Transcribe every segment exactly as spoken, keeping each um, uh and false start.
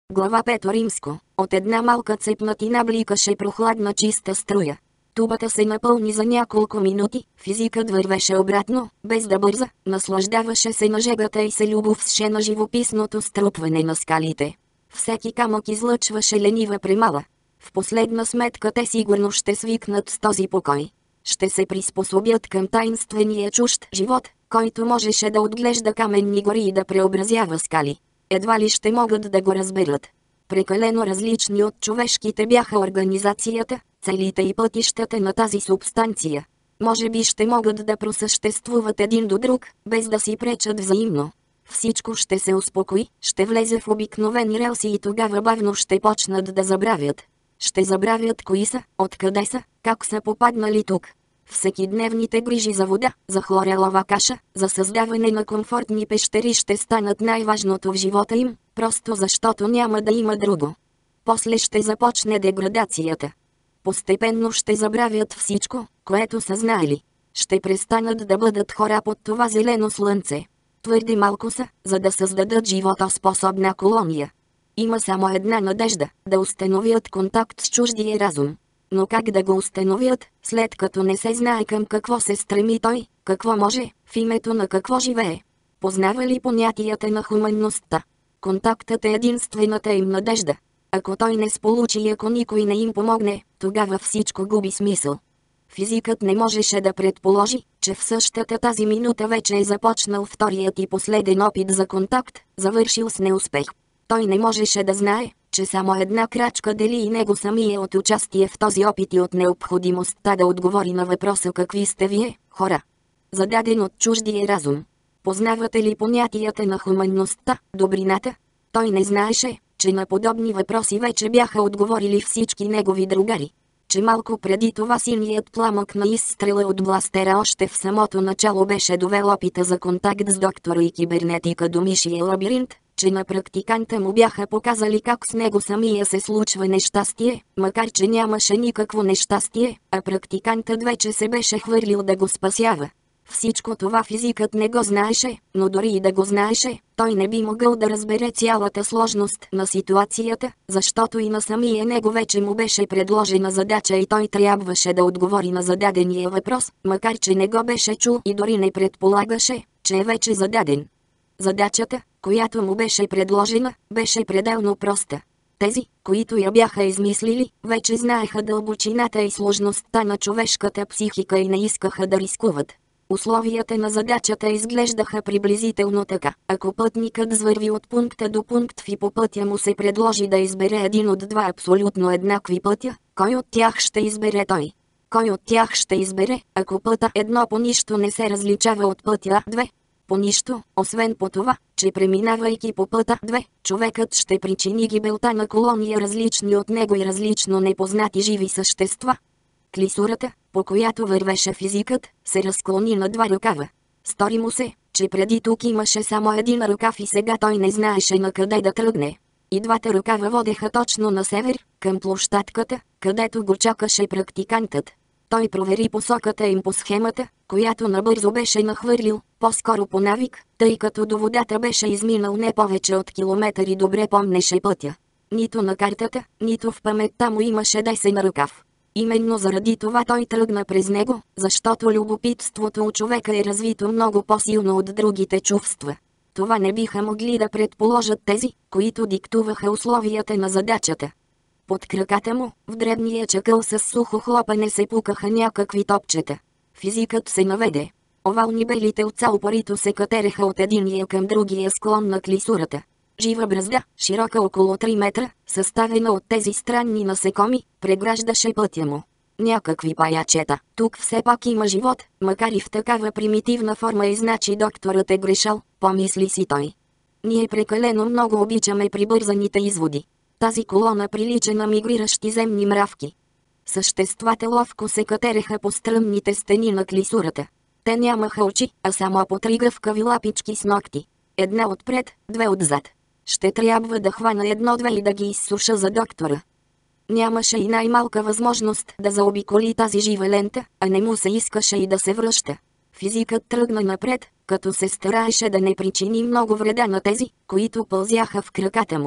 Глава пето римско. От една малка цепнатина бликаше прохладна чиста струя. Тубата се напълни за няколко минути, физикът вървеше обратно, без да бърза, наслаждаваше се на жегата и се любовше на живописното струпване на скалите. Всеки камък излъчваше ленива премала. В последна сметка те сигурно ще свикнат с този покой. Ще се приспособят към таинствения чужд живот, който можеше да отглежда каменни гори и да преобразява скали. Едва ли ще могат да го разберат. Прекалено различни от човешките бяха организацията, целите и пътищата на тази субстанция. Може би ще могат да просъществуват един до друг, без да си пречат взаимно. Всичко ще се успокои, ще влезе в обикновени релси и тогава бавно ще почнат да забравят. Ще забравят кои са, откъде са, как са попаднали тук. Всекидневните грижи за вода, за хлорелова каша, за създаване на комфортни пещери ще станат най-важното в живота им, просто защото няма да има друго. После ще започне деградацията. Постепенно ще забравят всичко, което са знаели. Ще престанат да бъдат хора под това зелено слънце. Твърде малко са, за да създадат животоспособна колония. Има само една надежда – да установят контакт с чуждия разум. Но как да го установят, след като не се знае към какво се стреми той, какво може, в името на какво живее? Познава ли понятията на хуманността? Контактът е единствената им надежда. Ако той не сполучи и ако никой не им помогне, тогава всичко губи смисъл. Физикът не можеше да предположи, че в същата тази минута вече е започнал вторият и последен опит за контакт, завършил с неуспех. Той не можеше да знае, че само една крачка дели и него самия от участие в този опит и от необходимостта да отговори на въпроса какви сте вие, хора. Зададен от чуждия разум. Познавате ли понятията на хуманността, добрината? Той не знаеше, че на подобни въпроси вече бяха отговорили всички негови другари. Че малко преди това синият пламък на изстрела от бластера още в самото начало беше довел опита за контакт с доктора и кибернетика до мишия лабиринт, че на практиканта му бяха показали как с него самия се случва нещастие, макар че нямаше никакво нещастие, а практикантът вече се беше хвърлил да го спасява. Всичко това физикът не го знаеше, но дори и да го знаеше, той не би могъл да разбере цялата сложност на ситуацията, защото и на самия него вече му беше предложена задача и той трябваше да отговори на зададения въпрос, макар че не го беше чул и дори не предполагаше, че е вече зададен. Задачата, която му беше предложена, беше пределно проста. Тези, които я бяха измислили, вече знаеха дълбочината и сложността на човешката психика и не искаха да рискуват. Условията на задачата изглеждаха приблизително така. Ако пътникът звърви от пункта до пункт и по пътя му се предложи да избере един от два абсолютно еднакви пътя, кой от тях ще избере той? Кой от тях ще избере, ако пътя едно по нищо не се различава от пътя две? По нищо, освен по това, че преминавайки по пътя две, човекът ще причини гибелта на колония различни от него и различно непознати живи същества. Клисурата, по която вървеше физикът, се разклони на два ръкава. Стори му се, че преди тук имаше само един ръкав и сега той не знаеше на къде да тръгне. И двата ръкава водеха точно на север, към площадката, където го чакаше практикантът. Той провери посоката им по схемата, която набързо беше нахвърлил, по-скоро по навик, тъй като до водата беше изминал не повече от километър и добре помнеше пътя. Нито на картата, нито в паметта му имаше десен ръкав. Именно заради това той тръгна през него, защото любопитството у човека е развито много по-силно от другите чувства. Това не биха могли да предположат тези, които диктуваха условията на задачата. Под краката му, в дребния чакъл с сухо хлопане се пукаха някакви топчета. Физикът се наведе. Овални бели телца упорито се катереха от единия към другия склон на клисурата. Жива бръзда, широка около три метра, съставена от тези странни насекоми, преграждаше пътя му. Някакви паячета. Тук все пак има живот, макар и в такава примитивна форма, и значи докторът е грешал, помисли си той. Ние прекалено много обичаме прибързаните изводи. Тази колона прилича на мигриращи земни мравки. Съществата ловко се катереха по стръмните стени на клисурата. Те нямаха очи, а само по три гъвкави лапички с ногти. Една отпред, две отзад. Ще трябва да хвана едно-две и да ги изсуша за доктора. Нямаше и най-малка възможност да заобиколи тази жива лента, а не му се искаше и да се връща. Физикът тръгна напред, като се стараеше да не причини много вреда на тези, които пълзяха в краката му.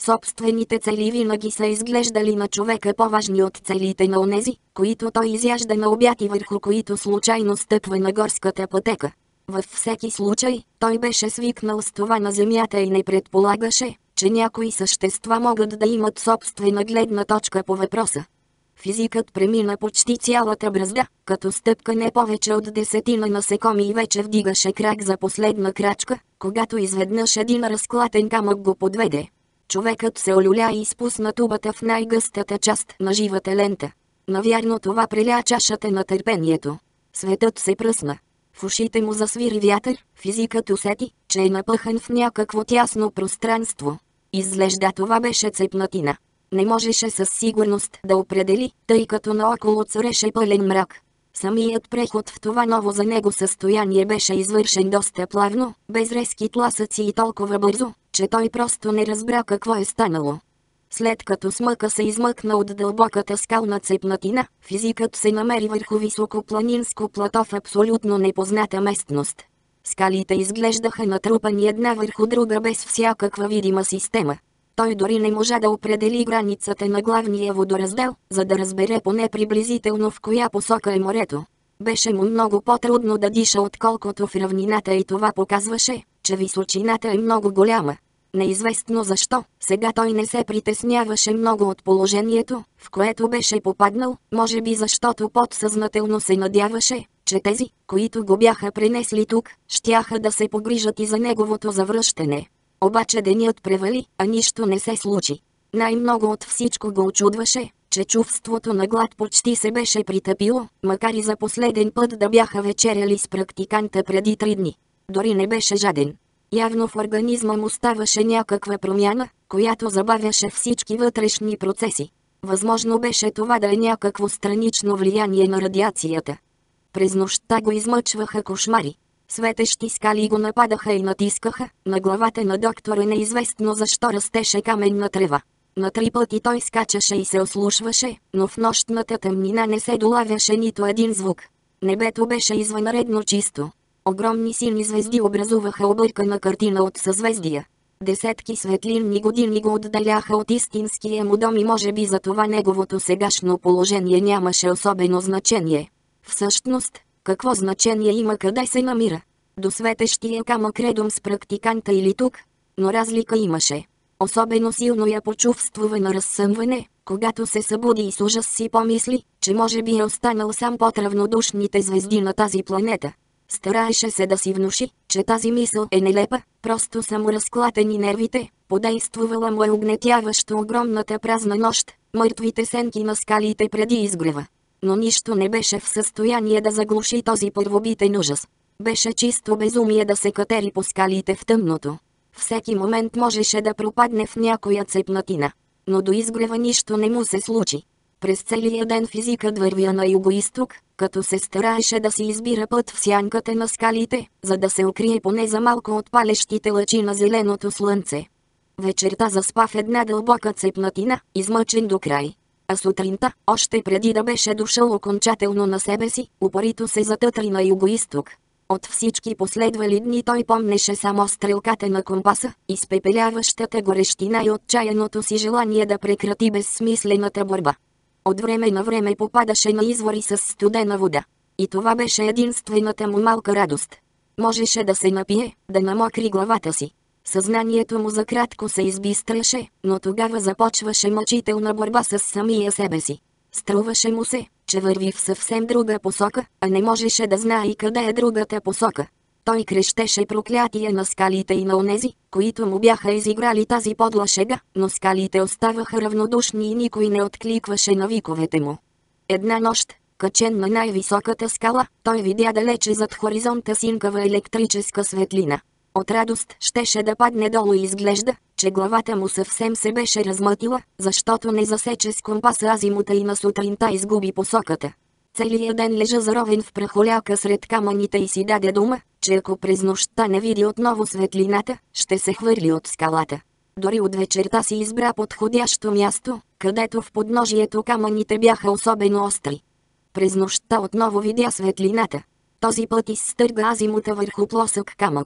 Собствените цели винаги са изглеждали на човека по-важни от целите на онези, които той изяжда на обяд и върху които случайно стъпва на горската пътека. Във всеки случай, той беше свикнал с това на земята и не предполагаше, че някои същества могат да имат собствена гледна точка по въпроса. Физикът премина почти цялата бразда, като стъпка не повече от десетина насекоми и вече вдигаше крак за последна крачка, когато изведнъж един разклатен камък го подведе. Човекът се олюля и изпусна тубата в най-гъстата част на живата лента. Навярно това преля чашата на търпението. Светът се пръсна. В ушите му засвири вятър, физикът усети, че е напъхан в някакво тясно пространство. Изглежда това беше цепнатина. Не можеше със сигурност да определи, тъй като наоколо цареше пълен мрак. Самият преход в това ново за него състояние беше извършен доста плавно, без резки тласъци и толкова бързо, че той просто не разбра какво е станало. След като смъка се измъкна от дълбоката скална цепнатина, физикът се намери върху високопланинско плато в абсолютно непозната местност. Скалите изглеждаха натрупани една върху друга без всякаква видима система. Той дори не можа да определи границата на главния водораздел, за да разбере поне приблизително в коя посока е морето. Беше му много по-трудно да диша отколкото в равнината и това показваше, че височината е много голяма. Неизвестно защо, сега той не се притесняваше много от положението, в което беше попаднал, може би защото подсъзнателно се надяваше, че тези, които го бяха пренесли тук, щяха да се погрижат и за неговото завръщане. Обаче денят превали, а нищо не се случи. Най-много от всичко го очудваше, че чувството на глад почти се беше притъпило, макар и за последен път да бяха вечеряли с практиканта преди три дни. Дори не беше жаден. Явно в организма му ставаше някаква промяна, която забавяше всички вътрешни процеси. Възможно беше това да е някакво странично влияние на радиацията. През нощта го измъчваха кошмари. Светещи скали го нападаха и натискаха, на главата на доктора неизвестно защо растеше каменна трева. На три пъти той скачаше и се ослушваше, но в нощната тъмнина не се долавяше нито един звук. Небето беше извънредно чисто. Огромни сини звезди образуваха объркана картина от съзвездия. Десетки светлинни години го отдаляха от истинския му дом и може би за това неговото сегашно положение нямаше особено значение. Всъщност, какво значение има къде се намира? До светещия камък редом с практиканта или тук? Но разлика имаше. Особено силно я почувствува на разсъмване, когато се събуди и с ужас си помисли, че може би е останал сам под равнодушните звезди на тази планета. Стараеше се да си внуши, че тази мисъл е нелепа, просто са му разклатени нервите, подействувала му е угнетяващо огромната празна нощ, мъртвите сенки на скалите преди изгрева. Но нищо не беше в състояние да заглуши този първобитен ужас. Беше чисто безумие да се катери по скалите в тъмното. Всеки момент можеше да пропадне в някоя цепнатина. Но до изгрева нищо не му се случи. През целия ден физикът вървя на югоизток, като се стараеше да си избира път в сянката на скалите, за да се укрие поне за малко от палещите лъчи на зеленото слънце. Вечерта заспа в една дълбока цепнатина, измъчен до край. А сутринта, още преди да беше дошъл окончателно на себе си, упорито се затътри на югоизток. От всички последвали дни той помнеше само стрелката на компаса, изпепеляващата горещина и отчаяното си желание да прекрати безсмислената борба. От време на време попадаше на извори с студена вода. И това беше единствената му малка радост. Можеше да се напие, да намокри главата си. Съзнанието му за кратко се избистреше, но тогава започваше мъчителна борба с самия себе си. Струваше му се, че върви в съвсем друга посока, а не можеше да знае и къде е другата посока. Той крещеше проклятие на скалите и на онези, които му бяха изиграли тази подла шега, но скалите оставаха равнодушни и никой не откликваше на виковете му. Една нощ, качен на най-високата скала, той видя далече зад хоризонта синкава електрическа светлина. От радост щеше да падне долу и изглежда, че главата му съвсем се беше размътила, защото не засече с компаса азимута и на сутринта изгуби посоката. Целият ден лежа заровен в прахоляка сред камъните и си даде дума, че ако през нощта не види отново светлината, ще се хвърли от скалата. Дори от вечерта си избра подходящо място, където в подножието камъните бяха особено остри. През нощта отново видя светлината. Този път изстърга азимута върху плосък камък.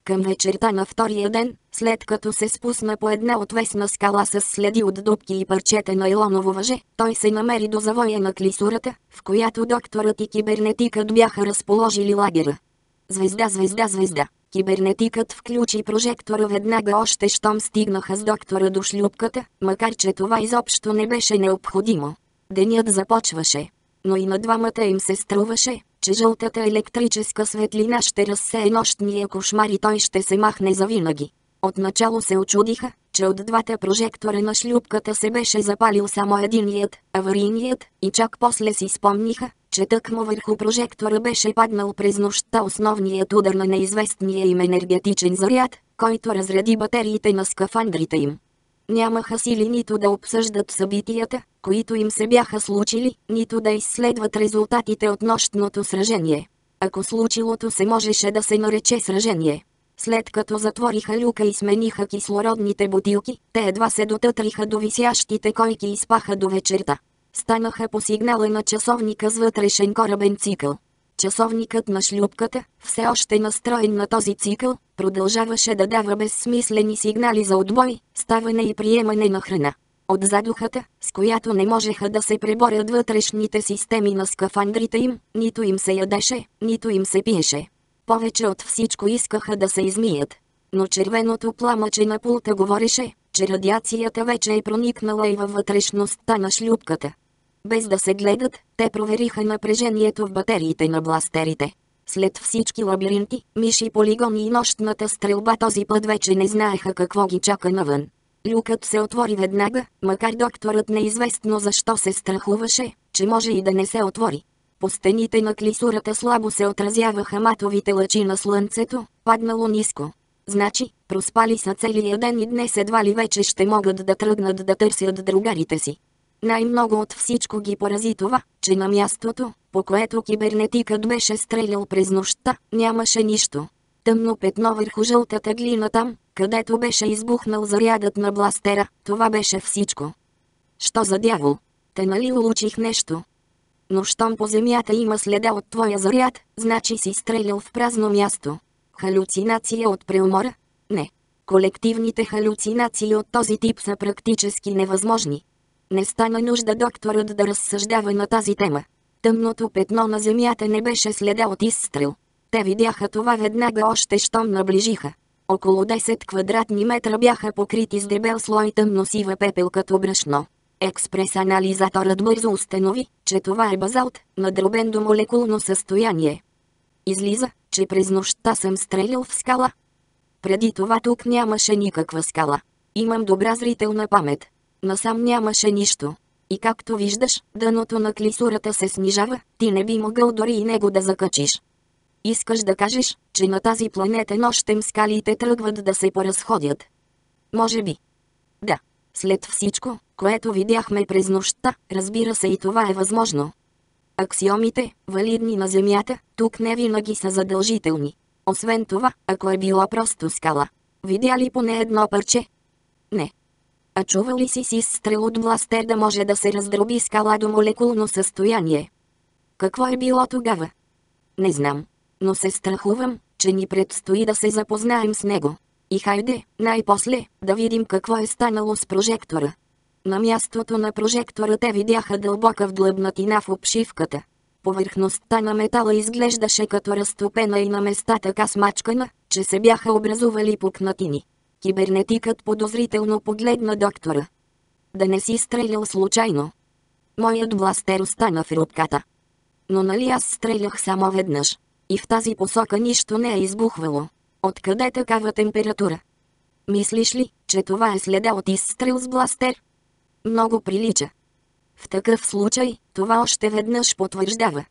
Към вечерта на втория ден, след като се спусна по една отвесна скала с следи от дупки и парчета на илоново въже, той се намери до завоя на клисурата, в която докторът и кибернетикът бяха разположили лагера. Звезда, звезда, звезда. Кибернетикът включи прожектора веднага още щом стигнаха с доктора до шлюпката, макар че това изобщо не беше необходимо. Денят започваше. Но и на двамата им се струваше, че жълтата електрическа светлина ще разсее нощния кошмар и той ще се махне завинаги. Отначало се очудиха, че от двата прожектора на шлюпката се беше запалил само единият, аварийният, и чак после си спомниха, че тъкмо върху прожектора беше паднал през нощта основният удар на неизвестния им енергетичен заряд, който разряди батериите на скафандрите им. Нямаха сили нито да обсъждат събитията, които им се бяха случили, нито да изследват резултатите от нощното сражение. Ако случилото се можеше да се нарече сражение. След като затвориха люка и смениха кислородните бутилки, те едва се дотътриха до висящите койки и спаха до вечерта. Станаха по сигнала на часовника с вътрешен корабен цикъл. Часовникът на шлюпката, все още настроен на този цикъл, продължаваше да дава безсмислени сигнали за отбой, ставане и приемане на храна. От задухата, с която не можеха да се преборят вътрешните системи на скафандрите им, нито им се ядеше, нито им се пиеше. Повече от всичко искаха да се измият. Но червеното пламъче на пулта говореше, че радиацията вече е проникнала и във вътрешността на шлюпката. Без да се гледат, те провериха напрежението в батериите на бластерите. След всички лабиринти, миши полигони и нощната стрелба този път вече не знаеха какво ги чака навън. Люкът се отвори веднага, макар докторът неизвестно защо се страхуваше, че може и да не се отвори. По стените на клисурата слабо се отразяваха матовите лъчи на слънцето, паднало ниско. Значи, проспали са целия ден и днес едва ли вече ще могат да тръгнат да търсят другарите си. Най-много от всичко ги порази това, че на мястото, по което кибернетикът беше стрелял през нощта, нямаше нищо. Тъмно петно върху жълтата глина там, където беше избухнал зарядът на бластера, това беше всичко. Що за дявол? Те нали улучих нещо? Но щом по земята има следа от твоя заряд, значи си стрелял в празно място. Халюцинация от преумора? Не. Колективните халюцинации от този тип са практически невъзможни. Не стана нужда докторът да разсъждава на тази тема. Тъмното петно на земята не беше следа от изстрел. Те видяха това веднага още щом наближиха. Около десет квадратни метра бяха покрити с дебел слой тъмно-сива пепел като брашно. Експрес-анализаторът бързо установи, че това е базалт, надробен до молекулно състояние. Излиза, че през нощта съм стрелял в скала. Преди това тук нямаше никаква скала. Имам добра зрителна памет. Насам нямаше нищо. И както виждаш, дъното на клисурата се снижава, ти не би могъл дори и него да закачиш. Искаш да кажеш, че на тази планета нощем скалите тръгват да се поразходят? Може би. Да. След всичко, което видяхме през нощта, разбира се и това е възможно. Аксиомите, валидни на Земята, тук не винаги са задължителни. Освен това, ако е била просто скала. Видя ли поне едно парче? Не. А чувал ли си си стрел от бластер да може да се раздроби скала до молекулно състояние? Какво е било тогава? Не знам. Но се страхувам, че ни предстои да се запознаем с него. И хайде, най-после, да видим какво е станало с прожектора. На мястото на прожектора те видяха дълбока вдлъбнатина в обшивката. Повърхността на метала изглеждаше като разтопена и на места така смачкана, че се бяха образували пукнатини. Кибернетикът подозрително погледна доктора. Да не си стрелял случайно. Моят бластер остана в рубката. Но нали аз стрелях само веднъж. И в тази посока нищо не е избухвало. Откъде такава температура? Мислиш ли, че това е следа от изстрел с бластер? Много прилича. В такъв случай, това още веднъж потвърждава,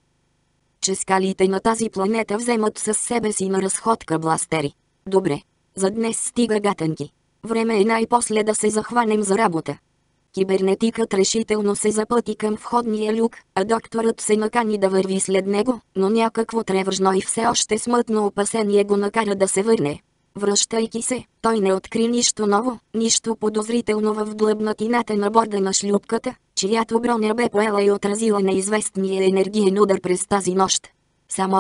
че скалите на тази планета вземат със себе си на разходка бластери. Добре, за днес стига гатанки. Време е най-после да се захванем за работа. Кибернетикът решително се запъти към входния люк, а докторът се накани да върви след него, но някакво тревожно и все още смътно опасение го накара да се върне. Връщайки се, той не откри нищо ново, нищо подозрително в вдлъбнатината на борда на шлюпката, чиято броня бе поела и отразила неизвестния енергиен удар през тази нощ. Само това,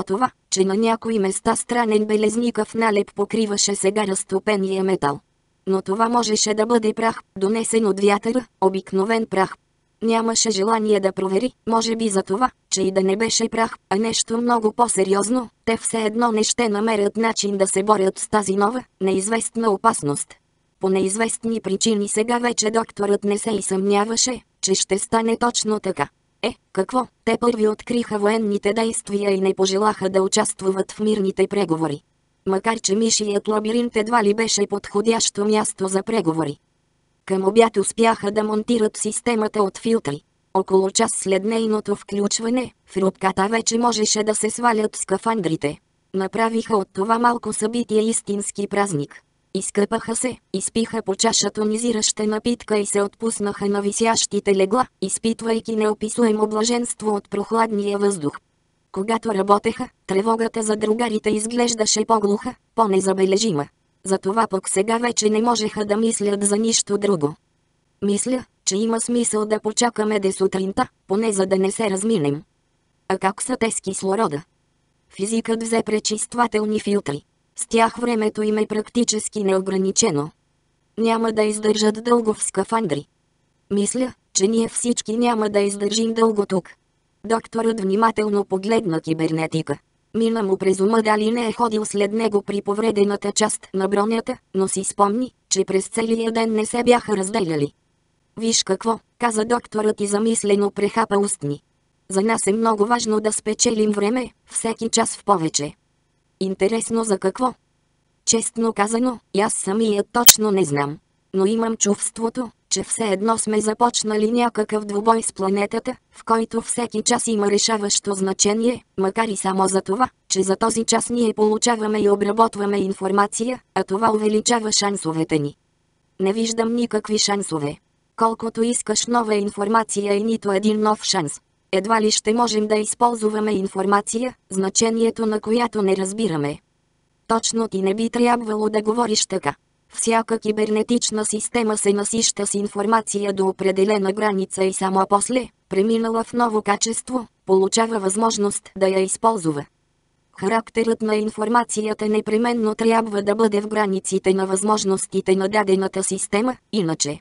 че на някои места странен белезникав налеп покриваше сега разтопения метал. Но това можеше да бъде прах, донесен от вятъра, обикновен прах. Нямаше желание да провери, може би за това, че и да не беше прах, а нещо много по-сериозно, те все едно не ще намерят начин да се борят с тази нова, неизвестна опасност. По неизвестни причини сега вече докторът не се и съмняваше, че ще стане точно така. Е, какво? Те първи откриха военните действия и не пожелаха да участват в мирните преговори. Макар че мишият лабиринт едва ли беше подходящо място за преговори. Към обяд успяха да монтират системата от филтри. Около час след нейното включване, в рубката вече можеше да се свалят скафандрите. Направиха от това малко събитие истински празник. Изкъпаха се, изпиха по чаша тонизираща напитка и се отпуснаха на висящите легла, изпитвайки неописуемо блаженство от прохладния въздух. Когато работеха, тревогата за другарите изглеждаше по-глуха, по-незабележима. Затова пък сега вече не можеха да мислят за нищо друго. Мисля, че има смисъл да почакаме до сутринта, поне за да не се разминем. А как са те с кислорода? Физикът взе пречиствателни филтри. С тях времето им е практически неограничено. Няма да издържат дълго в скафандри. Мисля, че ние всички няма да издържим дълго тук. Докторът внимателно погледна кибернетика. Мина му през ума дали не е ходил след него при повредената част на бронята, но си спомни, че през целия ден не се бяха разделяли. Виж какво, каза докторът и замислено прехапа устни. За нас е много важно да спечелим време, всеки час в повече. Интересно за какво? Честно казано, и аз самият точно не знам. Но имам чувството, че все едно сме започнали някакъв двубой с планетата, в който всеки час има решаващо значение, макар и само за това, че за този час ние получаваме и обработваме информация, а това увеличава шансовете ни. Не виждам никакви шансове. Колкото искаш нова информация и нито един нов шанс. Едва ли ще можем да използваме информация, значението на която не разбираме. Точно ти не би трябвало да говориш така. Всяка кибернетична система се насища с информация до определена граница и само после, преминала в ново качество, получава възможност да я използва. Характерът на информацията непременно трябва да бъде в границите на възможностите на дадената система, иначе.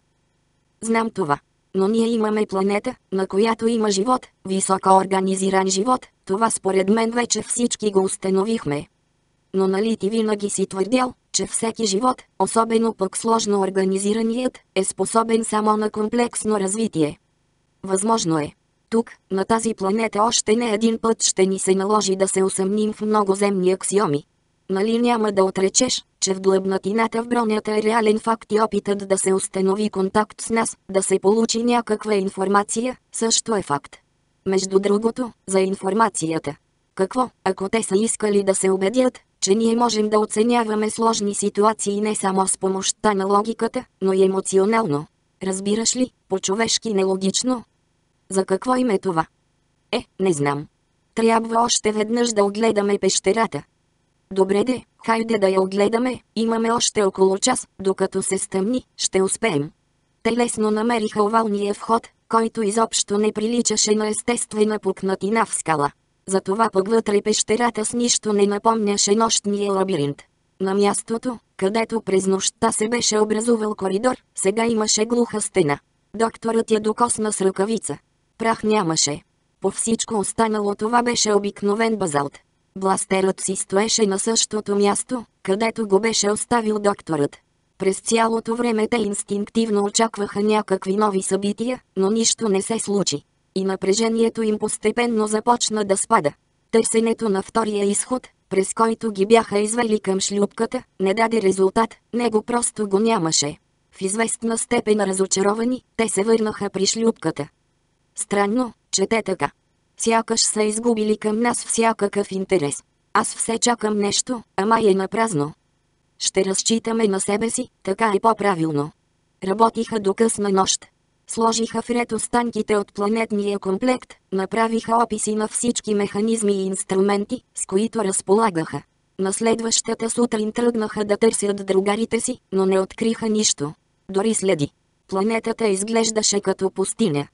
Знам това. Но ние имаме планета, на която има живот, високо организиран живот, това според мен вече всички го установихме. Но нали ти винаги си твърдял, че всеки живот, особено пък сложно организираният, е способен само на комплексно развитие. Възможно е. Тук, на тази планета още не един път ще ни се наложи да се усъмним в многоземни аксиоми. Нали няма да отречеш, че в длъбнатината в бронята е реален факт и опитът да се установи контакт с нас, да се получи някаква информация, също е факт. Между другото, за информацията. Какво, ако те са искали да се убедят, че ние можем да оценяваме сложни ситуации не само с помощта на логиката, но и емоционално? Разбираш ли, по-човешки нелогично? За какво им е това? Е, не знам. Трябва още веднъж да огледаме пещерата. Добре де, хайде да я огледаме, имаме още около час, докато се стъмни, ще успеем. Те лесно намериха овалния вход, който изобщо не приличаше на естествена пукнатина в скала. Затова пък вътре пещерата с нищо не напомняше нощния лабиринт. На мястото, където през нощта се беше образувал коридор, сега имаше глуха стена. Докторът я докосна с ръкавица. Прах нямаше. По всичко останало това беше обикновен базалт. Бластерът си стоеше на същото място, където го беше оставил докторът. През цялото време те инстинктивно очакваха някакви нови събития, но нищо не се случи. И напрежението им постепенно започна да спада. Търсенето на втория изход, през който ги бяха извели към шлюпката, не даде резултат, него просто го нямаше. В известна степен разочаровани, те се върнаха при шлюпката. Странно, че те така. Сякаш са изгубили към нас всякакъв интерес. Аз все чакам нещо, ама е напразно. Ще разчитаме на себе си, така е по-правилно. Работиха до късна нощ. Сложиха в ред останките от планетния комплект, направиха описи на всички механизми и инструменти, с които разполагаха. На следващата сутрин тръгнаха да търсят другарите си, но не откриха нищо. Дори следи. Планетата изглеждаше като пустиня.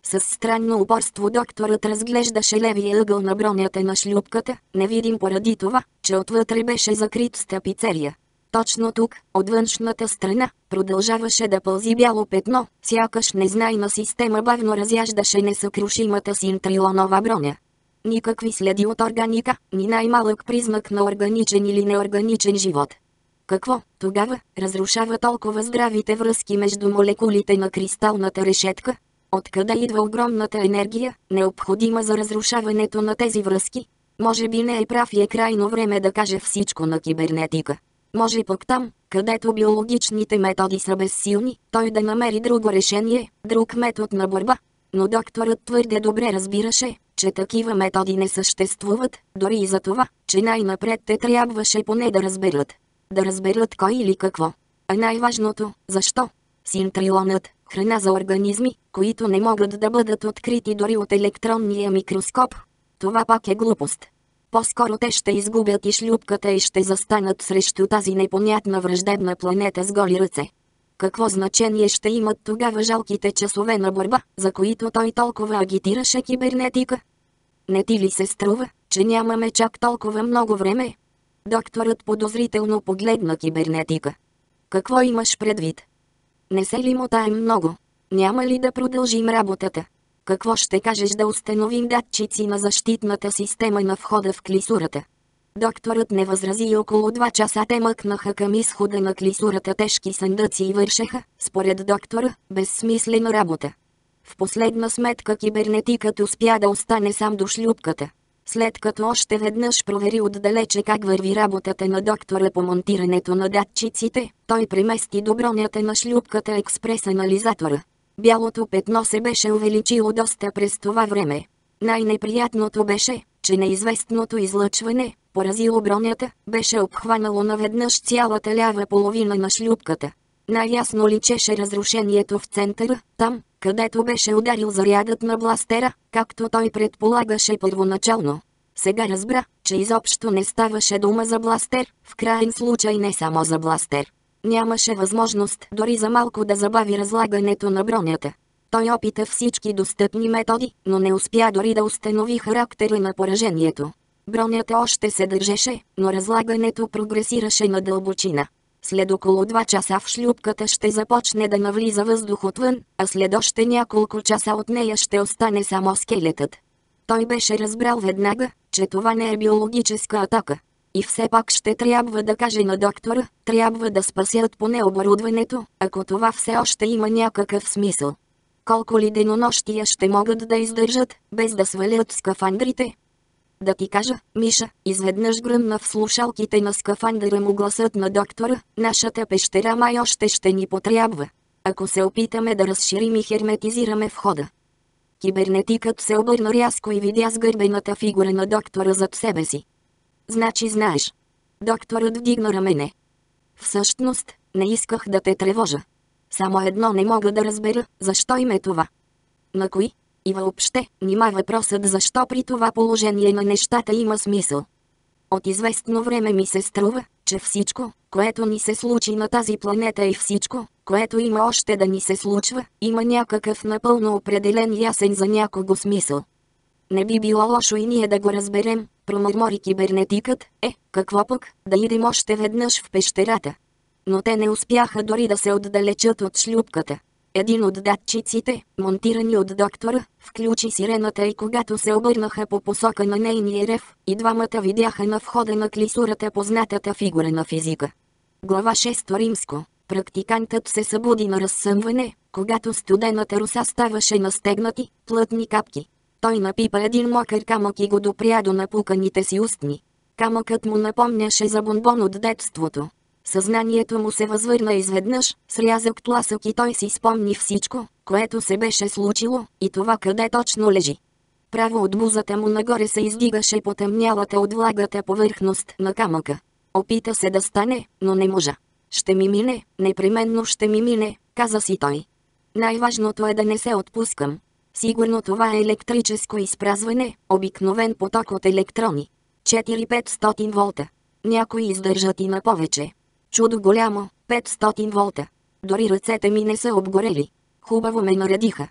С странно упорство докторът разглеждаше левия ъгъл на бронята на шлюпката, невидим поради това, че отвътре беше закрит с тапицерия. Точно тук, от външната страна, продължаваше да пълзи бяло петно, сякаш незнайна система бавно разяждаше несъкрушимата синтрилонова броня. Никакви следи от органика, ни най-малък признак на органичен или неорганичен живот. Какво, тогава, разрушава толкова здравите връзки между молекулите на кристалната решетка? Откъде идва огромната енергия, необходима за разрушаването на тези връзки? Може би не е прав и е крайно време да каже всичко на кибернетика. Може пък там, където биологичните методи са безсилни, той да намери друго решение, друг метод на борба. Но докторът твърде добре разбираше, че такива методи не съществуват, дори и за това, че най-напред те трябваше поне да разберат. Да разберат кой или какво. А най-важното, защо? Синтрилонът, храна за организми, които не могат да бъдат открити дори от електронния микроскоп. Това пак е глупост. По-скоро те ще изгубят и шлюпката и ще застанат срещу тази непонятна враждебна планета с голи ръце. Какво значение ще имат тогава жалките часове на борба, за които той толкова агитираше кибернетика? Не ти ли се струва, че нямаме чак толкова много време? Докторът подозрително погледна кибернетика. Какво имаш предвид? Не се ли мотаем много? Няма ли да продължим работата? Какво ще кажеш да установим датчици на защитната система на входа в клисурата? Докторът не възрази и около два часа те мъкнаха към изхода на клисурата тежки съндъци и вършеха, според доктора, безсмислена работа. В последна сметка кибернетикът успя да остане сам до шлюпката. След като още веднъж провери отдалече как върви работата на доктора по монтирането на датчиците, той премести до бронята на шлюпката експрес-анализатора. Бялото петно се беше увеличило доста през това време. Най-неприятното беше, че неизвестното излъчване, поразило бронята, беше обхванало наведнъж цялата лява половина на шлюпката. Най-ясно личеше разрушението в центъра, там, където беше ударил зарядът на бластера, както той предполагаше първоначално. Сега разбра, че изобщо не ставаше дума за бластер, в крайен случай не само за бластер. Нямаше възможност дори за малко да забави разлагането на бронята. Той опита всички достъпни методи, но не успя дори да установи характера на поражението. Бронята още се държеше, но разлагането прогресираше на дълбочина. След около два часа в шлюпката ще започне да навлиза въздух отвън, а след още няколко часа от нея ще остане само скелетът. Той беше разбрал веднага, че това не е биологическа атака. И все пак ще трябва да каже на доктора, трябва да спасят поне оборудването, ако това все още има някакъв смисъл. Колко ли денонощия ще могат да издържат, без да свалят скафандрите? Да ти кажа, Миша, изведнъж гръмна в слушалките на скафандъра му гласът на доктора, нашата пещера май още ще ни потрябва. Ако се опитаме да разширим и херметизираме входа. Кибернетикът се обърна рязко и видя сгърбената фигура на доктора зад себе си. Значи знаеш. Докторът вдигна рамене. Всъщност, не исках да те тревожа. Само едно не мога да разбера, защо им е това. На кои? И въобще, нима въпросът защо при това положение на нещата има смисъл. От известно време ми се струва, че всичко, което ни се случи на тази планета и всичко, което има още да ни се случва, има някакъв напълно определен и ясен за някого смисъл. Не би било лошо и ние да го разберем, промърмори кибернетикът, е, какво пък, да идем още веднъж в пещерата. Но те не успяха дори да се отдалечат от шлюпката. Един от датчиците, монтирани от доктора, включи сирената и когато се обърнаха по посока на нейния рев, и двамата видяха на входа на клисурата познатата фигура на физика. Глава шеста римско. Практикантът се събуди на разсъмване, когато студената роса ставаше на стегнати, плътни капки. Той напипа един мокър камък и го допря до напуканите си устни. Камъкът му напомняше за бонбон от детството. Съзнанието му се възвърна изведнъж, с рязък тласък и той си спомни всичко, което се беше случило, и това къде точно лежи. Право от бузата му нагоре се издигаше потъмнялата от влагата повърхност на камъка. Опита се да стане, но не можа. Ще ми мине, непременно ще ми мине, каза си той. Най-важното е да не се отпускам. Сигурно това е електрическо изпразване, обикновен поток от електрони. четири-петстотин волта. Някои издържат и на повече. Чудо голямо, петстотин волта. Дори ръцете ми не са обгорели. Хубаво ме наредиха.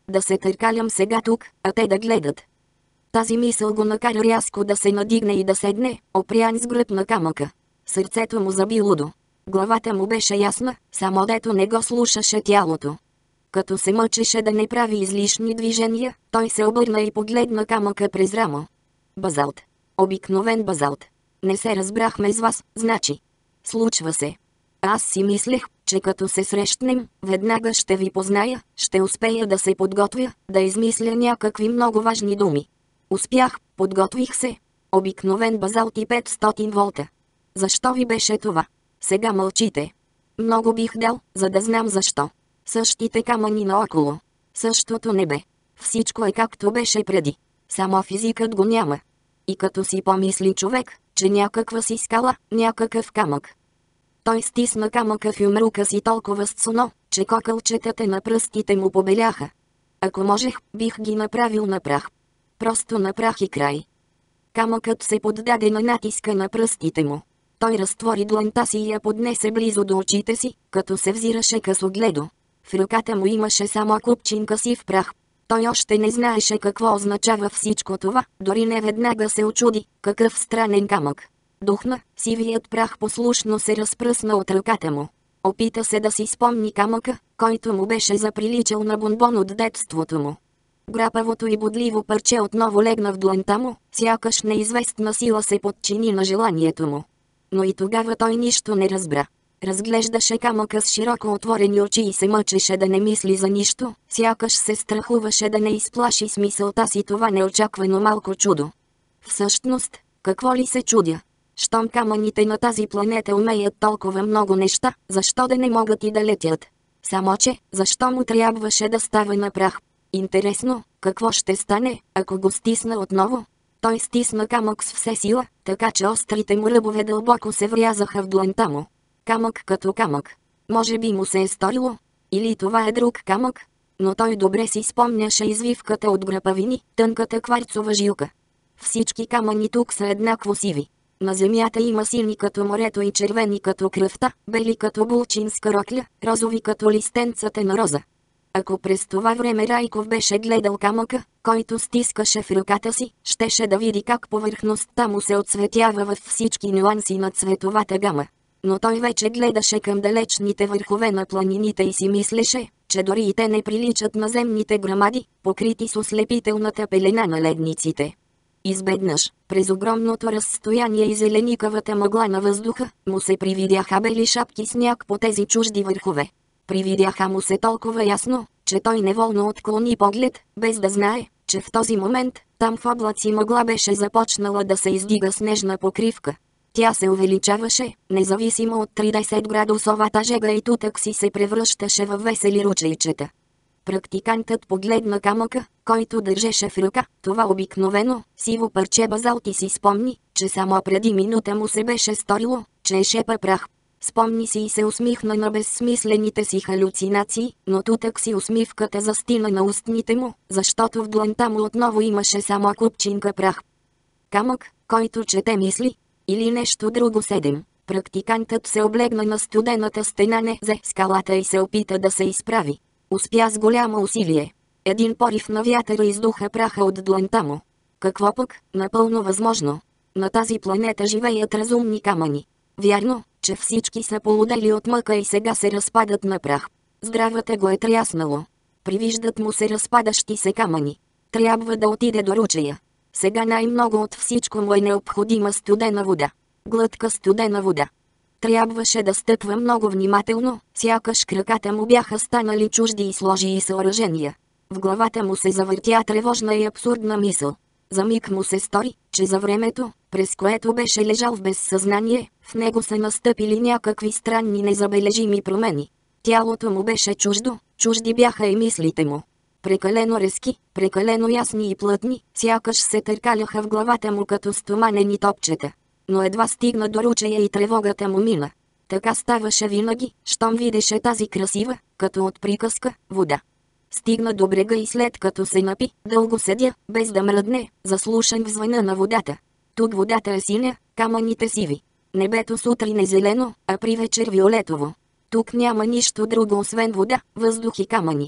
Да се търкалям сега тук, а те да гледат. Тази мисъл го накара рязко да се надигне и да седне, опрян с гръб на камъка. Сърцето му заби лудо. Главата му беше ясна, само дето не го слушаше тялото. Като се мъчеше да не прави излишни движения, той се обърна и погледна камъка през рамо. Базалт. Обикновен базалт. Не се разбрахме с вас, значи. Случва се. Аз си мислех, че като се срещнем, веднага ще ви позная, ще успея да се подготвя, да измисля някакви много важни думи. Успях, подготвих се. Обикновен базалт и петстотин волта. Защо ви беше това? Сега мълчите. Много бих дал, за да знам защо. Същите камъни наоколо. Същото небе. Всичко е както беше преди. Само физикът го няма. И като си помисли човек, че някаква си скала, някакъв камък. Той стисна камъка в юмрука си толкова сцуно, че кокълчетата на пръстите му побеляха. Ако можех, бих ги направил на прах. Просто на прах и край. Камъкът се поддаде на натиска на пръстите му. Той разтвори дланта си и я поднесе близо до очите си, като се взираше късогледо. В ръката му имаше само купчинка сив прах. Той още не знаеше какво означава всичко това, дори не веднага се очуди, какъв странен камък. Духна, сивият прах послушно се разпръсна от ръката му. Опита се да си спомни камъка, който му беше заприличал на бонбон от детството му. Грапавото и бодливо парче отново легна в дланта му, сякаш неизвестна сила се подчини на желанието му. Но и тогава той нищо не разбра. Разглеждаше камъка с широко отворени очи и се мъчеше да не мисли за нищо, сякаш се страхуваше да не изплаши с мисълта си това неочаквано малко чудо. Всъщност, какво ли се чудя? Щом камъните на тази планета умеят толкова много неща, защо да не могат и да летят? Само че, защо му трябваше да става на прах? Интересно, какво ще стане, ако го стисна отново? Той стисна камък с все сила, така че острите му ръбове дълбоко се врязаха в дланта му. Камък като камък. Може би му се е сторило? Или това е друг камък? Но той добре си спомняше извивката от грапавини, тънката кварцова жилка. Всички камъни тук са еднакво сиви. На земята има сини като морето и червени като кръвта, бели като булчинска рокля, розови като листенцата на роза. Ако през това време Райков беше гледал камъка, който стискаше в ръката си, щеше да види как повърхността му се отцветява във всички нюанси на цветовата гама. Но той вече гледаше към далечните върхове на планините и си мислеше, че дори и те не приличат на земните грамади, покрити с ослепителната пелена на ледниците. Избеднъж, през огромното разстояние и зеленикавата мъгла на въздуха, му се привидяха бели шапки сняг по тези чужди върхове. Привидяха му се толкова ясно, че той неволно отклони поглед, без да знае, че в този момент, там в облаци мъгла беше започнала да се издига снежна покривка. Тя се увеличаваше, независимо от тридесет градусовата жега и тутък си се превръщаше във весели ручейчета. Практикантът погледна камъка, който държеше в ръка, това обикновено, сиво парче базалт и си спомни, че само преди минута му се беше сторило, че е шепа прах. Спомни си и се усмихна на безсмислените си халюцинации, но тутък си усмивката застина на устните му, защото в дланта му отново имаше само купчинка прах. Камък, който чете мисли, или нещо друго седем. Практикантът се облегна на студената стена, не взе скалата и се опита да се изправи. Успя с голямо усилие. Един порив на вятъра издуха праха от дланта му. Какво пък, напълно възможно. На тази планета живеят разумни камъни. Вярно, че всички са полудели от мъка и сега се разпадат на прах. Здравата го е тряснало. Привиждат му се разпадащи се камъни. Трябва да отиде до ручея. Сега най-много от всичко му е необходима студена вода. Глътка студена вода. Трябваше да стъпва много внимателно, сякаш краката му бяха станали чужди и сложи и съоръжения. В главата му се завъртя тревожна и абсурдна мисъл. За миг му се стори, че за времето, през което беше лежал в безсъзнание, в него са настъпили някакви странни незабележими промени. Тялото му беше чуждо, чужди бяха и мислите му. Прекалено резки, прекалено ясни и плътни, сякаш се търкаляха в главата му като стоманени топчета. Но едва стигна до ручея и тревогата му мина. Така ставаше винаги, щом видеше тази красива, като от приказка, вода. Стигна до брега и след като се напи, дълго седя, без да мръдне, заслушан в звъна на водата. Тук водата е синя, камъните сиви. Небето сутрин е зелено, а при вечер виолетово. Тук няма нищо друго освен вода, въздух и камъни.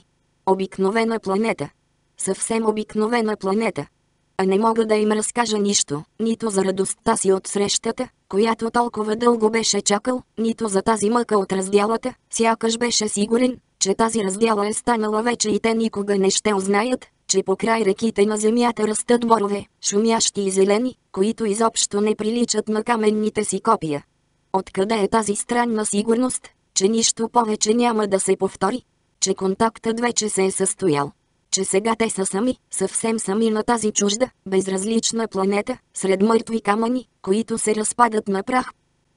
Обикновена планета. Съвсем обикновена планета. А не мога да им разкажа нищо, нито за радостта си от срещата, която толкова дълго беше чакал, нито за тази мъка от раздялата, сякаш беше сигурен, че тази раздяла е станала вече и те никога не ще узнаят, че покрай реките на земята растат борове, шумящи и зелени, които изобщо не приличат на каменните си копия. Откъде е тази странна сигурност, че нищо повече няма да се повтори? Че контактът вече се е състоял? Че сега те са сами, съвсем сами на тази чужда, безразлична планета, сред мъртви камъни, които се разпадат на прах?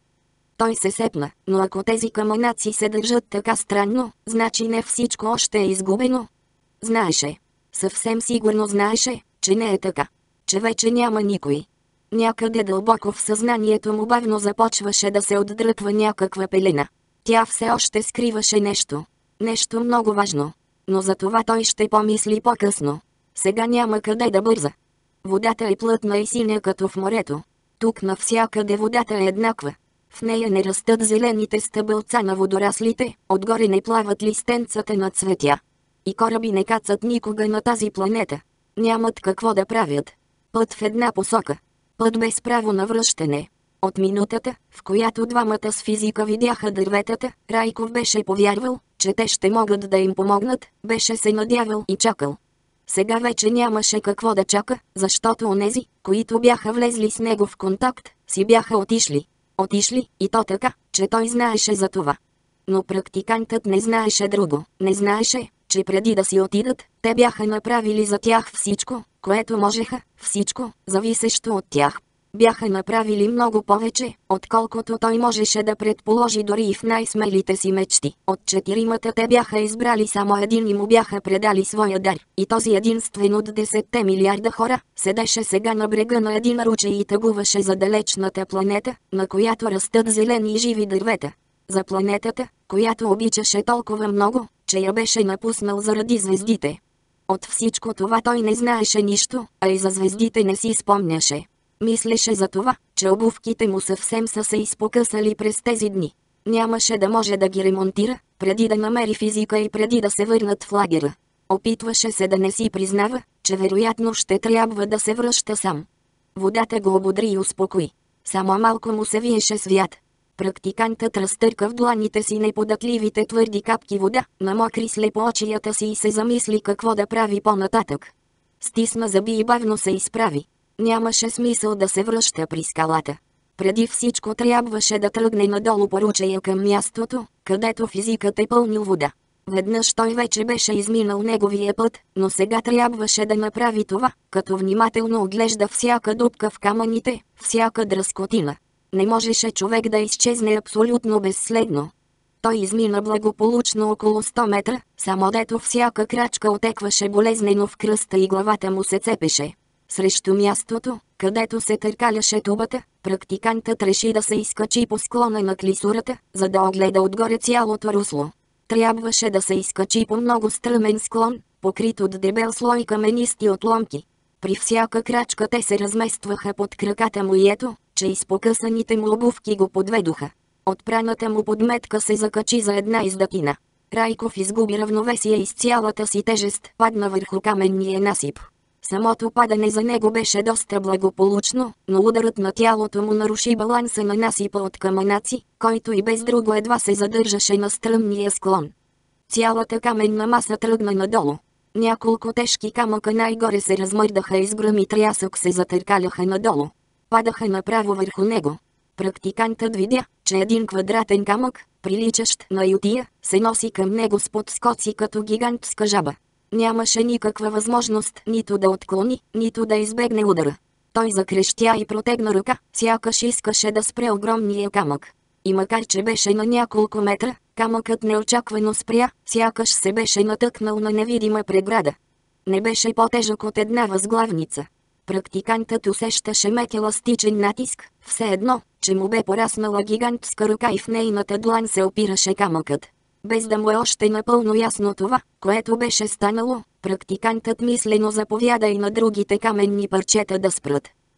Той се сепна, но ако тези камънаци се държат така странно, значи не всичко още е изгубено. Знаеше. Съвсем сигурно знаеше, че не е така. Че вече няма никой. Някъде дълбоко в съзнанието му бавно започваше да се отдръпва някаква пелена. Тя все още скриваше нещо. Нещо много важно. Но за това той ще помисли по-късно. Сега няма къде да бърза. Водата е плътна и синя като в морето. Тук навсякъде водата е еднаква. В нея не растат зелените стъбълца на водораслите, отгоре не плават листенцата на цветя. И кораби не кацат никога на тази планета. Нямат какво да правят. Път в една посока. Път без право на връщане. От минутата, в която двамата с физика видяха дърветата, Райков беше повярвал, че те ще могат да им помогнат, беше се надявал и чакал. Сега вече нямаше какво да чака, защото онези, които бяха влезли с него в контакт, си бяха отишли. Отишли, и то така, че той знаеше за това. Но практикантът не знаеше друго, не знаеше, че преди да си отидат, те бяха направили за тях всичко, което можеха, всичко, зависещо от тях. Бяха направили много повече, отколкото той можеше да предположи дори и в най-смелите си мечти. От четиримата те бяха избрали само един и му бяха предали своя дар. И този единствен от десетте милиарда хора, седеше сега на брега на един ручей и тъгуваше за далечната планета, на която растат зелени и живи дървета. За планетата, която обичаше толкова много, че я беше напуснал заради звездите. От всичко това той не знаеше нищо, а и за звездите не си спомняше. Мислеше за това, че обувките му съвсем са се изпокъсали през тези дни. Нямаше да може да ги ремонтира, преди да намери физика и преди да се върнат в лагера. Опитваше се да не си признава, че вероятно ще трябва да се връща сам. Водата го ободри и успокои. Само малко му се виеше свят. Практикантът разтърка в дланите си неподатливите твърди капки вода, намокри слепо очията си и се замисли какво да прави по-нататък. Стисна зъби и бавно се изправи. Нямаше смисъл да се връща при скалата. Преди всичко трябваше да тръгне надолу по ручея към мястото, където физикът е пълнил вода. Веднъж той вече беше изминал неговия път, но сега трябваше да направи това, като внимателно оглежда всяка дупка в камъните, всяка дръскотина. Не можеше човек да изчезне абсолютно безследно. Той измина благополучно около сто метра, само дето всяка крачка отекваше болезнено в кръста и главата му се цепеше. Срещу мястото, където се търкаляше тубата, практикантът реши да се изкачи по склона на клисурата, за да огледа отгоре цялото русло. Трябваше да се изкачи по много стръмен склон, покрит от дебел слой каменисти отломки. При всяка крачка те се разместваха под краката му и ето, че изпокъсаните му обувки го подведоха. Отпраната му подметка се закачи за една издатина. Райков изгуби равновесие и с цялата си тежест падна върху каменния насип. Самото падане за него беше доста благополучно, но ударът на тялото му наруши баланса на насипа от камънаци, който и без друго едва се задържаше на стръмния склон. Цялата каменна маса тръгна надолу. Няколко тежки камъка най-горе се размърдаха и с гръм и трясък се затъркаляха надолу. Падаха направо върху него. Практикантът видя, че един квадратен камък, приличащ на ютия, се носи към него с подскоци като гигантска жаба. Нямаше никаква възможност нито да отклони, нито да избегне удара. Той закрещя и протегна ръка, сякаш искаше да спре огромния камък. И макар че беше на няколко метра, камъкът неочаквано спря, сякаш се беше натъкнал на невидима преграда. Не беше по-тежък от една възглавница. Практикантът усещаше мек еластичен натиск, все едно, че му бе пораснала гигантска ръка и в нейната длан се опираше камъкът. Без да му е още напълно ясно това, което беше станало, практикантът мислено заповяда и на другите каменни парчета да спрат.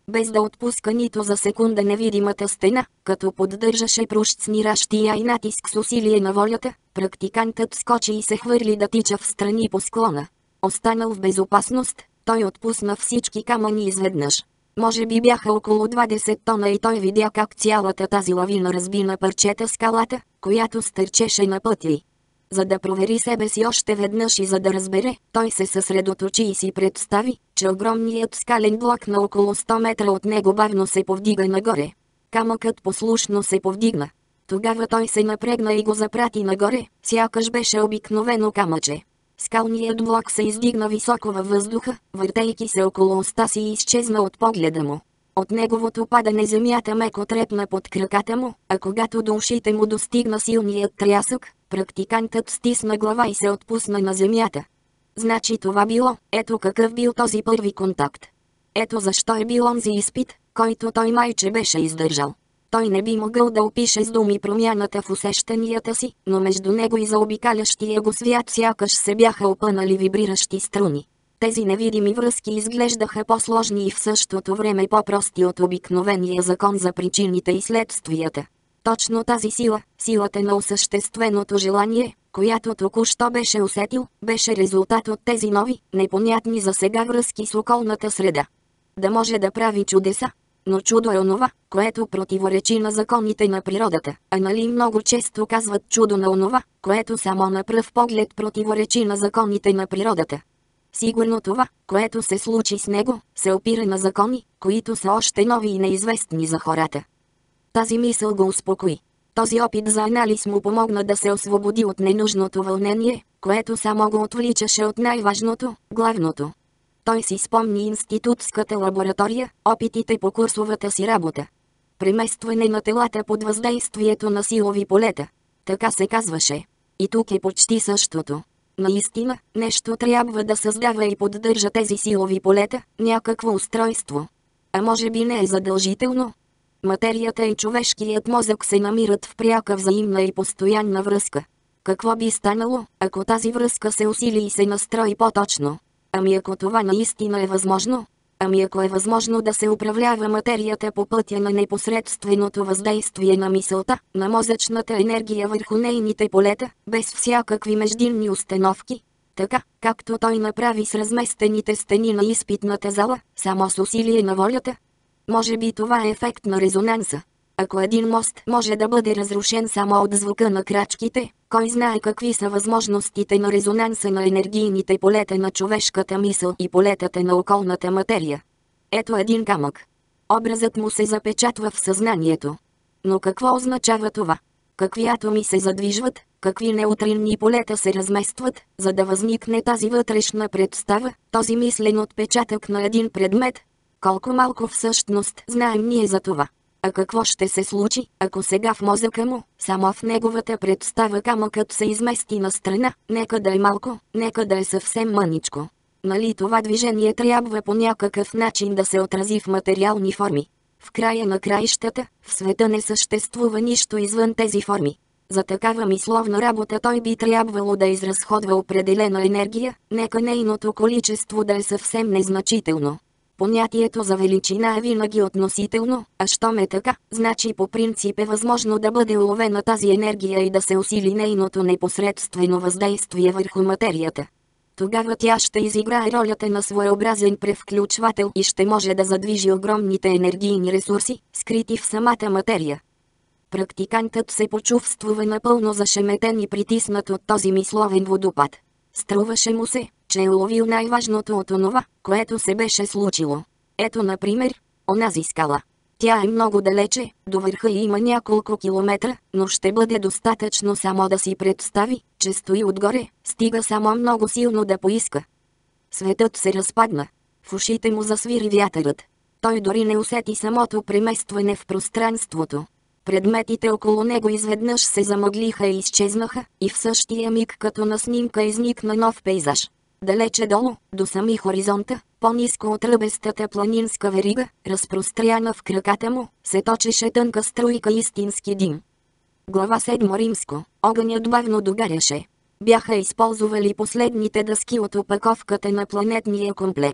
без да отпуска нито за секунда невидимата стена, като поддържаше прущниращия и натиск с усилие на волята, практикантът скочи и се хвърли да тича в страни по склона. Останал в безопасност, той отпусна всички камъни изведнъж. Може би бяха около двадесет тона и той видя как цялата тази лавина разби на парчета скалата, която стърчеше на пътя й. За да провери себе си още веднъж и за да разбере, той се съсредоточи и си представи, че огромният скален блок на около сто метра от него бавно се повдига нагоре. Камъкът послушно се повдигна. Тогава той се напрегна и го запрати нагоре, сякаш беше обикновено камъче. Скалният блок се издигна високо във въздуха, въртейки се около уста си и изчезна от погледа му. От неговото падане земята меко трепна под краката му, а когато до ушите му достигна силният трясък, практикантът стисна глава и се отпусна на земята. Значи това било, ето какъв бил този първи контакт. Ето защо е бил онзи изпит, който той майче беше издържал. Той не би могъл да опише с думи промяната в усещанията си, но между него и заобикалящия го свят сякаш се бяха опънали вибриращи струни. Тези невидими връзки изглеждаха по-сложни и в същото време по-прости от обикновения закон за причините и следствията. Точно тази сила, силата на осъщественото желание, която току-що беше усетил, беше резултат от тези нови, непонятни за сега връзки с околната среда. Да може да прави чудеса. Но чудо е онова, което противоречи на законите на природата, а нали много често казват чудо на онова, което само на пръв поглед противоречи на законите на природата. Сигурно това, което се случи с него, се опира на закони, които са още нови и неизвестни за хората. Тази мисъл го успокои. Този опит за анализ му помогна да се освободи от ненужното вълнение, което само го отвличаше от най-важното, главното. Той си спомни институтската лаборатория, опитите по курсовата си работа. Преместване на телата под въздействието на силови полета. Така се казваше. И тук е почти същото. Наистина, нещо трябва да създава и поддържа тези силови полета, някакво устройство. А може би не е задължително. Материята и човешкият мозък се намират в пряка взаимна и постоянна връзка. Какво би станало, ако тази връзка се усили и се настрои по-точно? Ами ако това наистина е възможно? Ами ако е възможно да се управлява материята по пътя на непосредственото въздействие на мисълта, на мозъчната енергия върху нейните полета, без всякакви междинни установки, така, както той направи с разместените стени на изпитната зала, само с усилие на волята? Може би това е ефект на резонанса. Ако един мост може да бъде разрушен само от звука на крачките, кой знае какви са възможностите на резонанса на енергийните полета на човешката мисъл и полетата на околната материя. Ето един камък. Образът му се запечатва в съзнанието. Но какво означава това? Какви атоми се задвижват, какви неутринни полета се разместват, за да възникне тази вътрешна представа, този мислен отпечатък на един предмет? Колко малко всъщност знаем ние за това. А какво ще се случи, ако сега в мозъка му, само в неговата представа камъкът се измести на страна, нека да е малко, нека да е съвсем мъничко. Нали това движение трябва по някакъв начин да се отрази в материални форми? В края на краищата, в света не съществува нищо извън тези форми. За такава мисловна работа той би трябвало да изразходва определена енергия, нека нейното количество да е съвсем незначително. Понятието за величина е винаги относително, а щом е така, значи по принцип е възможно да бъде уловена тази енергия и да се усили нейното непосредствено въздействие върху материята. Тогава тя ще изиграе ролята на своеобразен превключвател и ще може да задвижи огромните енергийни ресурси, скрити в самата материя. Практикантът се почувствува напълно зашеметен и притиснат от този мисловен водопад. Струваше му се, че е уловил най-важното от онова, което се беше случило. Ето например, онази скала. Тя е много далече, до върха и има няколко километра, но ще бъде достатъчно само да си представи, че стои отгоре, стига само много силно да поиска. Светът се разпадна. В ушите му засвири вятърът. Той дори не усети самото преместване в пространството. Предметите около него изведнъж се замъглиха и изчезнаха, и в същия миг като на снимка изникна нов пейзаж. Далече долу, до сами хоризонта, по-ниско от ръбестата планинска верига, разпростряна в краката му, се точеше тънка струйка истински дим. Глава седма римско. Огънят бавно догаряше. Бяха използвали последните дъски от опаковката на планетния комплект.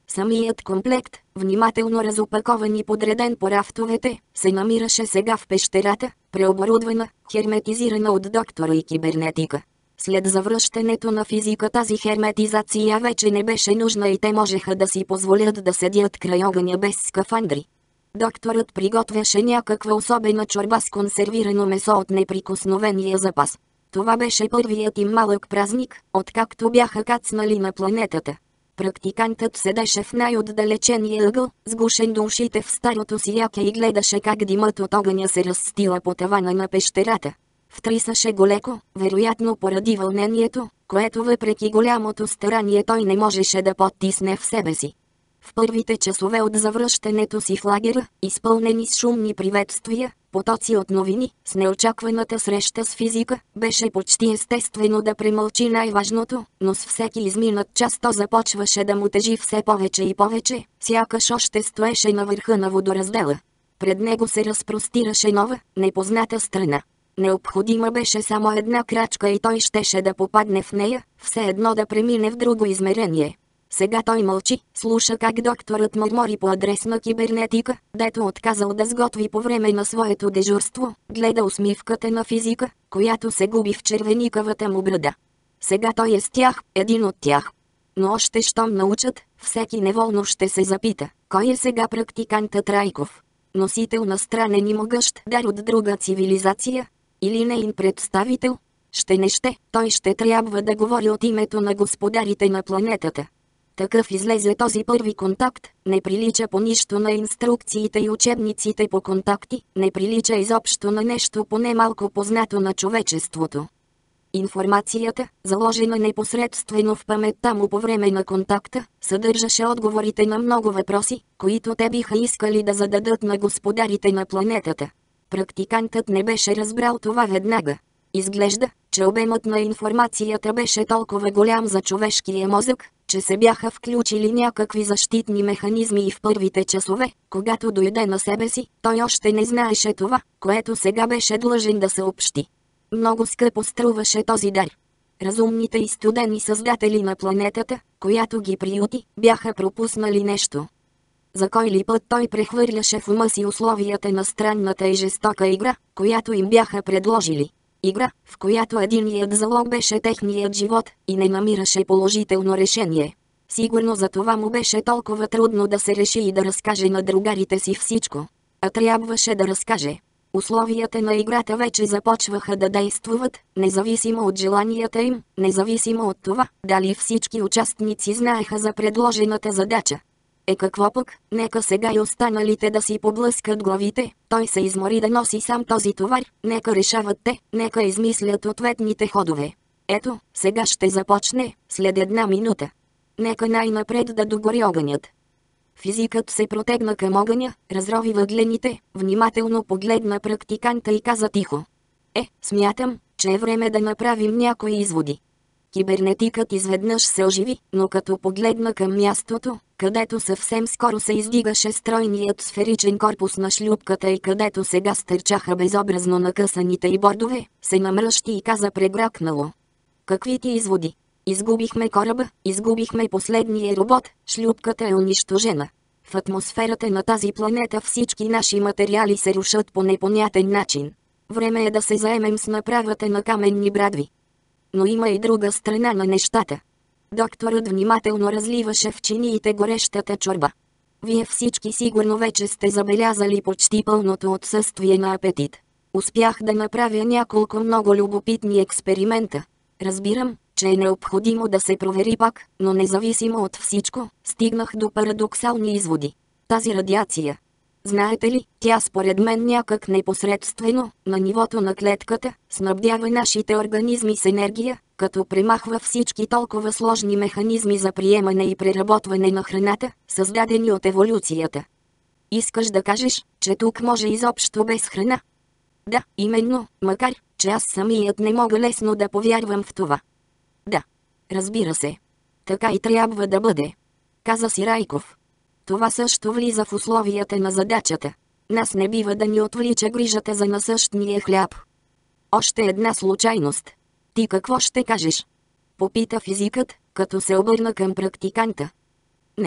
Самият комплект, внимателно разопакован и подреден по рафтовете, се намираше сега в пещерата, преоборудвана, херметизирана от доктора и кибернетика. След завръщането на физика тази херметизация вече не беше нужна и те можеха да си позволят да седят край огъня без скафандри. Докторът приготвяше някаква особена чорба с консервирано месо от неприкосновения запас. Това беше първият им малък празник, откакто бяха кацнали на планетата. Практикантът седеше в най-отдалечения ъгъл, сгушен до ушите в старото си яке и гледаше как димът от огъня се разстила по тавана на пещерата. Втрисаше го леко, вероятно поради вълнението, което въпреки голямото старание той не можеше да потисне в себе си. В първите часове от завръщането си в лагера, изпълнени с шумни приветствия, потоци от новини, с неочакваната среща с физика, беше почти естествено да премълчи най-важното, но с всеки изминат час то започваше да му тежи все повече и повече, сякаш още стоеше на върха на водораздела. Пред него се разпростираше нова, непозната страна. Необходима беше само една крачка и той щеше да попадне в нея, все едно да премине в друго измерение. Сега той мълчи, слуша как докторът мърмори по адрес на кибернетика, дето отказал да сготви по време на своето дежурство, гледа усмивката на физика, която се губи в червеникавата му брада. Сега той е с тях, един от тях. Но още щом научат, всеки неволно ще се запита, кой е сега практикантът Райков? Носител на странен и могъщ дар от друга цивилизация? Или неин представител? Ще не ще, той ще трябва да говори от името на господарите на планетата. Такъв излезе този първи контакт, не прилича по нищо на инструкциите и учебниците по контакти, не прилича изобщо на нещо поне малко познато на човечеството. Информацията, заложена непосредствено в паметта му по време на контакта, съдържаше отговорите на много въпроси, които те биха искали да зададат на господарите на планетата. Практикантът не беше разбрал това веднага. Изглежда, че обемът на информацията беше толкова голям за човешкия мозък, че се бяха включили някакви защитни механизми и в първите часове, когато дойде на себе си, той още не знаеше това, което сега беше длъжен да съобщи. Много скъпо струваше този дар. Разумните и студени създатели на планетата, която ги приюти, бяха пропуснали нещо. За кой ли път той прехвърляше в ума си условията на странната и жестока игра, която им бяха предложили. Игра, в която единият залог беше техният живот и не намираше положително решение. Сигурно за това му беше толкова трудно да се реши и да разкаже на другарите си всичко. А трябваше да разкаже. Условията на играта вече започваха да действуват, независимо от желанията им, независимо от това, дали всички участници знаеха за предложената задача. Е какво пък, нека сега и останалите да си поблъскат главите, той се измори да носи сам този товар, нека решават те, нека измислят ответните ходове. Ето, сега ще започне, след една минута. Нека най-напред да догори огънят. Физикът се протегна към огъня, разрови въглените, внимателно погледна практиканта и каза тихо. Е, смятам, че е време да направим някои изводи. Кибернетикът изведнъж се оживи, но като погледна към мястото, където съвсем скоро се издигаше стройният сферичен корпус на шлюпката и където сега стърчаха безобразно накъсаните й бордове, се намръщи и каза прегракнало. Какви ти изводи? Изгубихме кораба, изгубихме последния робот, шлюпката е унищожена. В атмосферата на тази планета всички наши материали се рушат по непонятен начин. Време е да се заемем с направата на каменни брадви. Но има и друга страна на нещата. Докторът внимателно разливаше в чиниите горещата чорба. Вие всички сигурно вече сте забелязали почти пълното отсъствие на апетит. Успях да направя няколко много любопитни експеримента. Разбирам, че е необходимо да се провери пак, но независимо от всичко, стигнах до парадоксални изводи. Тази радиация. Знаете ли, тя според мен някак непосредствено, на нивото на клетката, снабдява нашите организми с енергия, като премахва всички толкова сложни механизми за приемане и преработване на храната, създадени от еволюцията. Искаш да кажеш, че тук може изобщо без храна? Да, именно, макар, че аз самият не мога лесно да повярвам в това. Да, разбира се. Така и трябва да бъде. Каза си Райков. Това също влиза в условията на задачата. Нас не бива да ни отвлича грижата за насъщния хляб. Още една случайност. Ти какво ще кажеш? Попита физикът, като се обърна към практиканта. Не,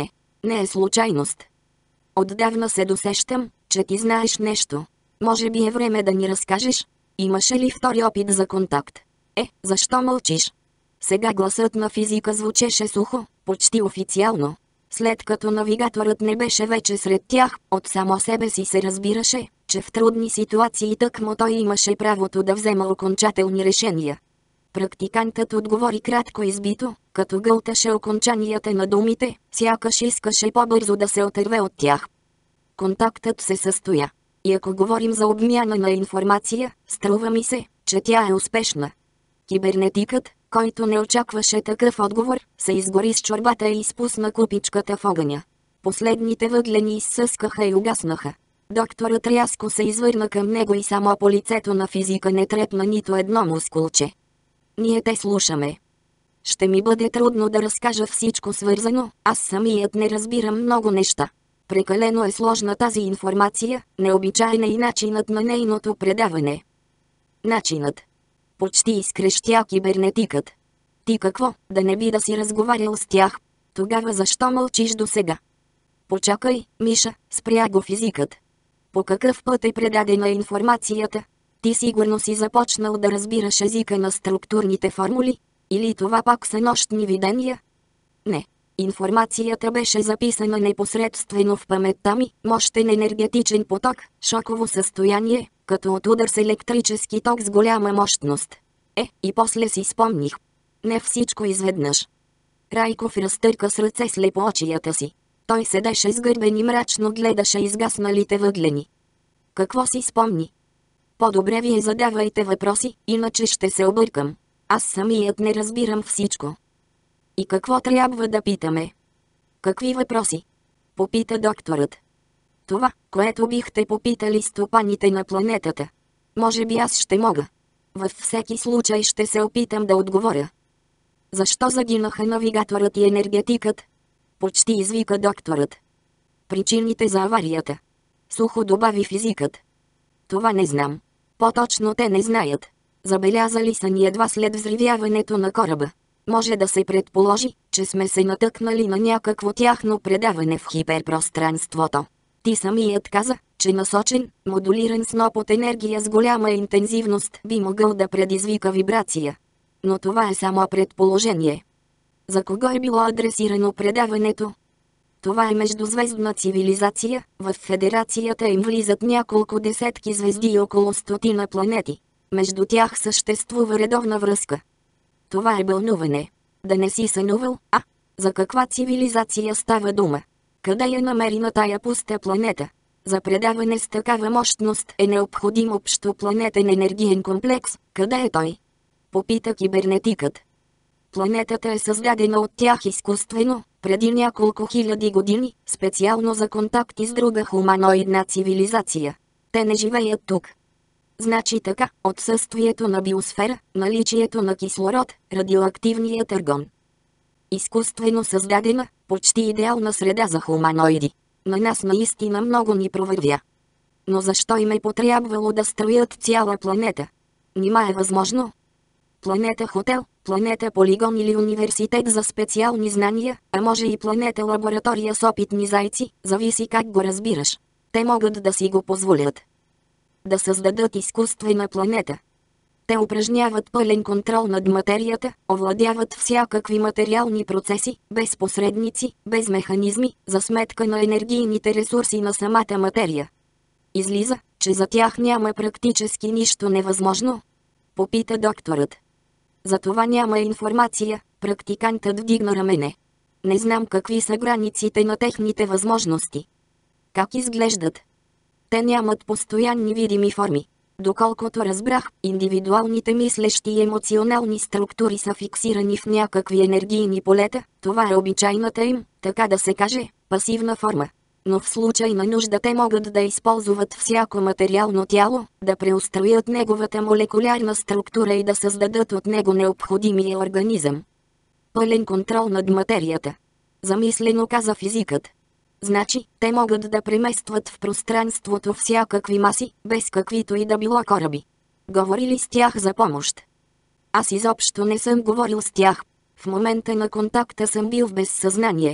Не е случайност. Отдавна се досещам, че ти знаеш нещо. Може би е време да ни разкажеш? Имаше ли втори опит за контакт? Е, защо мълчиш? Сега гласът на физика звучеше сухо, почти официално. След като навигаторът не беше вече сред тях, от само себе си се разбираше, че в трудни ситуации тъкмо той имаше правото да взема окончателни решения. Практикантът отговори кратко избито, като гълташе окончанията на думите, сякаш искаше по-бързо да се отърве от тях. Контактът се състоя. И ако говорим за обмяна на информация, струва ми се, че тя е успешна. Кибернетикът, който не очакваше такъв отговор, се изгори с чорбата и изпусна купичката в огъня. Последните въглени изсъскаха и угаснаха. Докторът рязко се извърна към него и само по лицето на физика не трепна нито едно мускулче. Ние те слушаме. Ще ми бъде трудно да разкажа всичко свързано, аз самият не разбирам много неща. Прекалено е сложна тази информация, необичайна и начинът на нейното предаване. Начинът. Почти изкрещя кибернетикът. Ти какво, да не би да си разговарял с тях? Тогава защо мълчиш досега? Почакай, Миша, спря го физикът. По какъв път е предадена информацията? Ти сигурно си започнал да разбираш езика на структурните формули? Или това пак са нощни видения? Не. Информацията беше записана непосредствено в паметта ми, мощен енергетичен поток, шоково състояние, като от удар с електрически ток с голяма мощност. Е, и после си спомних. Не всичко изведнъж. Райков разтърка с ръце слепоочията си. Той седеше сгърбен и мрачно гледаше изгасналите въглени. Какво си спомни? По-добре вие задавайте въпроси, иначе ще се объркам. Аз самият не разбирам всичко. И какво трябва да питаме? Какви въпроси? Попита докторът. Това, което бихте попитали стопаните на планетата. Може би аз ще мога. Във всеки случай ще се опитам да отговоря. Защо загинаха навигаторът и енергетикът? Почти извика докторът. Причините за аварията. Сухо добави физикът. Това не знам. По-точно те не знаят. Забелязали са ни едва след взривяването на кораба. Може да се предположи, че сме се натъкнали на някакво тяхно предаване в хиперпространството. Ти самият каза, че насочен, модулиран сноп от енергия с голяма интензивност би могъл да предизвика вибрация. Но това е само предположение. За кого е било адресирано предаването? Това е междузвездна цивилизация, в Федерацията им влизат няколко десетки звезди и около стотина планети. Между тях съществува редовна връзка. Това е бълнуване. Да не си сънувал, а? За каква цивилизация става дума? Къде я намери на тая пуста планета? За предаване с такава мощност е необходим общопланетен енергиен комплекс. Къде е той? Попита кибернетикът. Планетата е създадена от тях изкуствено, преди няколко хиляди години, специално за контакти с друга хуманоидна цивилизация. Те не живеят тук. Значи така, отсъствието на биосфера, наличието на кислород, радиоактивният аргон. Изкуствено създадена, почти идеална среда за хуманоиди. На нас наистина много ни провървя. Но защо им е потрябвало да строят цяла планета? Нима е възможно? Планета хотел, планета полигон или университет за специални знания, а може и планета лаборатория с опитни зайци, зависи как го разбираш. Те могат да си го позволят. Да създадат изкуствена планета. Те упражняват пълен контрол над материята, овладяват всякакви материални процеси, без посредници, без механизми, за сметка на енергийните ресурси на самата материя. Излиза, че за тях няма практически нищо невъзможно? Попита докторът. За това няма информация, практикантът вдигна рамене. Не знам какви са границите на техните възможности. Как изглеждат? Те нямат постоянни видими форми. Доколкото разбрах, индивидуалните мислещи и емоционални структури са фиксирани в някакви енергийни полета, това е обичайната им, така да се каже, пасивна форма. Но в случай на нужда те могат да използват всяко материално тяло, да преустроят неговата молекулярна структура и да създадат от него необходимия организъм. Пълен контрол над материята. Замислено каза физикът. Значи, те могат да преместват в пространството всякакви маси, без каквито и да било кораби. Говори ли с тях за помощ? Аз изобщо не съм говорил с тях. В момента на контакта съм бил в безсъзнание.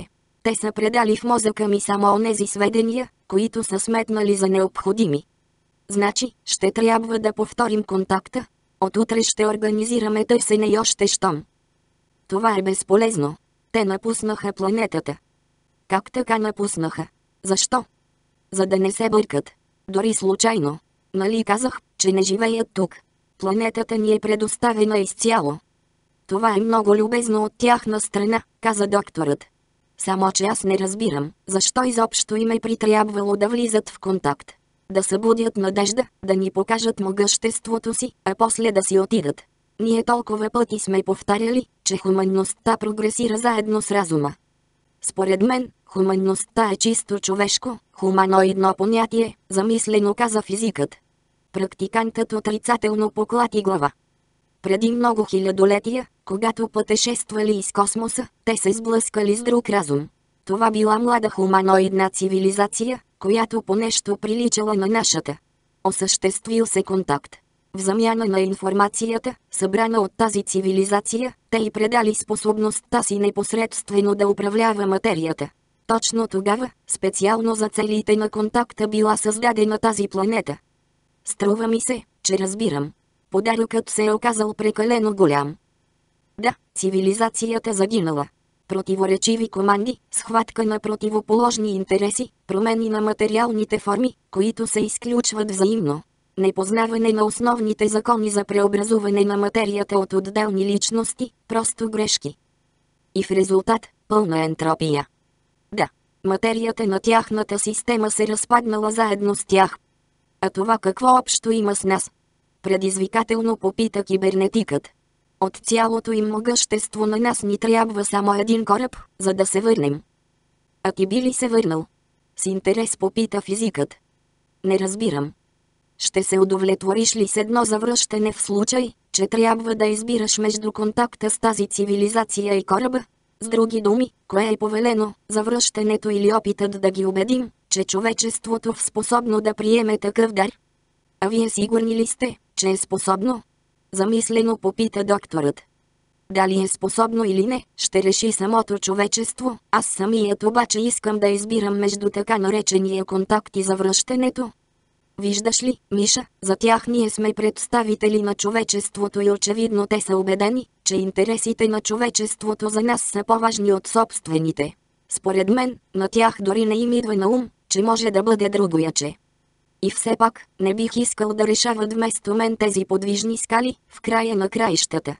Те са предали в мозъка ми само онези сведения, които са сметнали за необходими. Значи, ще трябва да повторим контакта. От утре ще организираме търсене и още щом. Това е безполезно. Те напуснаха планетата. Как така напуснаха? Защо? За да не се бъркат. Дори случайно. Нали казах, че не живеят тук? Планетата ни е предоставена изцяло. Това е много любезно от тяхна страна, каза докторът. Само че аз не разбирам, защо изобщо им е притрябвало да влизат в контакт. Да събудят надежда, да ни покажат могъществото си, а после да си отидат. Ние толкова пъти сме повтаряли, че хуманността прогресира заедно с разума. Според мен, хуманността е чисто човешко, хуманоидно понятие, замислено каза физикът. Практикантът отрицателно поклати глава. Преди много хилядолетия, когато пътешествали из космоса, те се сблъскали с друг разум. Това била млада хуманоидна цивилизация, която по нещо приличала на нашата. Осъществил се контакт. В замяна на информацията, събрана от тази цивилизация, те й предали способността си непосредствено да управлява материята. Точно тогава, специално за целите на контакта била създадена тази планета. Струва ми се, че разбирам. Подаръкът се е оказал прекалено голям. Да, цивилизацията загинала. Противоречиви команди, схватка на противоположни интереси, промени на материалните форми, които се изключват взаимно. Непознаване на основните закони за преобразуване на материята от отделни личности, просто грешки. И в резултат, пълна ентропия. Да, материята на тяхната система се разпаднала заедно с тях. А това какво общо има с нас? Предизвикателно попита кибернетикът. От цялото им могъщество на нас ни трябва само един кораб, за да се върнем. А ти би ли се върнал? С интерес попита физикът. Не разбирам. Ще се удовлетвориш ли с едно завръщане в случай, че трябва да избираш между контакта с тази цивилизация и кораба? С други думи, кое е повелено, завръщането или опитът да ги убедим, че човечеството е способно да приеме такъв дар? А вие сигурни ли сте, че е способно? Замислено попита докторът. Дали е способно или не, ще реши самото човечество, аз самият обаче искам да избирам между така наречения контакт и завръщането. Виждаш ли, Миша, за тях ние сме представители на човечеството и очевидно те са убедени, че интересите на човечеството за нас са по-важни от собствените. Според мен, на тях дори не им идва на ум, че може да бъде другояче. И все пак, не бих искал да решават вместо мен тези подвижни скали, в края на краищата.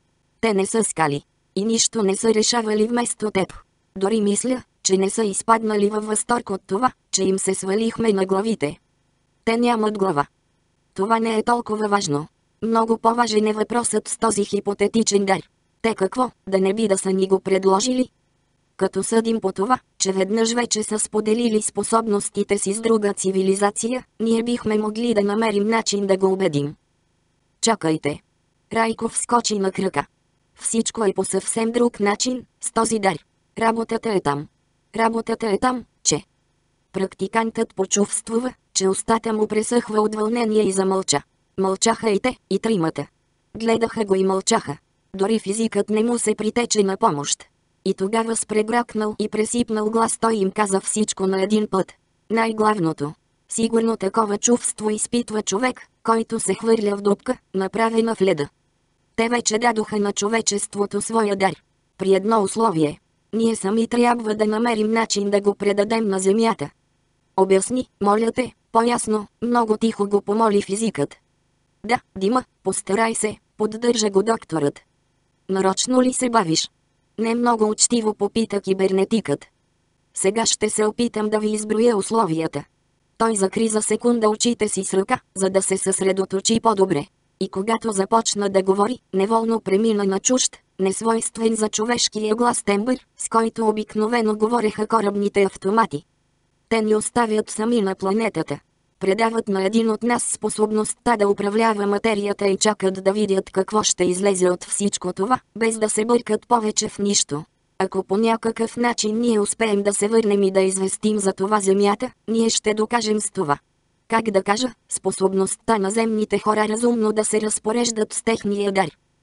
Те не са скали. И нищо не са решавали вместо теб. Дори мисля, че не са изпаднали във възторг от това, че им се свалихме на главите. Те нямат глава. Това не е толкова важно. Много по-важен е въпросът с този хипотетичен дар. Те какво, да не би да са ни го предложили? Като съдим по това, че веднъж вече са споделили способностите си с друга цивилизация, ние бихме могли да намерим начин да го убедим. Чакайте. Райков скочи на крака. Всичко е по съвсем друг начин, с този дар. Работата е там. Работата е там, че... Практикантът почувствува, че устата му пресъхва от вълнение и замълча. Мълчаха и те, и тримата. Гледаха го и мълчаха. Дори физикът не му се притече на помощ. И тогава с прегракнал и пресипнал глас той им каза всичко на един път. Най-главното. Сигурно такова чувство изпитва човек, който се хвърля в дупка, направена в леда. Те вече дадоха на човечеството своя дар. При едно условие. Ние сами трябва да намерим начин да го предадем на земята. Обясни, моля те, по-ясно, много тихо го помоли физикът. Да, Дима, постарай се, поддържа го докторът. Нарочно ли се бавиш? Не много учтиво попита кибернетикът. Сега ще се опитам да ви изброя условията. Той закри за секунда очите си с ръка, за да се съсредоточи по-добре. И когато започна да говори, неволно премина на чужд, несвойствен за човешкия глас тембър, с който обикновено говореха корабните автомати. Те ни оставят сами на планетата. Предават на един от нас способността да управлява материята и чакат да видят какво ще излезе от всичко това, без да се бъркат повече в нищо. Ако по някакъв начин ние успеем да се върнем и да известим за това земята, ние ще докажем с това. Как да кажа, способността на земните хора разумно да се разпореждат с техния дар.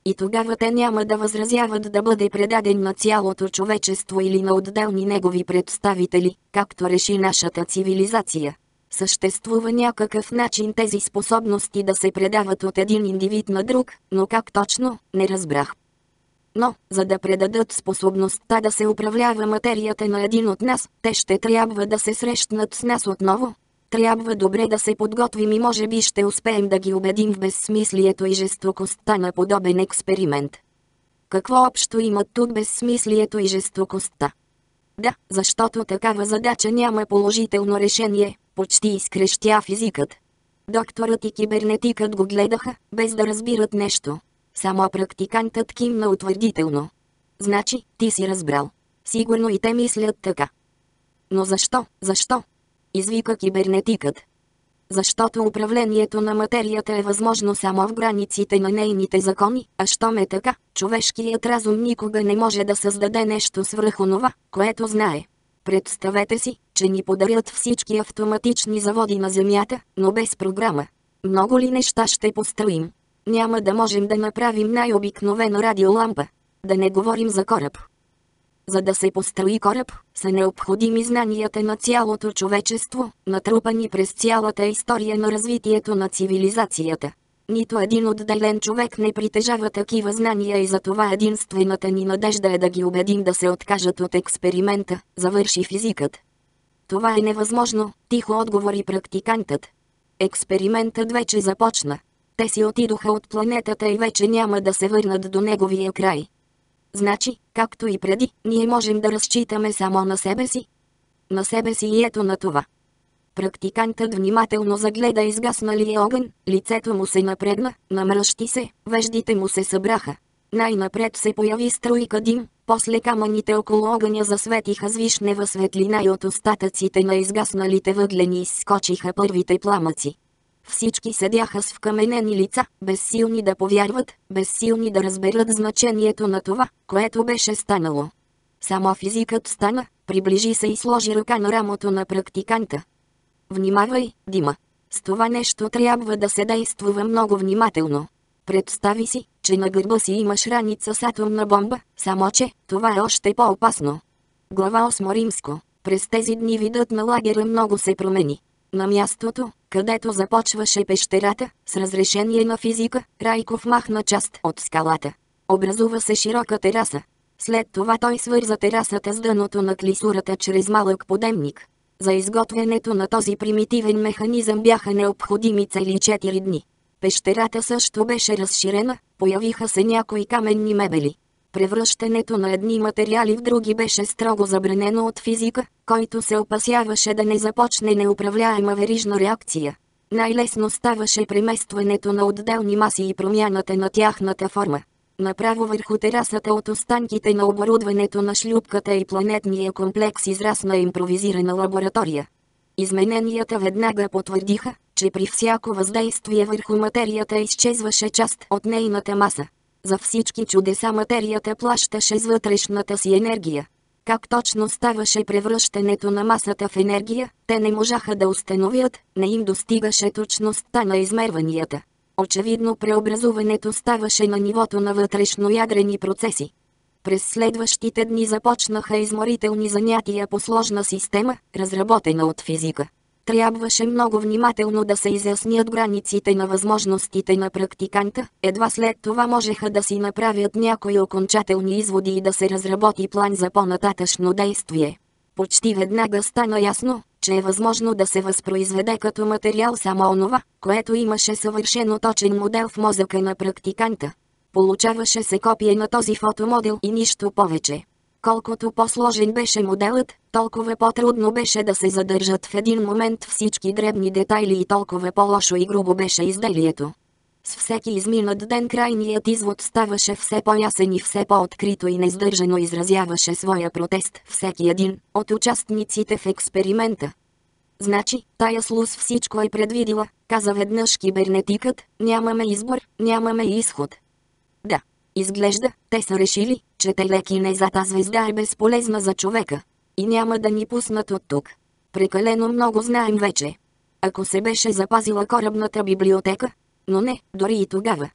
И тогава те няма да възразяват да бъде предаден на цялото човечество или на отделни негови представители, както реши нашата цивилизация. Съществува някакъв начин тези способности да се предават от един индивид на друг, но как точно, не разбрах. Но, за да предадат способността да се управлява материята на един от нас, те ще трябва да се срещнат с нас отново. Трябва добре да се подготвим и може би ще успеем да ги убедим в безсмислието и жестокостта на подобен експеримент. Какво общо имат тук безсмислието и жестокостта? Да, защото такава задача няма положително решение, почти изкрещя физикът. Докторът и кибернетикът го гледаха, без да разбират нещо. Само практикантът кимна утвърдително. Значи, ти си разбрал. Сигурно и те мислят така. Но защо, защо? Извика кибернетикът. Защото управлението на материята е възможно само в границите на нейните закони, а щом е така, човешкият разум никога не може да създаде нещо свръх онова, което знае. Представете си, че ни подарят всички автоматични заводи на Земята, но без програма. Много ли неща ще построим? Няма да можем да направим най-обикновена радиолампа. Да не говорим за кораб. За да се построи кораб, са необходими знанията на цялото човечество, натрупани през цялата история на развитието на цивилизацията. Нито един отделен човек не притежава такива знания и затова единствената ни надежда е да ги убедим да се откажат от експеримента, завърши физикът. Това е невъзможно, тихо отговори практикантът. Експериментът вече започна. Те си отидоха от планетата и вече няма да се върнат до неговия край. Значи, както и преди, ние можем да разчитаме само на себе си. На себе си и ето на това. Практикантът внимателно загледа изгасналия огън, лицето му се напрегна, намръщи се, веждите му се събраха. Най-напред се появи струйка дим, после камъните около огъня засветиха с вишнева светлина и от остатъците на изгасналите въглени изскочиха първите пламъци. Всички седяха с вкаменени лица, безсилни да повярват, безсилни да разберат значението на това, което беше станало. Само физикът стана, приближи се и сложи ръка на рамото на практиканта. Внимавай, Дима. С това нещо трябва да се действува много внимателно. Представи си, че на гърба си имаш раница с атомна бомба, само че това е още по-опасно. Глава осма римско. През тези дни видът на лагера много се промени. На мястото, където започваше пещерата, с разрешение на физика, Райков махна част от скалата. Образува се широка тераса. След това той свърза терасата с дъното на клисурата чрез малък подемник. За изготвянето на този примитивен механизъм бяха необходими цели четири дни. Пещерата също беше разширена, появиха се някои каменни мебели. Превръщането на едни материали в други беше строго забранено от физика, който се опасяваше да не започне неуправляема верижна реакция. Най-лесно ставаше преместването на отделни маси и промяната на тяхната форма. Направо върху терасата от останките на оборудването на шлюпката и планетния комплекс израсна импровизирана лаборатория. Измененията веднага потвърдиха, че при всяко въздействие върху материята изчезваше част от нейната маса. За всички чудеса материята плащаше с вътрешната си енергия. Как точно ставаше превръщането на масата в енергия, те не можаха да установят, не им достигаше точността на измерванията. Очевидно преобразуването ставаше на нивото на вътрешноядрени процеси. През следващите дни започнаха изморителни занятия по сложна система, разработена от физика. Трябваше много внимателно да се изяснят границите на възможностите на практиканта, едва след това можеха да си направят някои окончателни изводи и да се разработи план за по-нататъшно действие. Почти веднага стана ясно, че е възможно да се възпроизведе като материал само онова, което имаше съвършено точен модел в мозъка на практиканта. Получаваше се копие на този фотомодел и нищо повече. Колкото по-сложен беше моделът, толкова по-трудно беше да се задържат в един момент всички дребни детайли и толкова по-лошо и грубо беше изделието. С всеки изминат ден крайният извод ставаше все по-ясен и все по-открито и несдържано изразяваше своя протест всеки един от участниците в експеримента. Значи, тая слус всичко е предвидила, каза веднъж кибернетикът, нямаме избор, нямаме изход. Да, изглежда, те са решили, че телекинезата звезда е безполезна за човека. И няма да ни пуснат от тук. Прекалено много знаем вече. Ако се беше запазила корабната библиотека, но не, дори и тогава.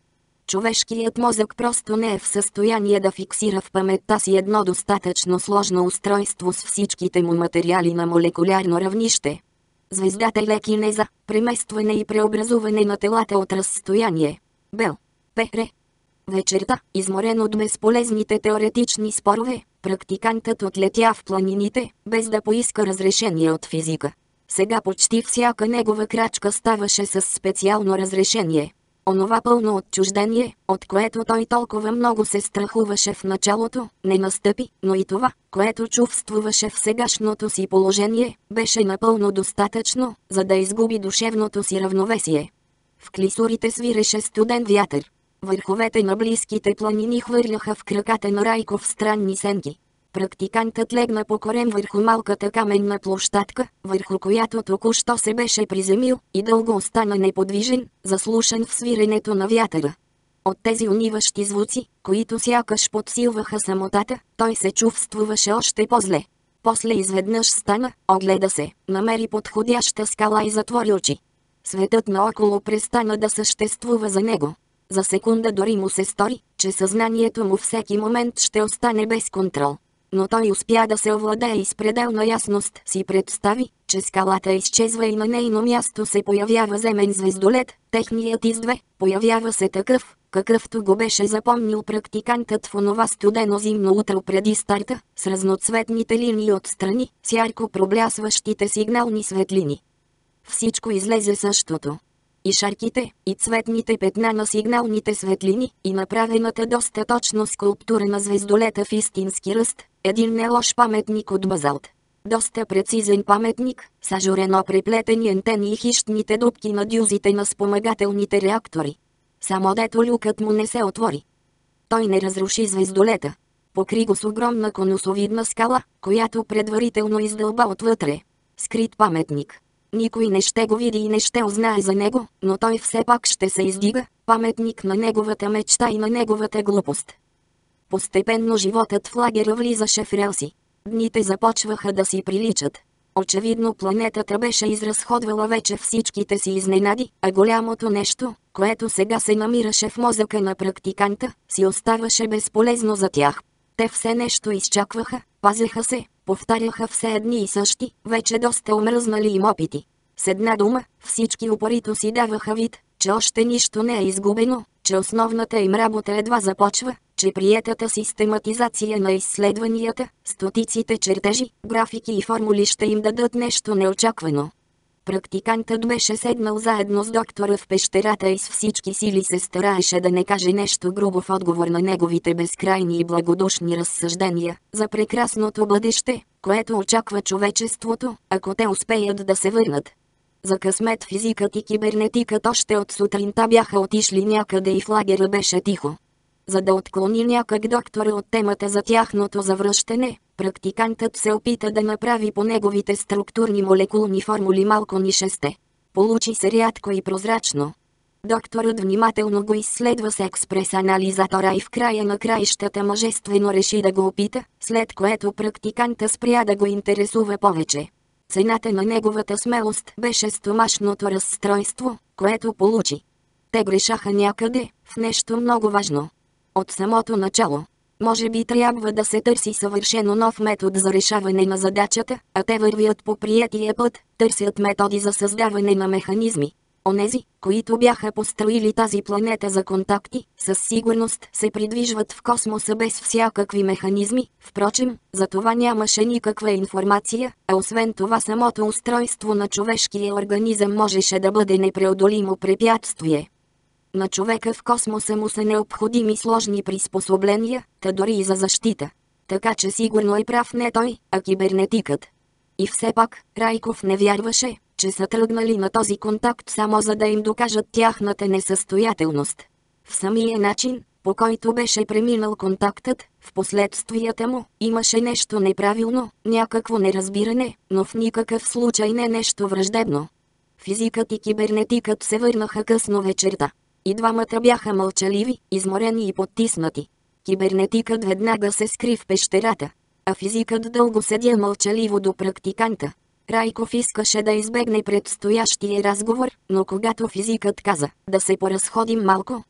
Човешкият мозък просто не е в състояние да фиксира в паметта си едно достатъчно сложно устройство с всичките му материали на молекулярно равнище. Звездата телекинеза, преместване и преобразуване на телата от разстояние. Бел. Пере. Вечерта, изморен от безполезните теоретични спорове, практикантът отлетя в планините, без да поиска разрешение от физика. Сега почти всяка негова крачка ставаше с специално разрешение. Онова пълно отчуждение, от което той толкова много се страхуваше в началото, не настъпи, но и това, което чувствуваше в сегашното си положение, беше напълно достатъчно, за да изгуби душевното си равновесие. В клисурите свиреше студен вятър. Върховете на близките планини хвърляха в краката на Райков странни сенки. Практикантът легна по корем върху малката каменна площадка, върху която току-що се беше приземил, и дълго остана неподвижен, заслушан в свиренето на вятъра. От тези униващи звуци, които сякаш подсилваха самотата, той се чувствуваше още по-зле. После изведнъж стана, огледа се, намери подходяща скала и затвори очи. Светът наоколо престана да съществува за него. За секунда дори му се стори, че съзнанието му всеки момент ще остане без контрол. Но той успя да се овладее и с пределна ясност си представи, че скалата изчезва и на нейно място се появява земен звездолет, техният издве, появява се такъв, какъвто го беше запомнил практикантът в онова студено зимно утро преди старта, с разноцветните линии отстрани, с ярко проблясващите сигнални светлини. Всичко излезе същото. И шарките, и цветните петна на сигналните светлини, и направената доста точно скулптура на звездолета в истински ръст, един нелош паметник от базалт. Доста прецизен паметник, с ажурено преплетени антени и хищните дупки на дюзите на спомагателните реактори. Само дето люкът му не се отвори. Той не разруши звездолета. Покри го с огромна конусовидна скала, която предварително издълба отвътре. Скрит паметник. Никой не ще го види и не ще узнае за него, но той все пак ще се издига, паметник на неговата мечта и на неговата глупост. Постепенно животът в лагера влизаше в релси. Дните започваха да си приличат. Очевидно планетата беше изразходвала вече всичките си изненади, а голямото нещо, което сега се намираше в мозъка на практиканта, си оставаше безполезно за тях. Те все нещо изчакваха, пазеха се, повтаряха все едни и същи, вече доста омръзнали им опити. С една дума, всички упорито си даваха вид, че още нищо не е изгубено, че основната им работа едва започва, че приетата систематизация на изследванията, стотиците чертежи, графики и формули ще им дадат нещо неочаквано. Практикантът беше седнал заедно с доктора в пещерата и с всички сили се стараеше да не каже нещо грубо в отговор на неговите безкрайни и благодушни разсъждения за прекрасното бъдеще, което очаква човечеството, ако те успеят да се върнат. За късмет физикът и кибернетикът още от сутринта бяха отишли някъде и в лагера беше тихо. За да отклони някак доктора от темата за тяхното завръщане, практикантът се опита да направи по неговите структурни молекулни формули малко нишесте. Получи се рядко и прозрачно. Докторът внимателно го изследва с експрес-анализатора и в края на краищата мъжествено реши да го опита, след което практиканта спря да го интересува повече. Цената на неговата смелост беше стомашното разстройство, което получи. Те грешаха някъде, в нещо много важно. От самото начало. Може би трябва да се търси съвършено нов метод за решаване на задачата, а те вървят по приетия път, търсят методи за създаване на механизми. Онези, които бяха построили тази планета за контакти, със сигурност се придвижват в космоса без всякакви механизми, впрочем, за това нямаше никаква информация, а освен това самото устройство на човешкия организъм можеше да бъде непреодолимо препятствие. На човека в космоса му са необходими сложни приспособления, та дори и за защита. Така че сигурно е прав не той, а кибернетикът. И все пак, Райков не вярваше, че са тръгнали на този контакт само за да им докажат тяхната несъстоятелност. В самия начин, по който беше преминал контактът, в последствията му, имаше нещо неправилно, някакво неразбиране, но в никакъв случай не нещо враждебно. Физикът и кибернетикът се върнаха късно вечерта. И двамата бяха мълчаливи, изморени и потиснати. Кибернетикът веднага се скри в пещерата, а физикът дълго седя мълчаливо до практиканта. Райков искаше да избегне предстоящия разговор, но когато физикът каза да се поразходим малко,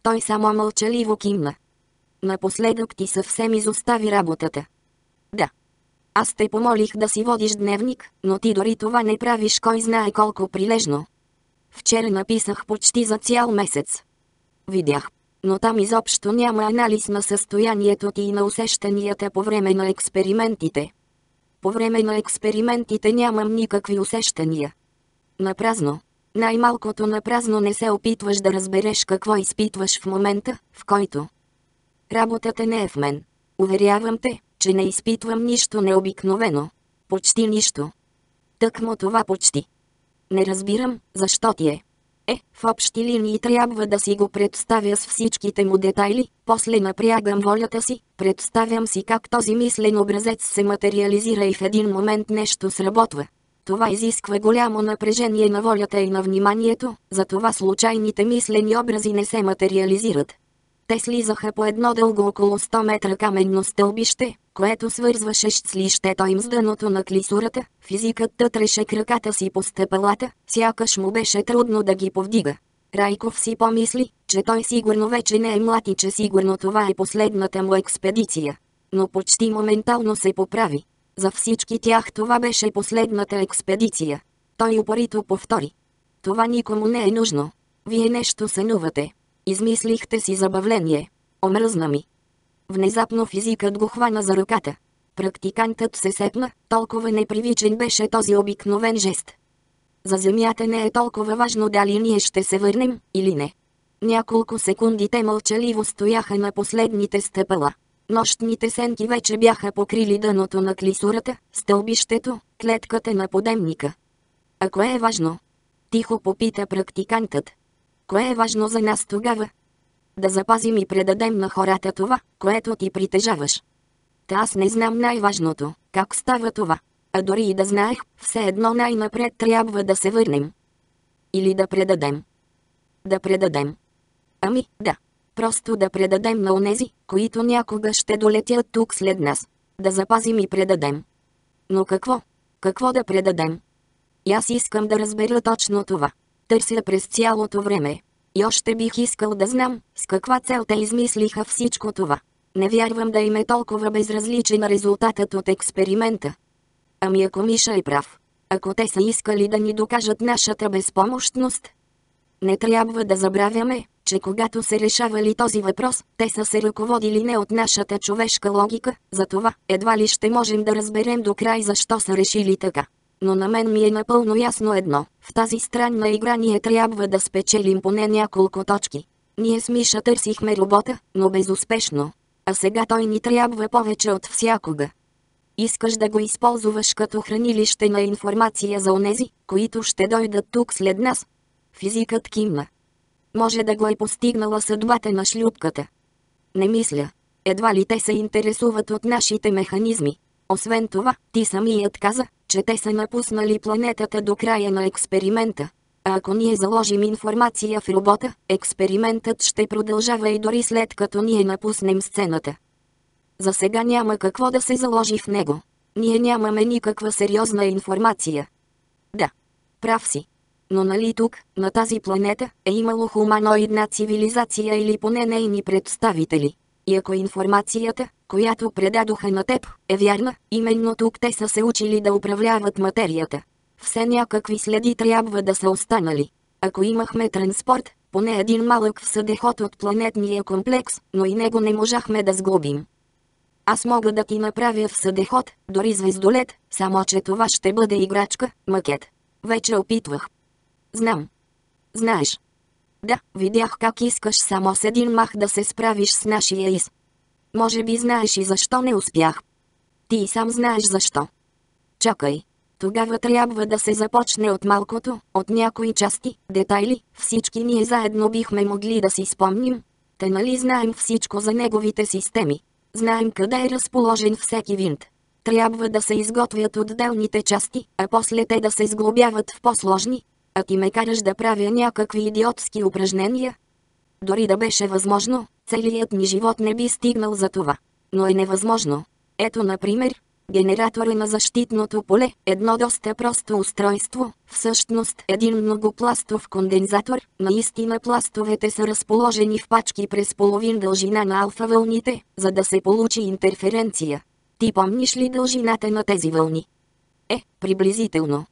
Той само мълчаливо кимна. Напоследък ти съвсем изостави работата. Да. Аз те помолих да си водиш дневник, но ти дори това не правиш кой знае колко прилежно. Вчера написах почти за цял месец. Видях. Но там изобщо няма анализ на състоянието ти и на усещанията по време на експериментите. По време на експериментите нямам никакви усещания. Напразно. Най-малкото напразно не се опитваш да разбереш какво изпитваш в момента, в който. Работата не е в мен. Уверявам те, че не изпитвам нищо необикновено. Почти нищо. Тъкмо това почти. Не разбирам, защо ти е. Е, в общи линии трябва да си го представя с всичките му детайли, после напрягам волята си, представям си как този мислен образец се материализира и в един момент нещо сработва. Това изисква голямо напрежение на волята и на вниманието, затова случайните мислени образи не се материализират. Те слизаха по едно дълго около сто метра каменно стълбище, което свързваше щлището им с дъното на клисурата. Физикът тътреше краката си по стъпалата, сякаш му беше трудно да ги повдига. Райков си помисли, че той сигурно вече не е млад и че сигурно това е последната му експедиция. Но почти моментално се поправи. За всички тях това беше последната експедиция. Той упорито повтори. Това никому не е нужно. Вие нещо сънувате. Измислихте си забавление. Омръзна ми. Внезапно физикът го хвана за ръката. Практикантът се сепна, толкова непривичен беше този обикновен жест. За Земята не е толкова важно дали ние ще се върнем, или не. Няколко секунди те мълчаливо стояха на последните стъпала. Нощните сенки вече бяха покрили дъното на клисурата, стълбището, клетката на подемника. А кое е важно? Тихо попита практикантът. Кое е важно за нас тогава? Да запазим и предадем на хората това, което ти притежаваш. Та аз не знам най-важното, как става това. А дори и да знаех, все едно най-напред трябва да се върнем. Или да предадем. Да предадем. Ами, да. Просто да предадем на онези, които някога ще долетят тук след нас. Да запазим и предадем. Но какво? Какво да предадем? И аз искам да разбера точно това. Търся през цялото време. И още бих искал да знам, с каква цел те измислиха всичко това. Не вярвам да им е толкова безразличен резултатът от експеримента. Ами ако Миша е прав. Ако те са искали да ни докажат нашата безпомощност. Не трябва да забравяме, че когато се решавали този въпрос, те са се ръководили не от нашата човешка логика, затова едва ли ще можем да разберем до край защо са решили така. Но на мен ми е напълно ясно едно, в тази странна игра ние трябва да спечелим поне няколко точки. Ние с Миша търсихме робота, но безуспешно. А сега той ни трябва повече от всякога. Искаш да го използваш като хранилище на информация за онези, които ще дойдат тук след нас? Физикът кимна. Може да го е постигнала съдбата на шлюпката. Не мисля. Едва ли те се интересуват от нашите механизми. Освен това, ти самият каза, че те са напуснали планетата до края на експеримента. А ако ние заложим информация в робота, експериментът ще продължава и дори след като ние напуснем сцената. За сега няма какво да се заложи в него. Ние нямаме никаква сериозна информация. Да, прав си. Но нали тук, на тази планета, е имало хуманоидна цивилизация или поне нейни представители. И ако информацията, която предадоха на теб, е вярна, именно тук те са се учили да управляват материята. Все някакви следи трябва да са останали. Ако имахме транспорт, поне един малък всъдеход от планетния комплекс, но и него не можахме да сглобим. Аз мога да ти направя всъдеход, дори звездолет, само че това ще бъде играчка, макет. Вече опитвах. Знам. Знаеш. Да, видях как искаш само с един мах да се справиш с нашия из. Може би знаеш и защо не успях. Ти и сам знаеш защо. Чакай. Тогава трябва да се започне от малкото, от някои части, детайли, всички ние заедно бихме могли да си спомним. Те нали знаем всичко за неговите системи. Знаем къде е разположен всеки винт. Трябва да се изготвят отделните части, а после те да се сглобяват в по-сложни. А ти ме караш да правя някакви идиотски упражнения? Дори да беше възможно, целият ми живот не би стигнал за това. Но е невъзможно. Ето например, Генератора на защитното поле – едно доста просто устройство, всъщност един многопластов кондензатор. Наистина пластовете са разположени в пачки през половин дължина на алфа вълните, за да се получи интерференция. Ти помниш ли дължината на тези вълни? Е, приблизително.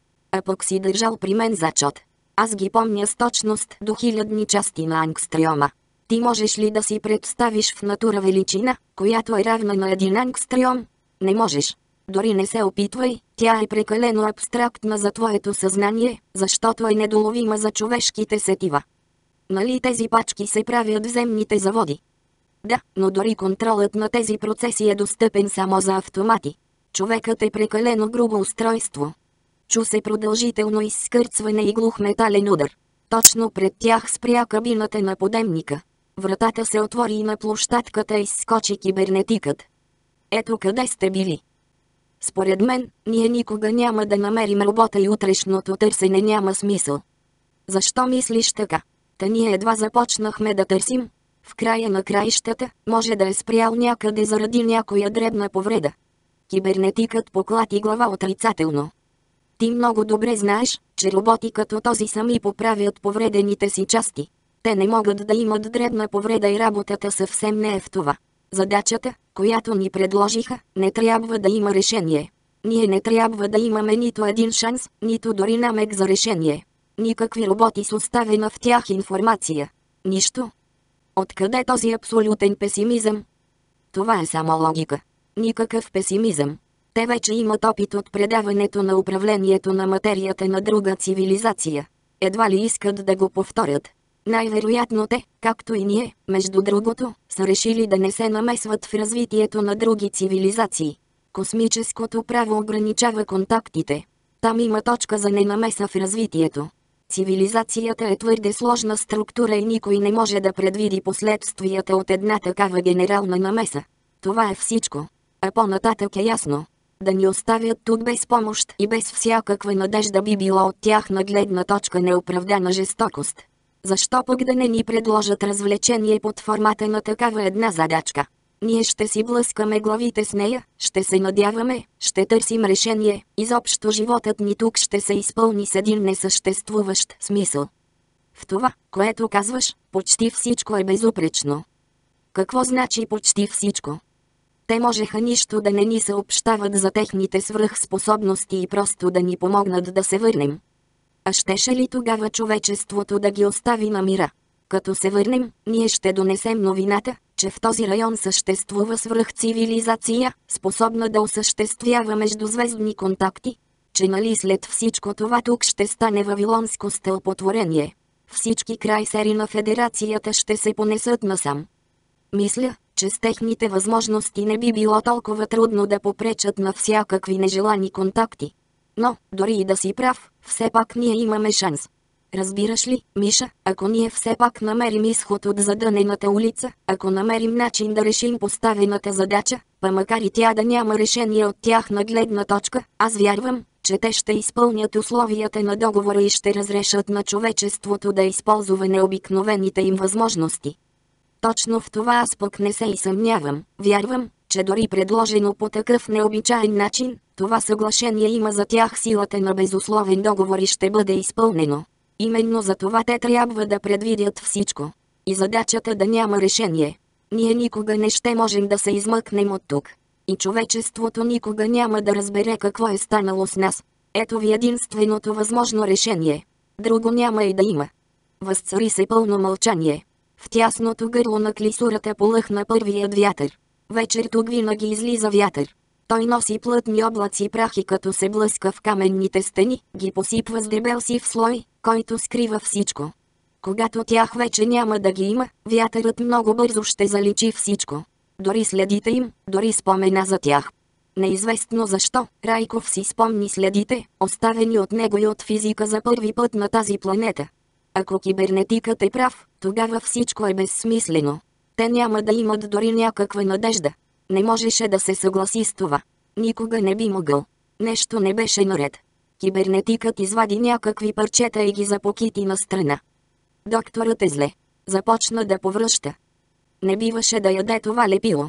А пък си държал при мен зачет. Аз ги помня с точност до хилядни части на ангстрема. Ти можеш ли да си представиш в натура величина, която е равна на един ангстрем? Не можеш. Дори не се опитвай, тя е прекалено абстрактна за твоето съзнание, защото е недоловима за човешките сетива. Нали тези пачки се правят в земните заводи? Да, но дори контролът на тези процеси е достъпен само за автомати. Човекът е прекалено грубо устройство. Чу се продължително изскърцване и глух метален удар. Точно пред тях спря кабината на подемника. Вратата се отвори и на площадката изскочи кибернетикът. Ето къде сте били. Според мен, ние никога няма да намерим работа и утрешното търсене няма смисъл. Защо мислиш така? Та ние едва започнахме да търсим. В края на краищата, може да е спрял някъде заради някоя дребна повреда. Кибернетикът поклати глава отрицателно. Ти много добре знаеш, че роботи като този сами поправят повредените си части. Те не могат да имат дребна повреда и работата съвсем не е в това. Задачата, която ни предложиха, не трябва да има решение. Ние не трябва да имаме нито един шанс, нито дори намек за решение. Никакви роботи с оставена в тях информация. Нищо. Откъде този абсолютен песимизъм? Това е само логика. Никакъв песимизъм. Те вече имат опит от предаването на управлението на материята на друга цивилизация. Едва ли искат да го повторят. Най-вероятно те, както и ние, между другото, са решили да не се намесват в развитието на други цивилизации. Космическото право ограничава контактите. Там има точка за ненамеса в развитието. Цивилизацията е твърде сложна структура и никой не може да предвиди последствията от една такава генерална намеса. Това е всичко. А по-нататък е ясно. Да ни оставят тук без помощ и без всякаква надежда би било от тяхна гледна точка неоправдана жестокост. Защо пък да не ни предложат развлечение под формата на такава една задачка? Ние ще си блъскаме главите с нея, ще се надяваме, ще търсим решение, изобщо животът ни тук ще се изпълни с един несъществуващ смисъл. В това, което казваш, почти всичко е безупречно. Какво значи почти всичко? Те можеха нищо да не ни съобщават за техните свръхспособности и просто да ни помогнат да се върнем. А щеше ли тогава човечеството да ги остави на мира? Като се върнем, ние ще донесем новината, че в този район съществува свръхцивилизация, способна да осъществява междузвездни контакти, че нали след всичко това тук ще стане вавилонско стълпотворение. Всички крайсери на Федерацията ще се понесат насам. Мисля, че с техните възможности не би било толкова трудно да попречат на всякакви нежелани контакти. Но, дори и да си прав, все пак ние имаме шанс. Разбираш ли, Миша, ако ние все пак намерим изход от задънената улица, ако намерим начин да решим поставената задача, па макар и тя да няма решение от тяхна гледна точка, аз вярвам, че те ще изпълнят условията на договора и ще разрешат на човечеството да използва необикновените им възможности. Точно в това аз пък не се и съмнявам. Вярвам, че дори предложено по такъв необичаен начин, това съглашение има за тях силата на безусловен договор и ще бъде изпълнено. Именно за това те трябва да предвидят всичко. И задачата да няма решение. Ние никога не ще можем да се измъкнем от тук. И човечеството никога няма да разбере какво е станало с нас. Ето ви единственото възможно решение. Друго няма и да има. Възцари се пълно мълчание. В тясното гърло на клисурата полъхна първият вятър. Вечер тук винаги излиза вятър. Той носи плътни облаци прах и като се блъска в каменните стени, ги посипва с дебел сив слой, който скрива всичко. Когато тях вече няма да ги има, вятърът много бързо ще заличи всичко. Дори следите им, дори спомена за тях. Неизвестно защо, Райков си спомни следите, оставени от него и от физика за първи път на тази планета. Ако кибернетикът е прав, тогава всичко е безсмислено. Те няма да имат дори някаква надежда. Не можеше да се съгласи с това. Никога не би могъл. Нещо не беше наред. Кибернетикът извади някакви парчета и ги запокити на страна. Докторът е зле. Започна да повръща. Не биваше да яде това лепило.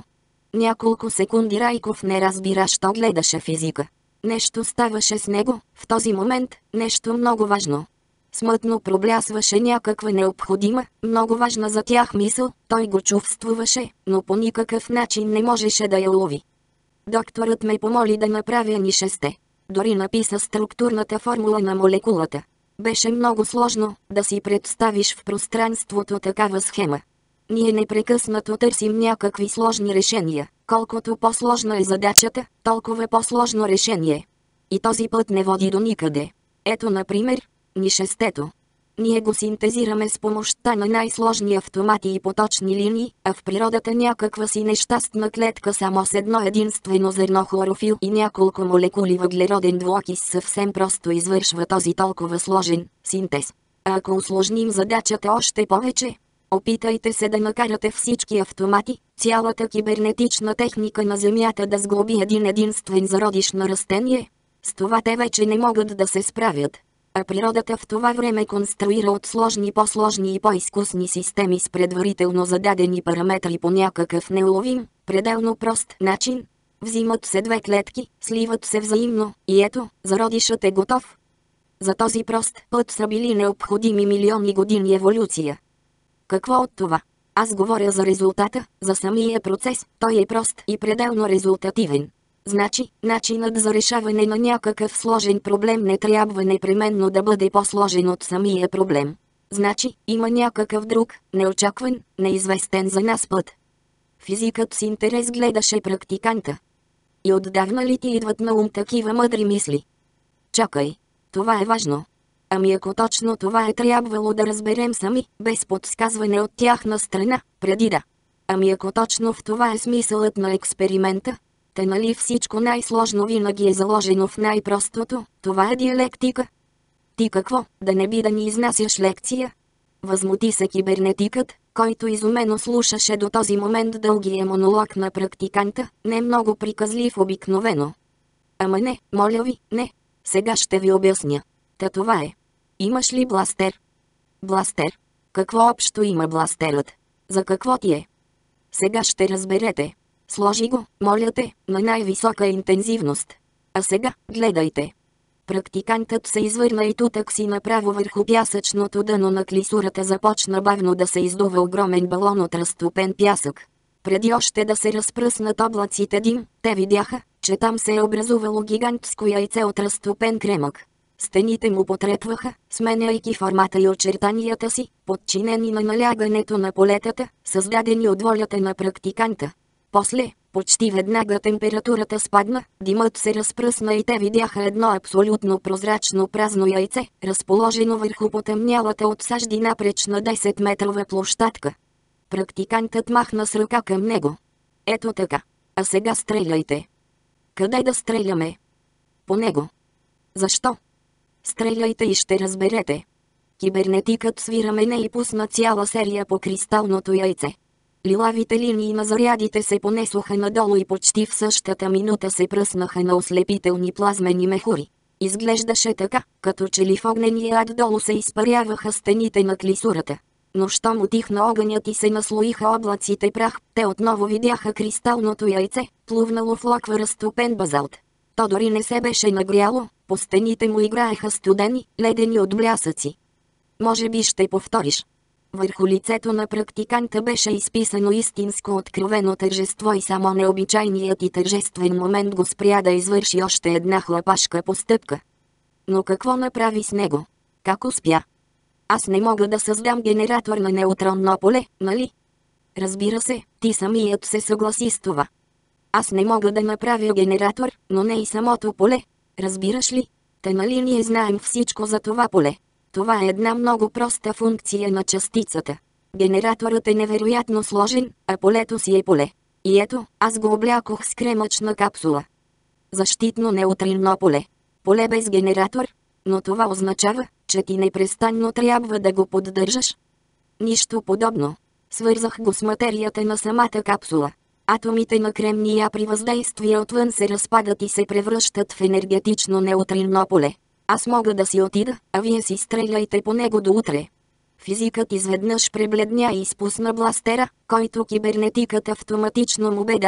Няколко секунди Райков не разбира, що гледаше физика. Нещо ставаше с него, в този момент, нещо много важно. Смътно проблясваше някаква необходима, много важна за тях мисъл, той го чувствуваше, но по никакъв начин не можеше да я улови. Докторът ме помоли да направя ни шесте. Дори написа структурната формула на молекулата. Беше много сложно да си представиш в пространството такава схема. Ние непрекъснато търсим някакви сложни решения. Колкото по-сложна е задачата, толкова по-сложно решение. И този път не води до никъде. Ето например, ни шестето. Ние го синтезираме с помощта на най-сложни автомати и поточни линии, а в природата някаква си нещастна клетка само с едно единствено зерно хлорофил и няколко молекули въглероден двуокис съвсем просто извършва този толкова сложен синтез. А ако усложним задачата още повече, опитайте се да накарате всички автомати, цялата кибернетична техника на Земята да сглоби един единствен зародиш на растение. С това те вече не могат да се справят. А природата в това време конструира от сложни по-сложни и по-изкусни системи с предварително зададени параметри по някакъв неуловим, пределно прост начин. Взимат се две клетки, сливат се взаимно, и ето, зародишът е готов. За този прост път са били необходими милиони години еволюция. Какво от това? Аз говоря за резултата, за самия процес, той е прост и пределно резултативен. Значи, начинът за решаване на някакъв сложен проблем не трябва непременно да бъде по-сложен от самия проблем. Значи, има някакъв друг, неочакван, неизвестен за нас път. Физикът с интерес гледаше практиканта. И отдавна ли ти идват на ум такива мъдри мисли? Чакай, това е важно. Ами ако точно това е трябвало да разберем сами, без подсказване от тяхна страна, преди да. Ами ако точно в това е смисълът на експеримента, те нали всичко най-сложно винаги е заложено в най-простото, това е диалектика. Ти какво, да не би да ни изнасяш лекция? Възмути се кибернетикът, който изумено слушаше до този момент дългия монолог на практиканта, не много приказлив обикновено. Ама не, моля ви, не. Сега ще ви обясня. Та това е. Имаш ли бластер? Бластер? Какво общо има бластерът? За какво ти е? Сега ще разберете. Сложи го, моля те, на най-висока интензивност. А сега, гледайте. Практикантът се извърна и тутък си направо върху пясъчното дъно на клисурата започна бавно да се издува огромен балон от разтопен пясък. Преди още да се разпръснат облаците дим, те видяха, че там се е образувало гигантско яйце от разтопен кремък. Стените му потрепваха, сменяйки формата и очертанията си, подчинени на налягането на полетата, създадени от волята на практиканта. После, почти веднага температурата спадна, димът се разпръсна и те видяха едно абсолютно прозрачно празно яйце, разположено върху потъмнялата от сажди напреч на десетметрова площадка. Практикантът махна с ръка към него. Ето така. А сега стреляйте. Къде да стреляме? По него. Защо? Стреляйте и ще разберете. Кибернетикът свира мене и пусна цяла серия по кристалното яйце. Лилавите линии на зарядите се понесоха надолу и почти в същата минута се пръснаха на ослепителни плазмени мехури. Изглеждаше така, като че ли в огнения ад долу се изпаряваха стените на клисурата. Но щом утихна огънят и се наслоиха облаците прах, те отново видяха кристалното яйце, плувнало в локва разтопен базалт. То дори не се беше нагряло, по стените му играеха студени, ледени от блясъци. Може би ще повториш. Върху лицето на практиканта беше изписано истинско откровено тържество и само необичайният и тържествен момент го спря да извърши още една хлапашка постъпка. Но какво направи с него? Как успя? Аз не мога да създам генератор на неутронно поле, нали? Разбира се, ти самият се съгласи с това. Аз не мога да направя генератор, но не и самото поле. Разбираш ли? Те нали ние знаем всичко за това поле. Това е една много проста функция на частицата. Генераторът е невероятно сложен, а полето си е поле. И ето, аз го облякох с кремъчна капсула. Защитно неутринно поле. Поле без генератор, но това означава, че ти непрестанно трябва да го поддържаш. Нищо подобно. Свързах го с материята на самата капсула. Атомите на кремния при въздействие отвън се разпадат и се превръщат в енергетично неутринно поле. Аз мога да си отида, а вие си стреляйте по него до утре. Физикът изведнъж пребледня и изпусна бластера, който кибернетикът автоматично му бе дал.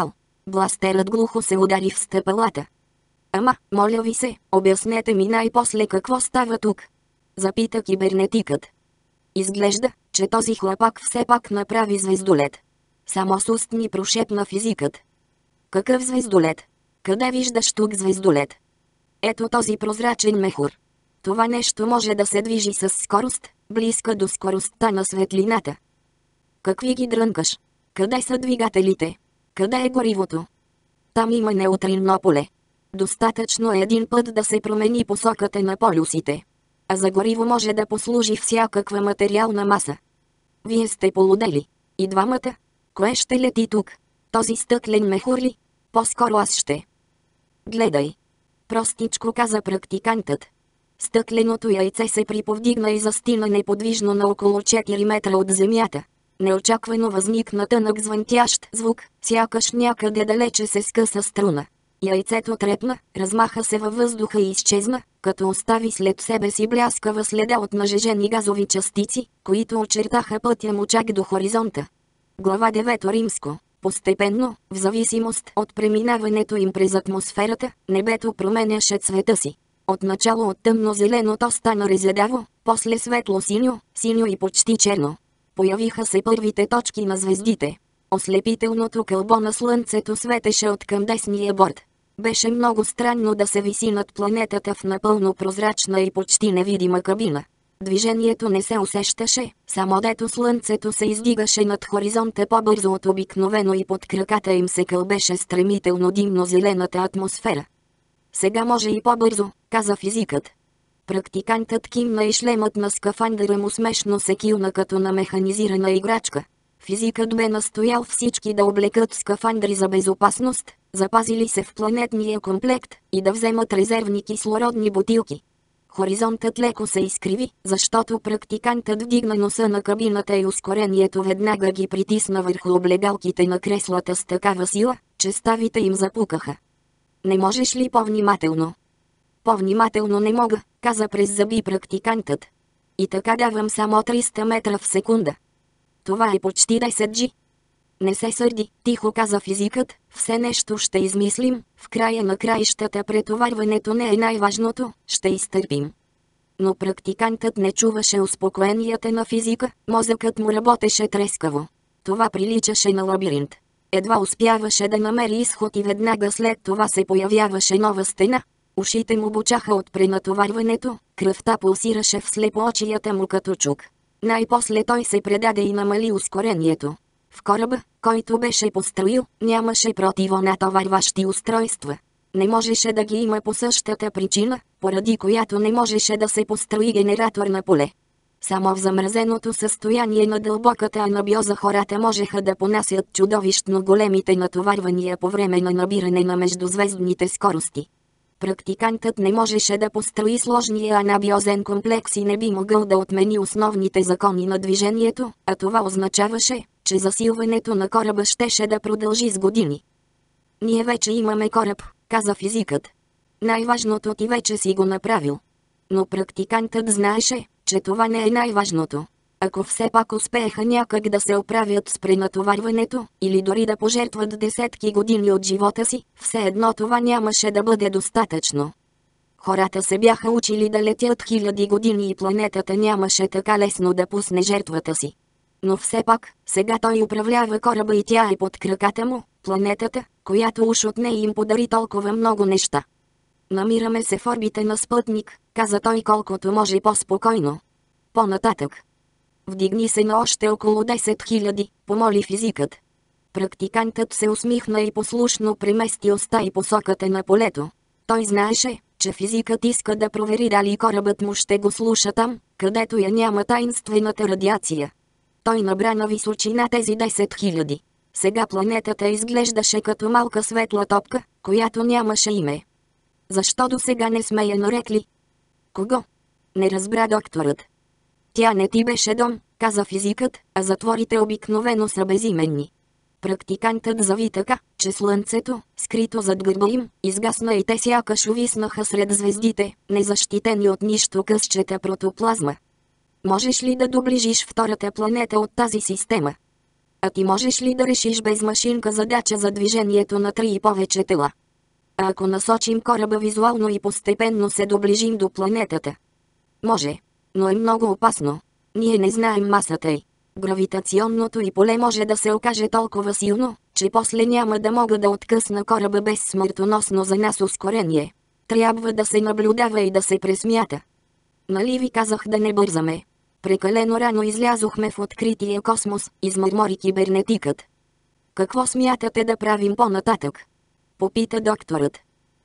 Бластерът глухо се удари в стъпалата. Ама, моля ви се, обяснете ми най-после какво става тук. Запита кибернетикът. Изглежда, че този хлапак все пак направи звездолет. Само с устни прошепна физикът. Какъв звездолет? Къде виждаш тук звездолет? Ето този прозрачен мехур. Това нещо може да се движи с скорост, близка до скоростта на светлината. Какви ги дрънкаш? Къде са двигателите? Къде е горивото? Там има неутринно поле. Достатъчно е един път да се промени посоката на полюсите. А за гориво може да послужи всякаква материална маса. Вие сте полудели. И двамата? Кое ще лети тук? Този стъклен мехур ли? По-скоро аз ще. Гледай. Простичко каза практикантът. Стъкленото яйце се приповдигна и застина неподвижно на около четири метра от земята. Неочаквано възникна тънък звънтящ звук, сякаш някъде далече се скъса струна. Яйцето трепна, размаха се във въздуха и изчезна, като остави след себе си бляскава следа от нажежени газови частици, които очертаха пътя му чак до хоризонта. Глава девета римско. Постепенно, в зависимост от преминаването им през атмосферата, небето променяше цвета си. Отначало от тъмно-зелено то стана резедаво, после светло-синьо, синьо и почти черно. Появиха се първите точки на звездите. Ослепителното кълбо на слънцето светеше от към десния борд. Беше много странно да се виси над планетата в напълно прозрачна и почти невидима кабина. Движението не се усещаше, само дето слънцето се издигаше над хоризонта по-бързо от обикновено и под краката им се кълбеше стремително димно-зелената атмосфера. Сега може и по-бързо, каза физикът. Практикантът кимна и шлемът на скафандъра му смешно се килна като на механизирана играчка. Физикът бе настоял всички да облекат скафандри за безопасност, запазили се в планетния комплект и да вземат резервни кислородни бутилки. Хоризонтът леко се изкриви, защото практикантът вдигна носа на кабината и ускорението веднага ги притисна върху облегалките на креслата с такава сила, че ставите им запукаха. Не можеш ли по-внимателно? По-внимателно не мога, каза през зъби практикантът. И така давам само триста метра в секунда. Това е почти десет джи. Не се сърди, тихо каза физикът, все нещо ще измислим, в края на краищата претоварването не е най-важното, ще изтърпим. Но практикантът не чуваше успокоенията на физика, мозъкът му работеше трескаво. Това приличаше на лабиринт. Едва успяваше да намери изход и веднага след това се появяваше нова стена. Ушите му бучаха от пренатоварването, кръвта пулсираше в слепоочията му като чук. Най-после той се предаде и намали ускорението. В кораба, който беше построил, нямаше противонатоварващи устройства. Не можеше да ги има по същата причина, поради която не можеше да се построи генератор на поле. Само в замразеното състояние на дълбоката анабиоза хората можеха да понасят чудовищно големите натоварвания по време на набиране на междузвездните скорости. Практикантът не можеше да построи сложния анабиозен комплекс и не би могъл да отмени основните закони на движението, а това означаваше, че засилването на кораба щеше да продължи с години. Ние вече имаме кораб, каза физикът. Най-важното ти вече си го направил. Но практикантът знаеше, че това не е най-важното. Ако все пак успееха някак да се оправят с пренатоварването, или дори да пожертват десетки години от живота си, все едно това нямаше да бъде достатъчно. Хората се бяха учили да летят хиляди години и планетата нямаше така лесно да пусне жертвата си. Но все пак, сега той управлява кораба и тя е под краката му, планетата, която уж от нея им подари толкова много неща. Намираме се в орбита на спътник, каза той колкото може по-спокойно. По-нататък. Вдигни се на още около десет хиляди, помоли физикът. Практикантът се усмихна и послушно премести оста и посоката на полето. Той знаеше, че физикът иска да провери дали корабът му ще го слуша там, където я няма таинствената радиация. Той набра на височина тези десет хиляди. Сега планетата изглеждаше като малка светла топка, която нямаше име. Защо до сега не сме я нарекли? Кого? Не разбра докторът. Тя не ти беше дом, каза физикът, а затворите обикновено са безименни. Практикантът зави така, че слънцето, скрито зад гърба им, изгасна и те сякаш увиснаха сред звездите, незащитени от нищо късчета протоплазма. Можеш ли да доближиш втората планета от тази система? А ти можеш ли да решиш без машинка задача за движението на три и повече тела? А ако насочим кораба визуално и постепенно се доближим до планетата? Може. Но е много опасно. Ние не знаем масата й. Гравитационното й поле може да се окаже толкова силно, че после няма да мога да откъсна кораба без смъртоносно за нас ускорение. Трябва да се наблюдава и да се пресмята. Нали ви казах да не бързаме? Прекалено рано излязохме в открития космос, измърмори кибернетикът. Какво смятате да правим по-нататък? Попита докторът.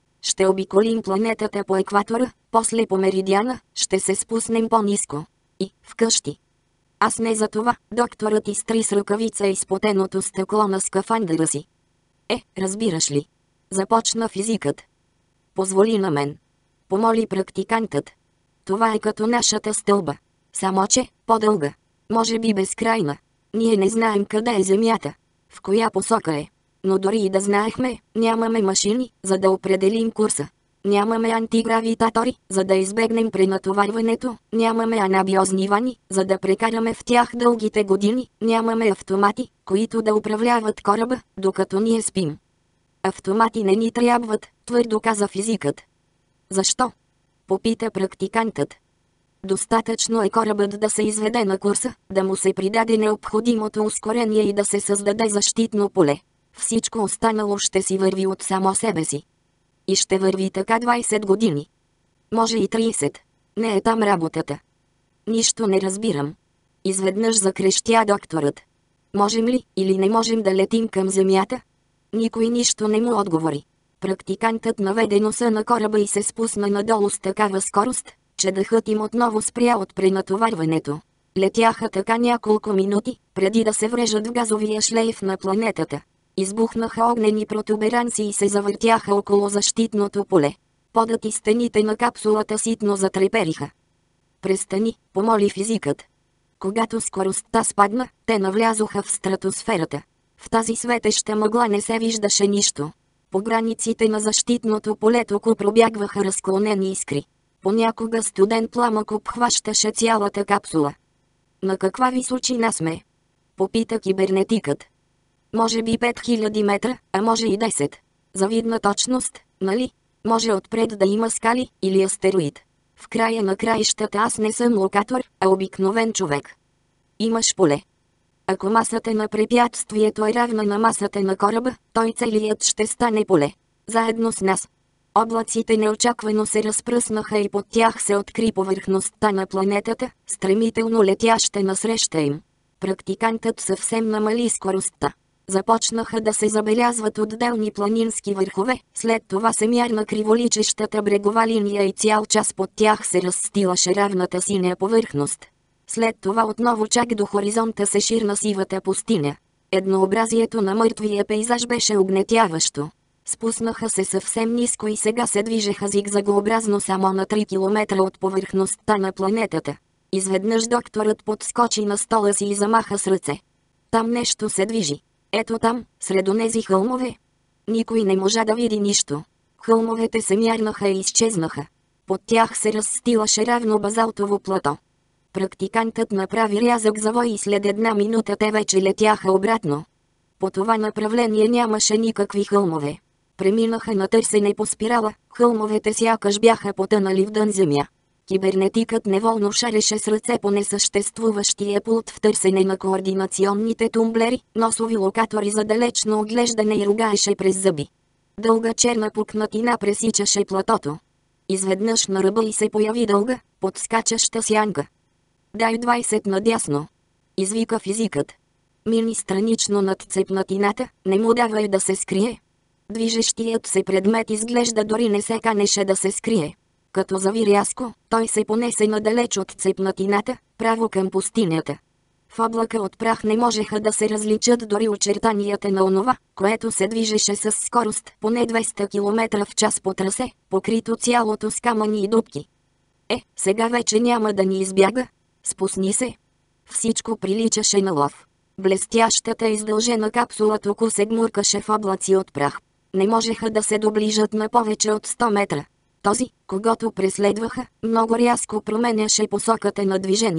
Ще обиколим планетата по екватора, после по меридиана, ще се спуснем по-ниско. И, вкъщи. Аз не за това, докторът изтри с ръкавица изпотеното стъкло на скафандъра си. Е, разбираш ли? Започна физикът. Позволи на мен. Помоли практикантът. Това е като нашата стълба. Само че, по-дълга. Може би безкрайна. Ние не знаем къде е Земята. В коя посока е. Но дори и да знаехме, нямаме машини, за да определим курса. Нямаме антигравитатори, за да избегнем пренатоварването, нямаме анабиозни вани, за да прекараме в тях дългите години, нямаме автомати, които да управляват кораба, докато ние спим. Автомати не ни трябват, твърдо каза физикът. Защо? Попита практикантът. Достатъчно е корабът да се изведе на курса, да му се придаде необходимото ускорение и да се създаде защитно поле. Всичко останало ще си върви от само себе си. И ще върви така двайсет години. Може и трийсет. Не е там работата. Нищо не разбирам. Изведнъж закрещя докторът. Можем ли или не можем да летим към Земята? Никой нищо не му отговори. Практикантът наведе носа на кораба и се спусна надолу с такава скорост, че дъхът им отново спря от пренатоварването. Летяха така няколко минути, преди да се врежат в газовия шлейф на планетата. Избухнаха огнени протуберанции и се завъртяха около защитното поле. Подът и стените на капсулата ситно затрепериха. Престани, помоли физикът. Когато скоростта спадна, те навлязоха в стратосферата. В тази светеща мъгла не се виждаше нищо. По границите на защитното поле току пробягваха разклонени искри. Понякога студен пламък обхващаше цялата капсула. На каква височина сме? Попита кибернетикът. Може би пет хиляди метра, а може и десет. Завидна точност, нали? Може отпред да има скали или астероид. В края на краищата аз не съм локатор, а обикновен човек. Имаш поле. Ако масата на препятствието е равна на масата на кораба, той целият ще стане поле. Заедно с нас. Облаците неочаквано се разпръснаха и под тях се откри повърхността на планетата, стремително летяща насреща им. Практикантът съвсем намали скоростта. Започнаха да се забелязват отделни планински върхове, след това се мярна криволичещата брегова линия и цял час под тях се разстилаше равната синя повърхност. След това отново чак до хоризонта се ширна сивата пустиня. Еднообразието на мъртвия пейзаж беше огнетяващо. Спуснаха се съвсем ниско и сега се движеха зигзагообразно само на три километра от повърхността на планетата. Изведнъж докторът подскочи на стола си и замаха с ръце. Там нещо се движи. Ето там, сред онези хълмове. Никой не можа да види нищо. Хълмовете се мярнаха и изчезнаха. Под тях се разстилаше равно базалтово плато. Практикантът направи рязък завой и след една минута те вече летяха обратно. По това направление нямаше никакви хълмове. Преминаха на търсене по спирала, хълмовете сякаш бяха потънали в дън земя. Кибернетикът неволно шареше с ръце по несъществуващия пулт в търсене на координационните тумблери, носови локатори за далечно оглеждане и ругаеше през зъби. Дълга черна пукнатина пресичаше платото. Изведнъж на ръба й се появи дълга, подскачаща сянка. Дай двайсет надясно. Извика физикът. Мини странично над цепнатината, не му давай да се скрие. Движещият се предмет изглежда дори не се канеше да се скрие. Като зави рязко, той се понесе надалеч от цепнатината, право към пустинята. В облака от прах не можеха да се различат дори очертанията на онова, което се движеше с скорост поне двеста километра в час по трасе, покрито цялото с камъни и дупки. Е, сега вече няма да ни избяга. Спусни се. Всичко приличаше на лов. Блестящата издължена капсула току се гмуркаше в облаци от прах. Не можеха да се доближат на повече от сто метра. Този, когото преследваха, много рязко променяше посоката на движение.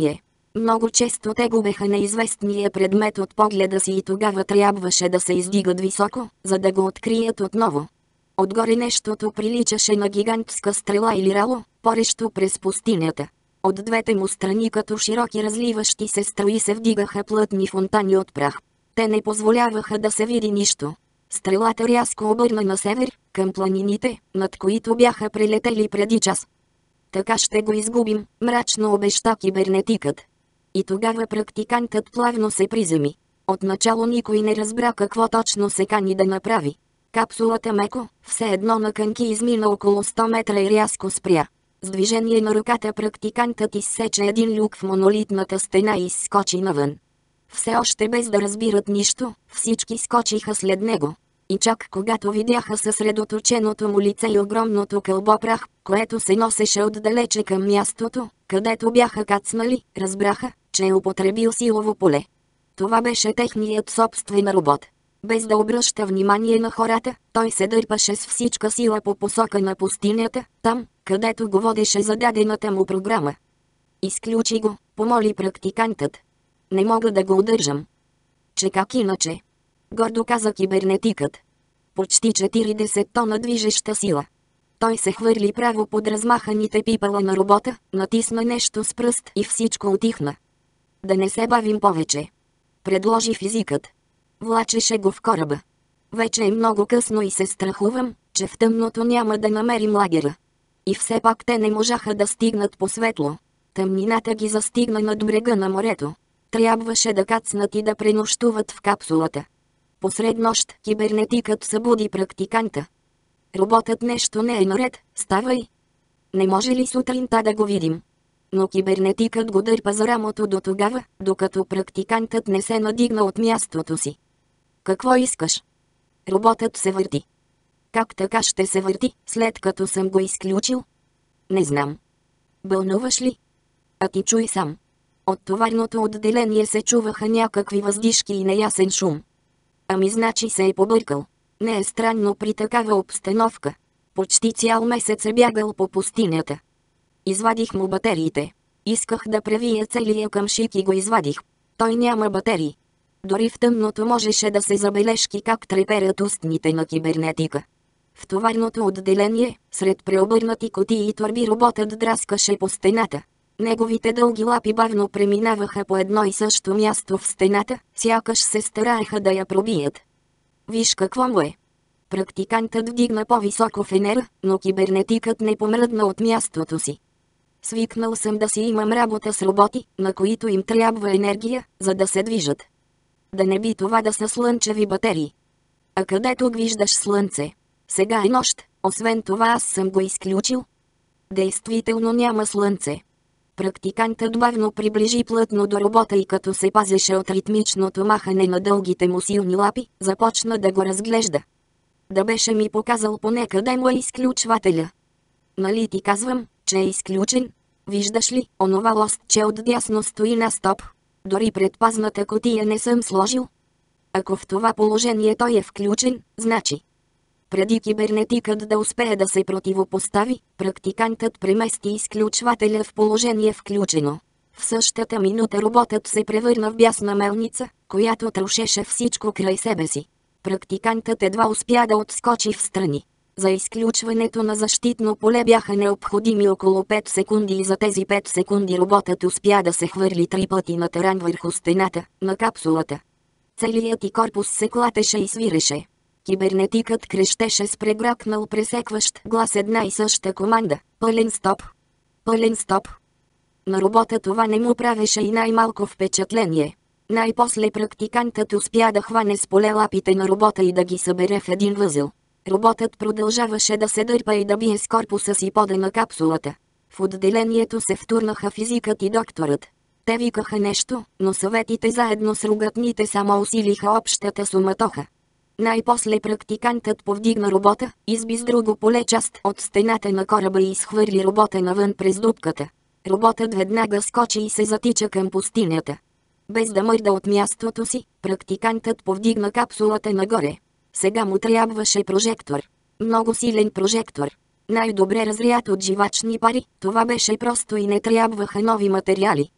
Много често те губеха неизвестния предмет от погледа си и тогава трябваше да се издигат високо, за да го открият отново. Отгоре нещото приличаше на гигантска стрела или рало, порещо през пустинята. От двете му страни като широки разливащи се струи се вдигаха плътни фонтани от прах. Те не позволяваха да се види нищо. Стрелата рязко обърна на север, към планините, над които бяха прелетели преди час. Така ще го изгубим, мрачно обеща кибернетикът. И тогава практикантът плавно се приземи. Отначало никой не разбра какво точно се кани да направи. Капсулата меко, все едно на кънки измина около сто метра и рязко спря. С движение на ръката практикантът изсече един люк в монолитната стена и изскочи навън. Все още без да разбират нищо, всички скочиха след него. И чак когато видяха съсредоточеното му лице и огромното кълбо прах, което се носеше отдалече към мястото, където бяха кацнали, разбраха, че е употребил силово поле. Това беше техният собствен робот. Без да обръща внимание на хората, той се дърпаше с всичка сила по посока на пустинята, там, където го водеше зададената му програма. Изключи го, помоли практикантът. Не мога да го удържам. Че как иначе? Гордо каза кибернетикът. Почти четиридесет тона движеща сила. Той се хвърли право под размаханите пипала на робота, натисна нещо с пръст и всичко утихна. Да не се бавим повече, предложи физикът. Влачеше го в кораба. Вече е много късно и се страхувам, че в тъмното няма да намерим лагера. И все пак те не можаха да стигнат по светло. Тъмнината ги застигна над брега на морето. Трябваше да кацнат и да пренощуват в капсулата. Посред нощ кибернетикът събуди практиканта. Роботът нещо не е наред, ставай. Не може ли сутринта да го видим? Но кибернетикът го дърпа за рамото до тогава, докато практикантът не се надигна от мястото си. Какво искаш? Роботът се върти. Как така ще се върти, след като съм го изключил? Не знам. Бълнуваш ли? А ти чуй сам. От товарното отделение се чуваха някакви въздишки и неясен шум. Ами значи се е побъркал. Не е странно при такава обстановка. Почти цял месец е бягал по пустинята. Извадих му батериите. Исках да превия целия къмшик и го извадих. Той няма батерии. Дори в тъмното можеше да се забележки как треперят устните на кибернетика. В товарното отделение, сред преобърнати кутии и торби, роботът драскаше по стената. Неговите дълги лапи бавно преминаваха по едно и също място в стената, сякаш се стараеха да я пробият. Виж какво му е. Практикантът вдигна по-високо фенера, но кибернетикът не помръдна от мястото си. Свикнал съм да си имам работа с роботи, на които им трябва енергия, за да се движат. Да не би това да са слънчеви батерии. А къде тук виждаш слънце? Сега е нощ, освен това аз съм го изключил. Действително няма слънце. Практикантът бавно приближи плътно до робота и като се пазеше от ритмичното махане на дългите му силни лапи, започна да го разглежда. Да беше ми показал поне къде му е изключвателя. Нали ти казвам, че е изключен? Виждаш ли, онова лостче отдясно стои на стоп. Дори предпазната кутия не съм сложил. Ако в това положение той е включен, значи. Преди кибернетикът да успее да се противопостави, практикантът премести изключвателя в положение включено. В същата минута роботът се превърна в бясна мелница, която трошеше всичко край себе си. Практикантът едва успя да отскочи в страни. За изключването на защитно поле бяха необходими около пет секунди и за тези пет секунди роботът успя да се хвърли три пъти на таран върху стената на капсулата. Целият и корпус се клатеше и свиреше. Кибернетикът крещеше с прегракнал пресекващ глас една и съща команда: пълен стоп! Пълен стоп! На робота това не му правеше и най-малко впечатление. Най-после практикантът успя да хване с поле лапите на робота и да ги събере в един възел. Роботът продължаваше да се дърпа и да бие с корпуса си пода на капсулата. В отделението се втурнаха физикът и докторът. Те викаха нещо, но съветите заедно с ругатните само усилиха общата суматоха. Най-после практикантът повдигна робота, изби с друго поле част от стената на кораба и изхвърли робота навън през дупката. Роботът веднага скочи и се затича към пустинята. Без да мърда от мястото си, практикантът повдигна капсулата нагоре. Сега му трябваше прожектор. Много силен прожектор. Най-добре разряд от живачни пари, това беше просто и не трябваха нови материали.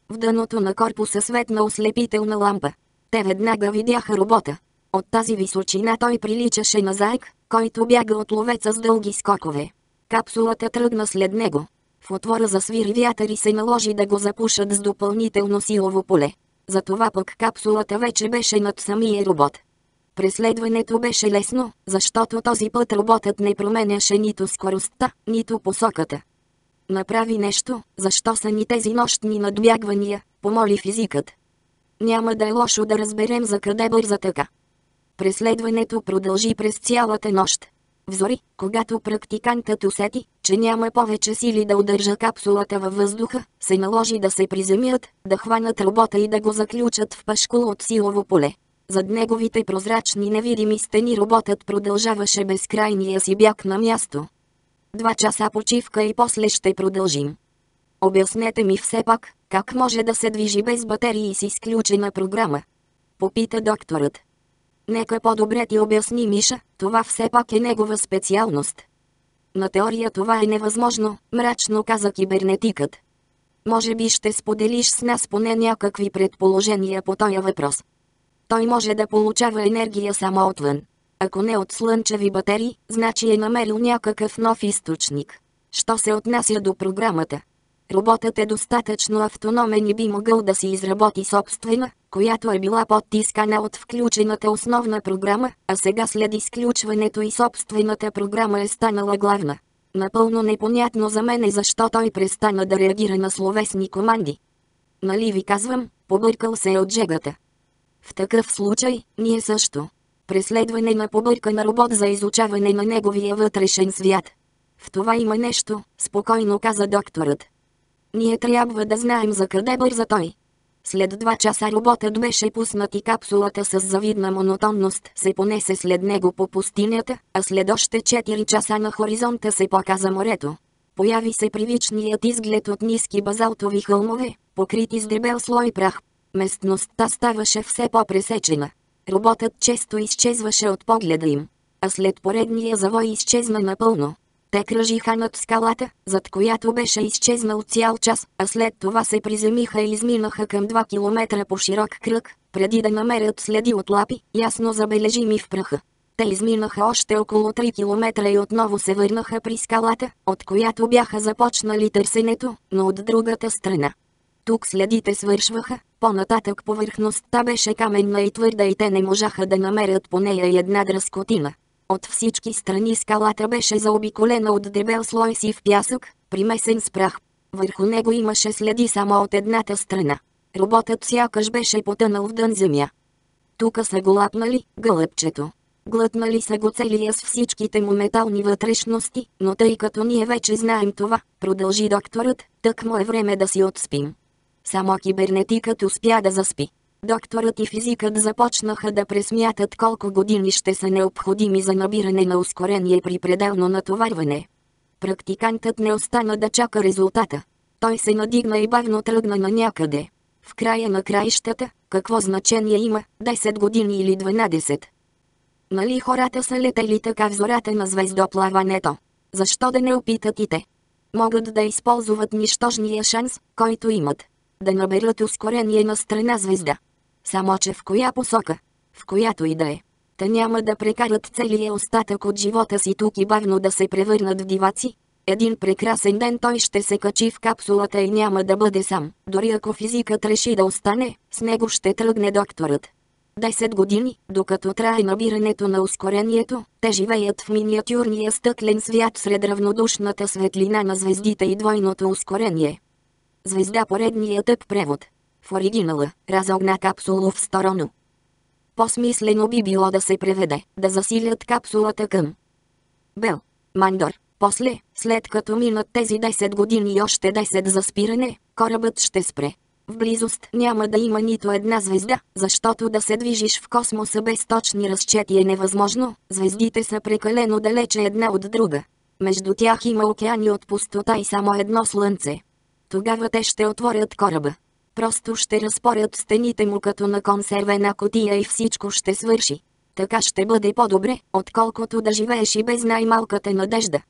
В дъното на корпуса светна ослепителна лампа. Те веднага видяха робота. От тази височина той приличаше на заек, който бяга от ловеца с дълги скокове. Капсулата тръгна след него. В отвора засвири вятър и се наложи да го запушат с допълнително силово поле. Затова пък капсулата вече беше над самия робот. Преследването беше лесно, защото този път роботът не променяше нито скоростта, нито посоката. Направи нещо, защо са ни тези нощни надбягвания, помоли физикът. Няма да е лошо да разберем за къде бърза така. Преследването продължи през цялата нощ. Взори, когато практикантът усети, че няма повече сили да удържа капсулата във въздуха, се наложи да се приземят, да хванат робота и да го заключат в пашкул от силово поле. Зад неговите прозрачни невидими стени роботът продължаваше безкрайния си бяг на място. Два часа почивка и после ще продължим. Обяснете ми все пак, как може да се движи без батерии с изключена програма? Попита докторът. Нека по-добре ти обясни, Миша, това все пак е негова специалност. На теория това е невъзможно, мрачно каза кибернетикът. Може би ще споделиш с нас поне някакви предположения по този въпрос. Той може да получава енергия само отвън. Ако не от слънчеви батерии, значи е намерил някакъв нов източник. Що се отнася до програмата? Роботът е достатъчно автономен и би могъл да си изработи собствена, която е била подтискана от включената основна програма, а сега след изключването и собствената програма е станала главна. Напълно непонятно за мен е защо той престана да реагира на словесни команди. Нали ви казвам, побъркал се е от жегата. В такъв случай, ние също. Преследване на побъркан робот за изучаване на неговия вътрешен свят. В това има нещо, спокойно каза докторът. Ние трябва да знаем за къде бърза той. След два часа роботът беше пуснат и капсулата с завидна монотонност се понесе след него по пустинята, а след още четири часа на хоризонта се показа морето. Появи се привичният изглед от ниски базалтови хълмове, покрити с дебел слой прах. Местността ставаше все по-пресечена. Роботът често изчезваше от погледа им, а след поредния завой изчезна напълно. Те кръжиха над скалата, зад която беше изчезнал цял час, а след това се приземиха и изминаха към два километра по широк кръг, преди да намерят следи от лапи, ясно забележими в праха. Те изминаха още около три километра и отново се върнаха при скалата, от която бяха започнали търсенето, но от другата страна. Тук следите свършваха, по-нататък повърхността беше каменна и твърда и те не можаха да намерят по нея и една дръскотина. От всички страни скалата беше заобиколена от дебел слой сив пясък, примесен с прах. Върху него имаше следи само от едната страна. Роботът сякаш беше потънал в дън земя. Тука са го лапнали, гълъбчето. Глътнали са го целия с всичките му метални вътрешности, но тъй като ние вече знаем това, продължи докторът, тък му е време да си отспим. Само кибернетикът успя да заспи. Докторът и физикът започнаха да пресмятат колко години ще са необходими за набиране на ускорение при пределно натоварване. Практикантът не остана да чака резултата. Той се надигна и бавно тръгна на някъде. В края на краищата, какво значение има, десет години или дванадесет? Нали хората са летели така в зората на звездоплаването? Защо да не опитат и те? Могат да използват нищожния шанс, който имат. Да наберат ускорение на страна звезда. Само че в коя посока? В която и да е. Та няма да прекарат целия остатък от живота си тук и бавно да се превърнат в диваци. Един прекрасен ден той ще се качи в капсулата и няма да бъде сам. Дори ако физикът реши да остане, с него ще тръгне докторът. Десет години, докато трае набирането на ускорението, те живеят в миниатюрния стъклен свят сред равнодушната светлина на звездите и двойното ускорение. Звезда поредния тъп превод. В оригинала, разогна капсула в сторону. По-смислено би било да се преведе, да засилят капсулата към Бел, Мандор. После, след като минат тези десет години и още десет за спиране, корабът ще спре. В близост няма да има нито една звезда, защото да се движиш в космоса без точни разчети е невъзможно, звездите са прекалено далече една от друга. Между тях има океани от пустота и само едно слънце. Тогава те ще отворят кораба. Просто ще разпорят стените му като на консервена кутия и всичко ще свърши. Така ще бъде по-добре, отколкото да живееш и без най-малката надежда.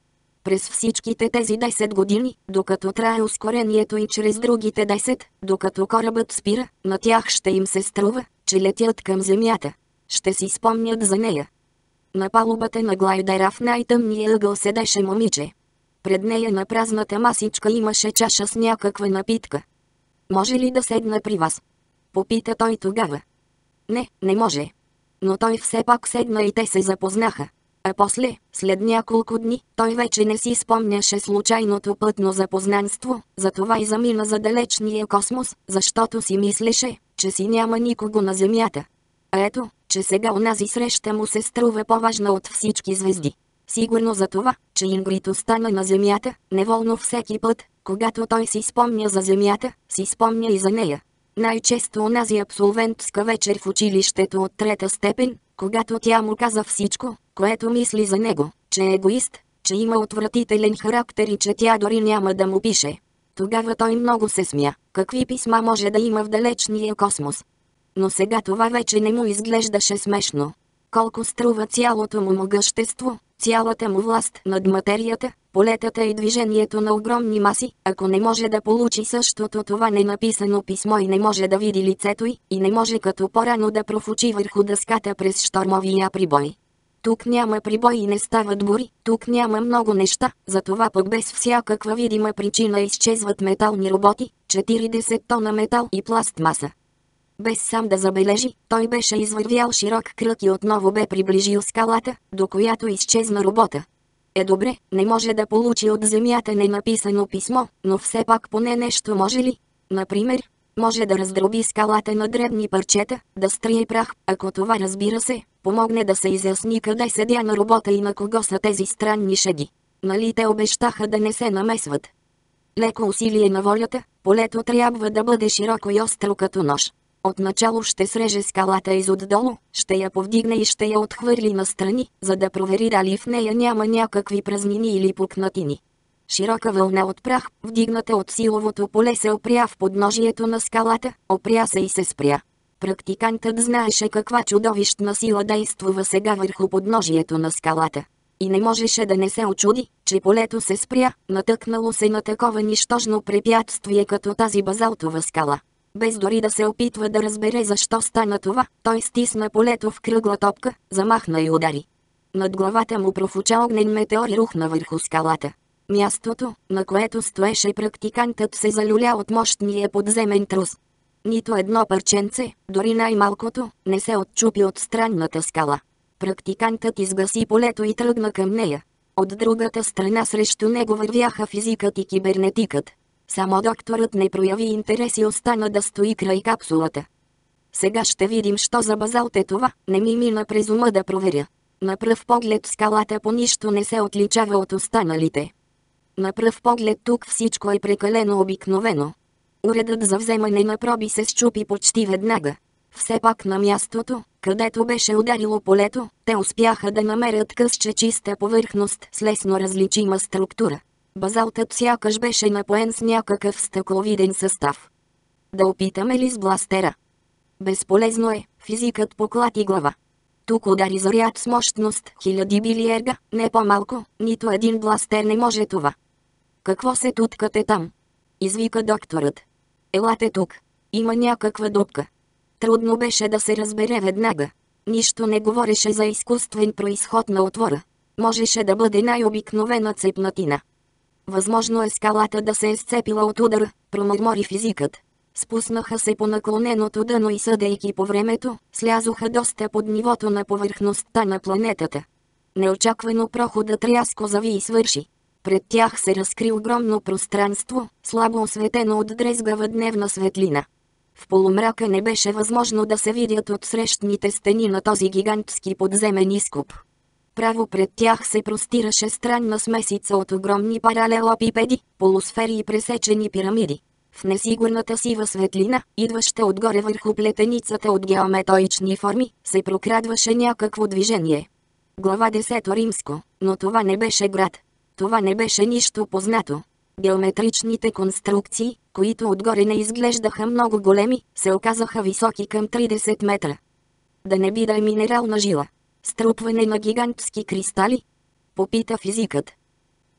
През всичките тези десет години, докато трае ускорението и чрез другите десет, докато корабът спира, на тях ще им се струва, че летят към земята. Ще си спомнят за нея. На палубата на глайдера в най-тъмния ъгъл седеше момиче. Пред нея на празната масичка имаше чаша с някаква напитка. "Може ли да седна при вас?" попита той тогава. Не, не може. Но той все пак седна и те се запознаха. А после, след няколко дни, той вече не си спомняше случайното пътно запознанство, затова и замина за далечния космос, защото си мислеше, че си няма никого на Земята. А ето, че сега онази среща му се струва по-важна от всички звезди. Сигурно за това, че Ингрид остана на Земята, неволно всеки път, когато той си спомня за Земята, си спомня и за нея. Най-често онази абсолвентска вечер в училището от трета степен, когато тя му каза всичко, което мисли за него, че е егоист, че има отвратителен характер и че тя дори няма да му пише. Тогава той много се смя. Какви писма може да има в далечния космос? Но сега това вече не му изглеждаше смешно. Колко струва цялото му могъщество, цялата му власт над материята, полетата и движението на огромни маси, ако не може да получи същото това ненаписано писмо и не може да види лицето й, и не може като по-рано да профучи върху дъската през щормовия прибой. Тук няма прибой и не стават бури, тук няма много неща, затова пък без всякаква видима причина изчезват метални роботи, четиридесет тона метал и пластмаса. Без сам да забележи, той беше извървял широк кръг и отново бе приближил скалата, до която изчезна робота. Е добре, не може да получи от Земята ненаписано писмо, но все пак поне нещо може ли? Например, може да раздроби скалата на дребни парчета, да стрие прах, ако това, разбира се, помогне да се изясни къде седя на робота и на кого са тези странни шеги. Нали те обещаха да не се намесват? Леко усилие на волята, полето трябва да бъде широко и остро като нож. Отначало ще среже скалата изотдолу, ще я повдигне и ще я отхвърли настрани, за да провери дали в нея няма някакви празнини или пукнатини. Широка вълна от прах, вдигната от силовото поле, се опря в подножието на скалата, опря се и се спря. Практикантът знаеше каква чудовищна сила действува сега върху подножието на скалата. И не можеше да не се очуди, че полето се спря, натъкнало се на такова нищожно препятствие като тази базалтова скала. Без дори да се опитва да разбере защо стана това, той стисна полето в кръгла топка, замахна и удари. Над главата му профуча огнен метеор и рухна върху скалата. Мястото, на което стоеше практикантът, се залюля от мощния подземен трус. Нито едно парченце, дори най-малкото, не се отчупи от странната скала. Практикантът изгаси полето и тръгна към нея. От другата страна срещу него вървяха физикът и кибернетикът. Само докторът не прояви интерес и остана да стои край капсулата. Сега ще видим що за базалт е това, не ми мина през ума да проверя. На пръв поглед скалата по нищо не се отличава от останалите. На пръв поглед тук всичко е прекалено обикновено. Уредът за вземане на проби се счупи почти веднага. Все пак на мястото, където беше ударило полето, те успяха да намерят късче чиста повърхност с лесно различима структура. Базалтът сякаш беше напоен с някакъв стъкловиден състав. Да опитаме ли с бластера? Безполезно е, физикът поклати глава. Тук удари заряд с мощност хиляди билиерга, не по-малко, нито един бластер не може това. Какво се туткате там? Извика докторът. Елате тук. Има някаква дупка. Трудно беше да се разбере веднага. Нищо не говореше за изкуствен произход на отвора. Можеше да бъде най-обикновена цепнатина. Възможно е скалата да се е сцепила от удара, промърмори физикът. Спуснаха се по наклоненото дъно и съдейки по времето, слязоха доста под нивото на повърхността на планетата. Неочаквано проходът рязко зави и свърши. Пред тях се разкри огромно пространство, слабо осветено от дрезгава дневна светлина. В полумрака не беше възможно да се видят отсрещните стени на този гигантски подземен изкоп. Право пред тях се простираше странна смесица от огромни паралелопипеди, полусфери и пресечени пирамиди. В несигурната сива светлина, идваща отгоре върху плетеницата от геометрични форми, се прокрадваше някакво движение. Глава десето римско, но това не беше град. Това не беше нищо познато. Геометричните конструкции, които отгоре не изглеждаха много големи, се оказаха високи към тридесет метра. Да не би да е минерална жила. Струпване на гигантски кристали? Попита физикът.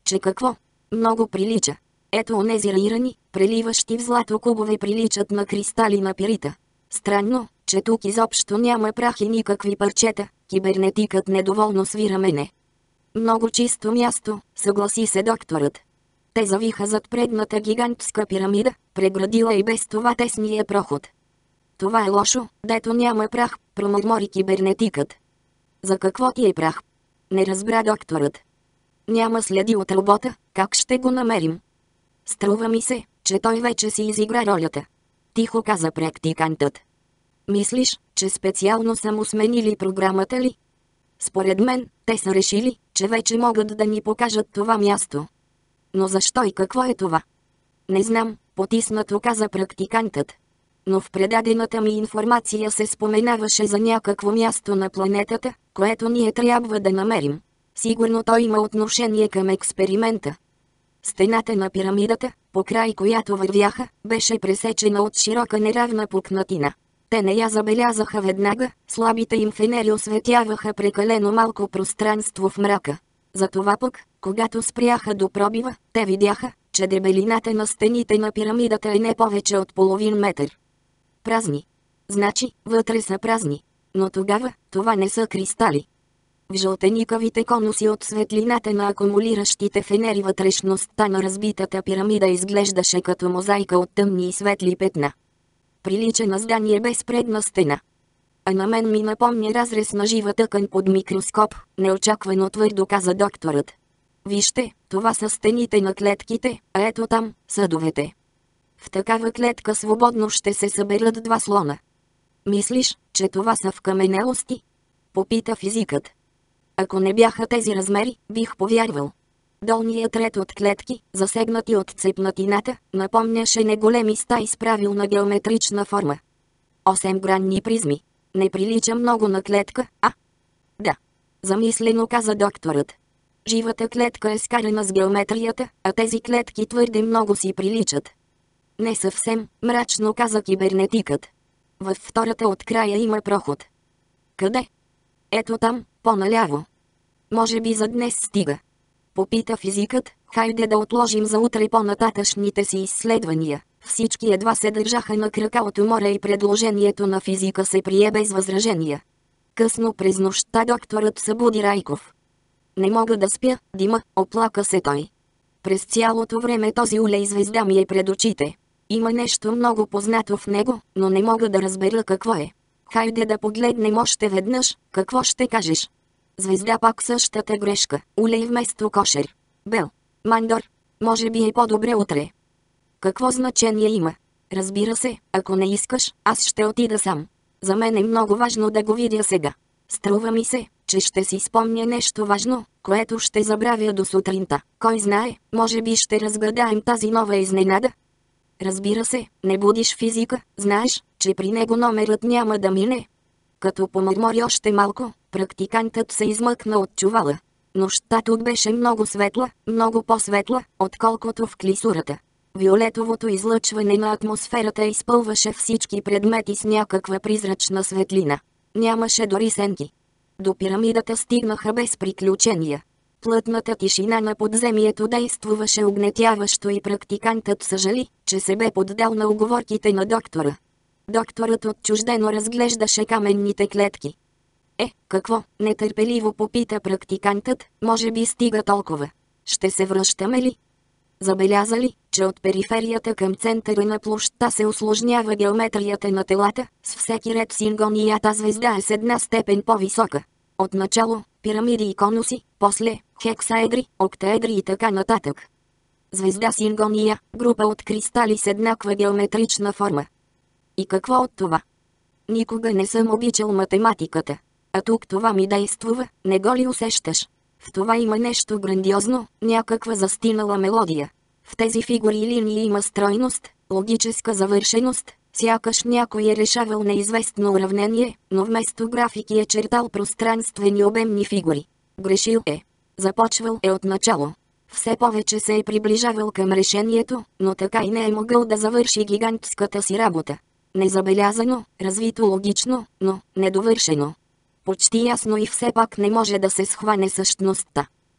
че какво? Много прилича. Ето онези рирани, преливащи в злато кубове приличат на кристали на пирита. Странно, че тук изобщо няма прах и никакви парчета, кибернетикът недоволно свира мене. Много чисто място, съгласи се докторът. Те завиха зад предната гигантска пирамида, преградила и без това тесния проход. Това е лошо, дето няма прах, промърмори кибернетикът. За какво ти е прах? Не разбра докторът. Няма следи от работа, как ще го намерим? Струва ми се, че той вече си изигра ролята. Тихо каза практикантът. Мислиш, че специално са му сменили програмата ли? Според мен, те са решили, че вече могат да ни покажат това място. Но защо и какво е това? Не знам, потиснато каза практикантът. Но в предадената ми информация се споменаваше за някакво място на планетата, което ние трябва да намерим. Сигурно той има отношение към експеримента. Стената на пирамидата, по край която вървяха, беше пресечена от широка неравна пукнатина. Те не я забелязаха веднага, слабите им фенери осветяваха прекалено малко пространство в мрака. Затова пък, когато спряха до пробива, те видяха, че дебелината на стените на пирамидата е не повече от половин метър. Празни. Значи, вътре са празни. Но тогава, това не са кристали. В жълтеникавите конуси от светлината на акумулиращите фенери вътрешността на разбитата пирамида изглеждаше като мозайка от тъмни и светли петна. Прилича на здание без предна стена. А на мен ми напомня разрез на жива тъкан под микроскоп, неочаквано твърдо каза докторът. Вижте, това са стените на клетките, а ето там, съдовете. В такава клетка свободно ще се съберат два слона. Мислиш, че това са вкаменелости? Попита физикът. Ако не бяха тези размери, бих повярвал. Долният ред от клетки, засегнати от цепнатината, напомняше неголеми стаи с правилна геометрична форма. Осемгранни призми. Не прилича много на клетка, а? Да. Замислено каза докторът. Живата клетка е скарана с геометрията, а тези клетки твърде много си приличат. Не съвсем, мрачно каза кибернетикът. Във втората от края има проход. Къде? Ето там, по-наляво. Може би за днес стига. Попита физикът, хайде да отложим за утре по-нататъшните си изследвания. Всички едва се държаха на крака от умора и предложението на физика се прие без възражения. Късно през нощта докторът събуди Райков. Не мога да спя, Дима, оплака се той. През цялото време този улей звезда ми е пред очите. Има нещо много познато в него, но не мога да разбера какво е. Хайде да погледнем още веднъж, какво ще кажеш? Звезда пак същата грешка, улей вместо кошер. Бел. Мандор. Може би е по-добре утре. Какво значение има? Разбира се, ако не искаш, аз ще отида сам. За мен е много важно да го видя сега. Струва ми се, че ще си спомня нещо важно, което ще забравя до сутринта. Кой знае, може би ще разгадаем тази нова изненада. Разбира се, не будиш физика, знаеш, че при него номерът няма да мине. Като помърмори още малко, практикантът се измъкна от чувала. Нощта тук беше много светла, много по-светла, отколкото в клисурата. Виолетовото излъчване на атмосферата изпълваше всички предмети с някаква призрачна светлина. Нямаше дори сенки. До пирамидата стигнаха без приключения. Плътната тишина на подземието действуваше огнетяващо и практикантът съжали, че се бе поддал на уговорките на доктора. Докторът отчуждено разглеждаше каменните клетки. Е, какво? Нетърпеливо попита практикантът, може би стига толкова. Ще се връщаме ли? Забеляза ли, че от периферията към центъра на площта се усложнява геометрията на телата, с всеки ред сингонията звезда е с една степен по-висока. Отначало пирамиди и конуси, после хексаедри, октаедри и така нататък. Звезда сингония, група от кристали с еднаква геометрична форма. И какво от това? Никога не съм обичал математиката. А тук това ми действува, не го ли усещаш? В това има нещо грандиозно, някаква застинала мелодия. В тези фигури и линии има стройност, логическа завършеност, сякаш някой е решавал неизвестно уравнение, но вместо графики е чертал пространствени обемни фигури. Грешил е. Започвал е от начало. Все повече се е приближавал към решението, но така и не е могъл да завърши гигантската си работа. Незабелязано, развито логично, но недовършено. Почти ясно и все пак не може да се схване същността.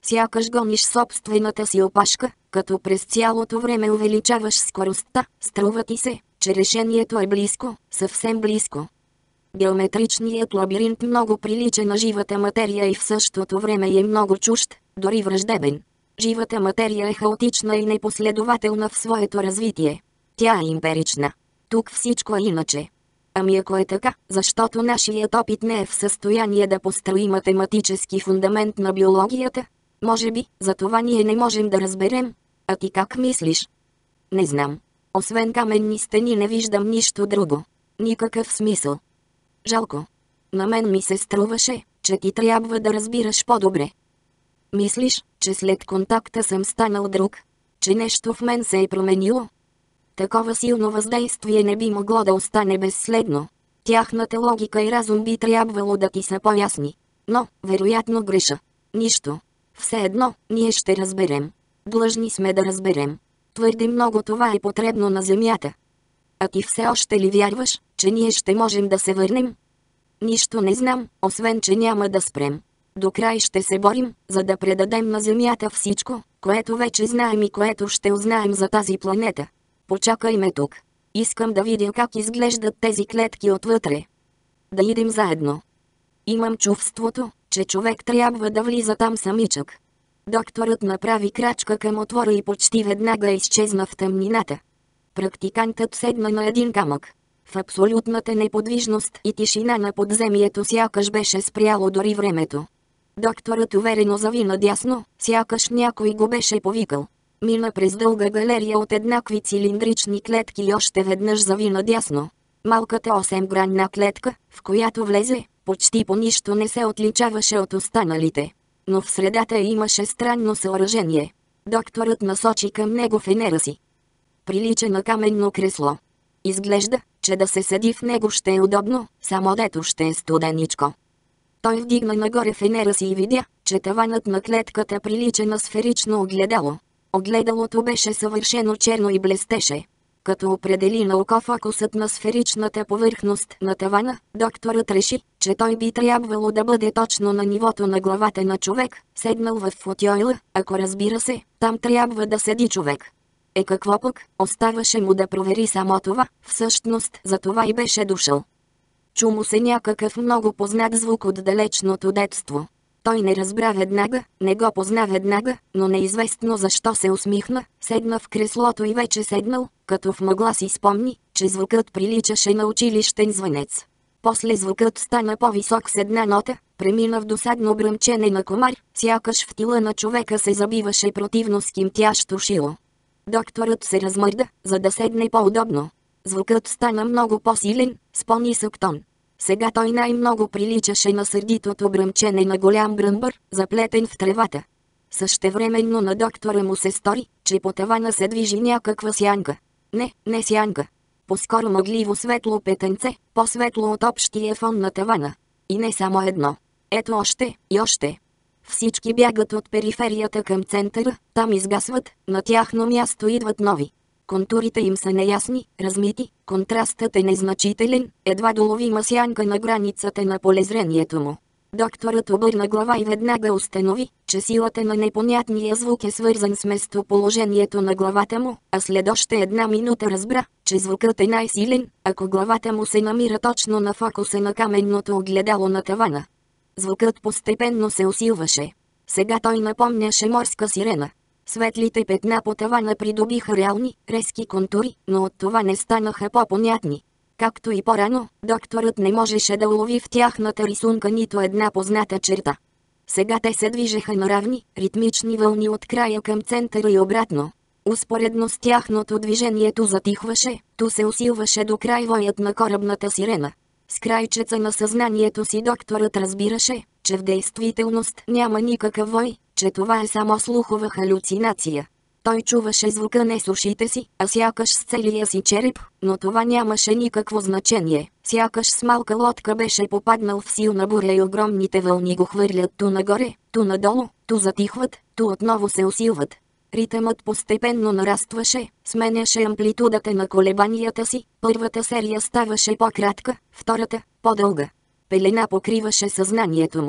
Сякаш гониш собствената си опашка, като през цялото време увеличаваш скоростта. Струва ти се, че решението е близко, съвсем близко. Геометричният лабиринт много прилича на живата материя и в същото време е много чужд, дори враждебен. Живата материя е хаотична и непоследователна в своето развитие. Тя е емпирична. Тук всичко е иначе. Ами ако е така, защото нашият опит не е в състояние да построи математически фундамент на биологията? Може би, затова ние не можем да разберем. А ти как мислиш? Не знам. Освен каменни стени не виждам нищо друго. Никакъв смисъл. Жалко. На мен ми се струваше, че ти трябва да разбираш по-добре. Мислиш, че след контакта съм станал друг? Че нещо в мен се е променило? Такова силно въздействие не би могло да остане безследно. Тяхната логика и разум би трябвало да ти са по-ясни. Но, вероятно греша. Нищо. Все едно, ние ще разберем. Длъжни сме да разберем. Твърде много това е потребно на Земята. А ти все още ли вярваш, че ние ще можем да се върнем? Нищо не знам, освен че няма да спрем. До край ще се борим, за да предадем на Земята всичко, което вече знаем и което ще узнаем за тази планета. Почакай ме тук. Искам да видя как изглеждат тези клетки отвътре. Да идем заедно. Имам чувството, че човек трябва да влиза там самичък. Докторът направи крачка към отвора и почти веднага изчезна в тъмнината. Практикантът седна на един камък. В абсолютната неподвижност и тишина на подземието сякаш беше спряло дори времето. Докторът уверено зави надясно, сякаш някой го беше повикал. Мина през дълга галерия от еднакви цилиндрични клетки и още веднъж зави надясно. Малката осемгранна клетка, в която влезе, почти по нищо не се отличаваше от останалите. Но в средата имаше странно съоръжение. Докторът насочи към него фенера си. Прилича на каменно кресло. Изглежда, че да се седи в него ще е удобно, само дето ще е студеничко. Той вдигна нагоре фенера си и видя, че таванът на клетката прилича на сферично огледало. Огледалото беше съвършено черно и блестеше. Като определи на око фокусът на сферичната повърхност на тавана, докторът реши, че той би трябвало да бъде точно на нивото на главата на човек, седнал в футойла, ако разбира се, там трябва да седи човек. Е какво пък, оставаше му да провери само това, всъщност за това и беше дошъл. Чу му се някакъв много познат звук от далечното детство. Той не разбра веднага, не го позна веднага, но неизвестно защо се усмихна, седна в креслото и вече седнал, като в мъгла си спомни, че звукът приличаше на училищен звънец. После звукът стана по-висок с една нота, премина в досадно бръмчене на комар, сякаш в тила на човека се забиваше противно скимтящо шило. Докторът се размърда, за да седне по-удобно. Звукът стана много по-силен, с по-нисък тон. Сега той най-много приличаше на сърдитото бръмчене на голям бръмбър, заплетен в тревата. Същевременно на доктора му се стори, че по тавана се движи някаква сянка. Не, не сянка. По-скоро мъгливо светло петънце, по-светло от общия фон на тавана. И не само едно. Ето още, и още. Всички бягат от периферията към центъра, там изгасват, на тяхно място идват нови. Контурите им са неясни, размити, контрастът е незначителен, едва доловима сянка на границата на полезрението му. Докторът обърна глава и веднага установи, че силата на непонятния звук е свързан с местоположението на главата му, а след още една минута разбра, че звукът е най-силен, ако главата му се намира точно на фокуса на каменното огледало на тавана. Звукът постепенно се усилваше. Сега той напомняше морска сирена. Светлите петна по тавана придобиха реални, резки контури, но от това не станаха по-понятни. Както и по-рано, докторът не можеше да улови в тяхната рисунка нито една позната черта. Сега те се движеха на равни, ритмични вълни от края към центъра и обратно. Успоредно с тяхното движението затихваше, ту се усилваше до край воят на корабната сирена. С крайчеца на съзнанието си докторът разбираше, че в действителност няма никакъв вой, че това е само слухова халюцинация. Той чуваше звука не с ушите си, а сякаш с целия си череп, но това нямаше никакво значение. Сякаш с малка лодка беше попаднал в силна буря и огромните вълни го хвърлят ту нагоре, ту надолу, ту затихват, ту отново се усилват. Ритъмът постепенно нарастваше, сменяше амплитудата на колебанията си, първата серия ставаше по-кратка, втората – по-дълга. Пелена покриваше съзнанието му.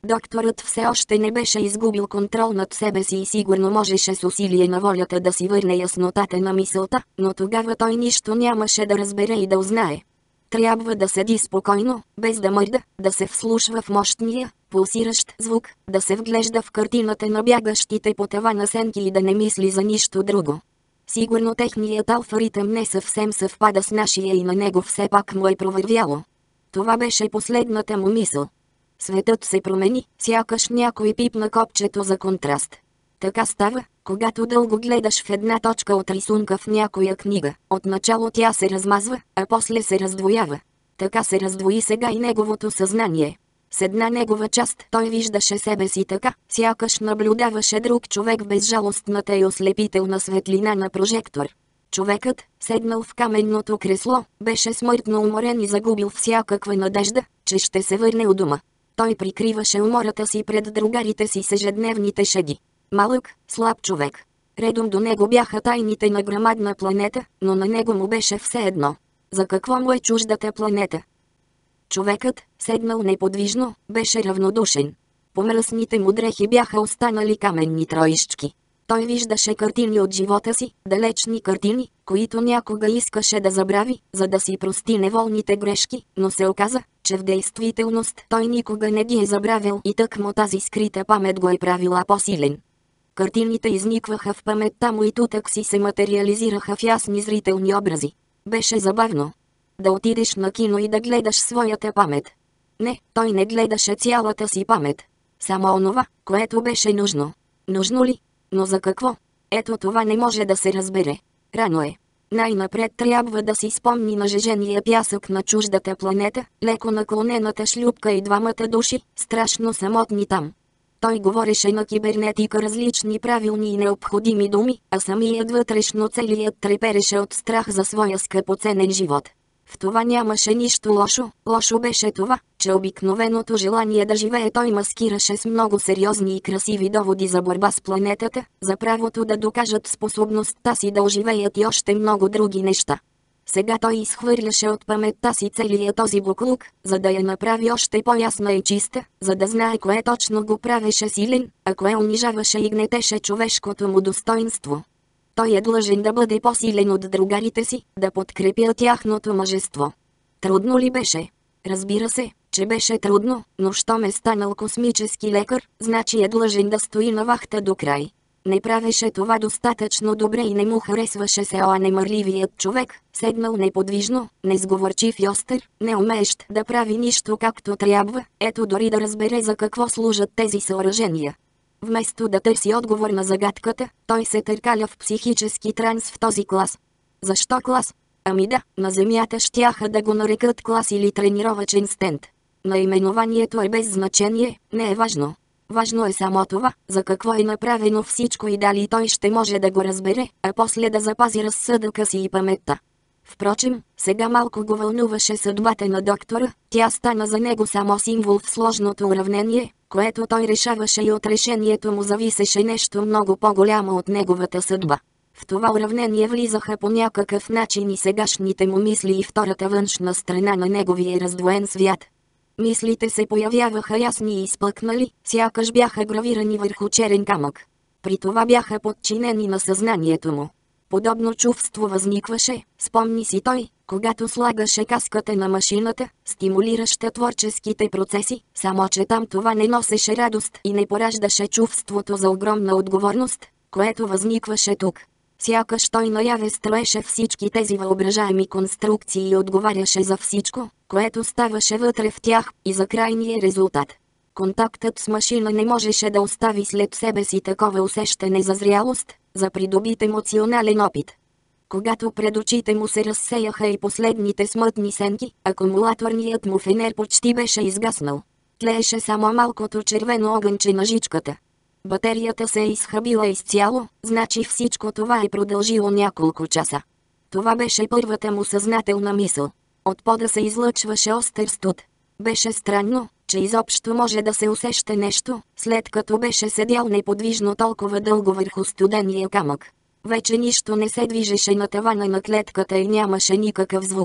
Докторът все още не беше изгубил контрол над себе си и сигурно можеше с усилие на волята да си върне яснотата на мисълта, но тогава той нищо нямаше да разбере и да узнае. Трябва да седи спокойно, без да мърда, да се вслушва в мощния, пулсиращ звук, да се вглежда в картината на бягащите по тавана сенки и да не мисли за нищо друго. Сигурно техният алфаритъм не съвсем съвпада с нашия и на него все пак му е провървяло. Това беше последната му мисъл. Светът се промени, сякаш някой пипна копчето за контраст. Така става, когато дълго гледаш в една точка от рисунка в някоя книга. Отначало тя се размазва, а после се раздвоява. Така се раздвои сега и неговото съзнание. С една негова част той виждаше себе си така, сякаш наблюдаваше друг човек в безжалостната и ослепителна светлина на прожектор. Човекът, седнал в каменното кресло, беше смъртно уморен и загубил всякаква надежда, че ще се върне у дома. Той прикриваше умората си пред другарите си с ежедневните шеги. Малък, слаб човек. Редом до него бяха тайните на грамадна планета, но на него му беше все едно. За какво му е чуждата планета? Човекът, седнал неподвижно, беше равнодушен. По мръсните му дрехи бяха останали каменни троищки. Той виждаше картини от живота си, далечни картини, които някога искаше да забрави, за да си прости неволните грешки, но се оказа, че в действителност той никога не ги е забравил и тъкмо тази скрита памет го е правила по-силен. Картините изникваха в паметта му и тутък си се материализираха в ясни зрителни образи. Беше забавно да отидеш на кино и да гледаш своята памет. Не, той не гледаше цялата си памет. Само онова, което беше нужно. Нужно ли? Но за какво? Ето това не може да се разбере. Рано е. Най-напред трябва да си спомни на жежения пясък на чуждата планета, леко наклонената шлюпка и двамата души, страшно самотни там. Той говореше на кибернетика различни правилни и необходими думи, а самият вътрешно целият трепереше от страх за своя скъпоценен живот. В това нямаше нищо лошо, лошо беше това, че обикновеното желание да живее той маскираше с много сериозни и красиви доводи за борба с планетата, за правото да докажат способността си да оживеят и още много други неща. Сега той изхвърляше от паметта си целия този буклук, за да я направи още по-ясна и чиста, за да знае кое точно го правеше силен, а кое унижаваше и гнетеше човешкото му достоинство. Той е длъжен да бъде по-силен от другарите си, да подкрепя тяхното мъжество. Трудно ли беше? Разбира се, че беше трудно, но щом е станал космически лекар, значи е длъжен да стои на вахта до край. Не правеше това достатъчно добре и не му харесваше се онемърливият човек, седнал неподвижно, несговорчив и остър, не умеещ да прави нищо както трябва, ето дори да разбере за какво служат тези съоръжения. Вместо да търси отговор на загадката, той се търкаля в психически транс в този клас. Защо клас? Ами да, на Земята щяха да го нарекат клас или тренировачен стенд. Наименованието е без значение, не е важно. Важно е само това, за какво е направено всичко и дали той ще може да го разбере, а после да запази разсъдъка си и паметта. Впрочем, сега малко го вълнуваше съдбата на доктора, тя стана за него само символ в сложното уравнение, което той решаваше и от решението му зависеше нещо много по-голямо от неговата съдба. В това уравнение влизаха по някакъв начин и сегашните му мисли и втората външна страна на неговия раздвоен свят. Мислите се появяваха ясни и изпъкнали, сякаш бяха гравирани върху черен камък. При това бяха подчинени на съзнанието му. Подобно чувство възникваше, спомни си той, когато слагаше каската на машината, стимулираща творческите процеси, само че там това не носеше радост и не пораждаше чувството за огромна отговорност, което възникваше тук. Сякаш той наяве строеше всички тези въображаеми конструкции и отговаряше за всичко, което ставаше вътре в тях, и за крайния резултат. Контактът с машина не можеше да остави след себе си такова усещане за зрялост, за придобит емоционален опит. Когато пред очите му се разсеяха и последните смътни сенки, акумулаторният му фенер почти беше изгаснал. Тлееше само малкото червено огънче на жичката. Батерията се е изхабила изцяло, значи всичко това е продължило няколко часа. Това беше първата му съзнателна мисъл. От пода се излъчваше остър студ. Беше странно, че изобщо може да се усеща нещо, след като беше седял неподвижно толкова дълго върху студения камък. Вече нищо не се движеше на тавана на клетката и нямаше никакъв звук.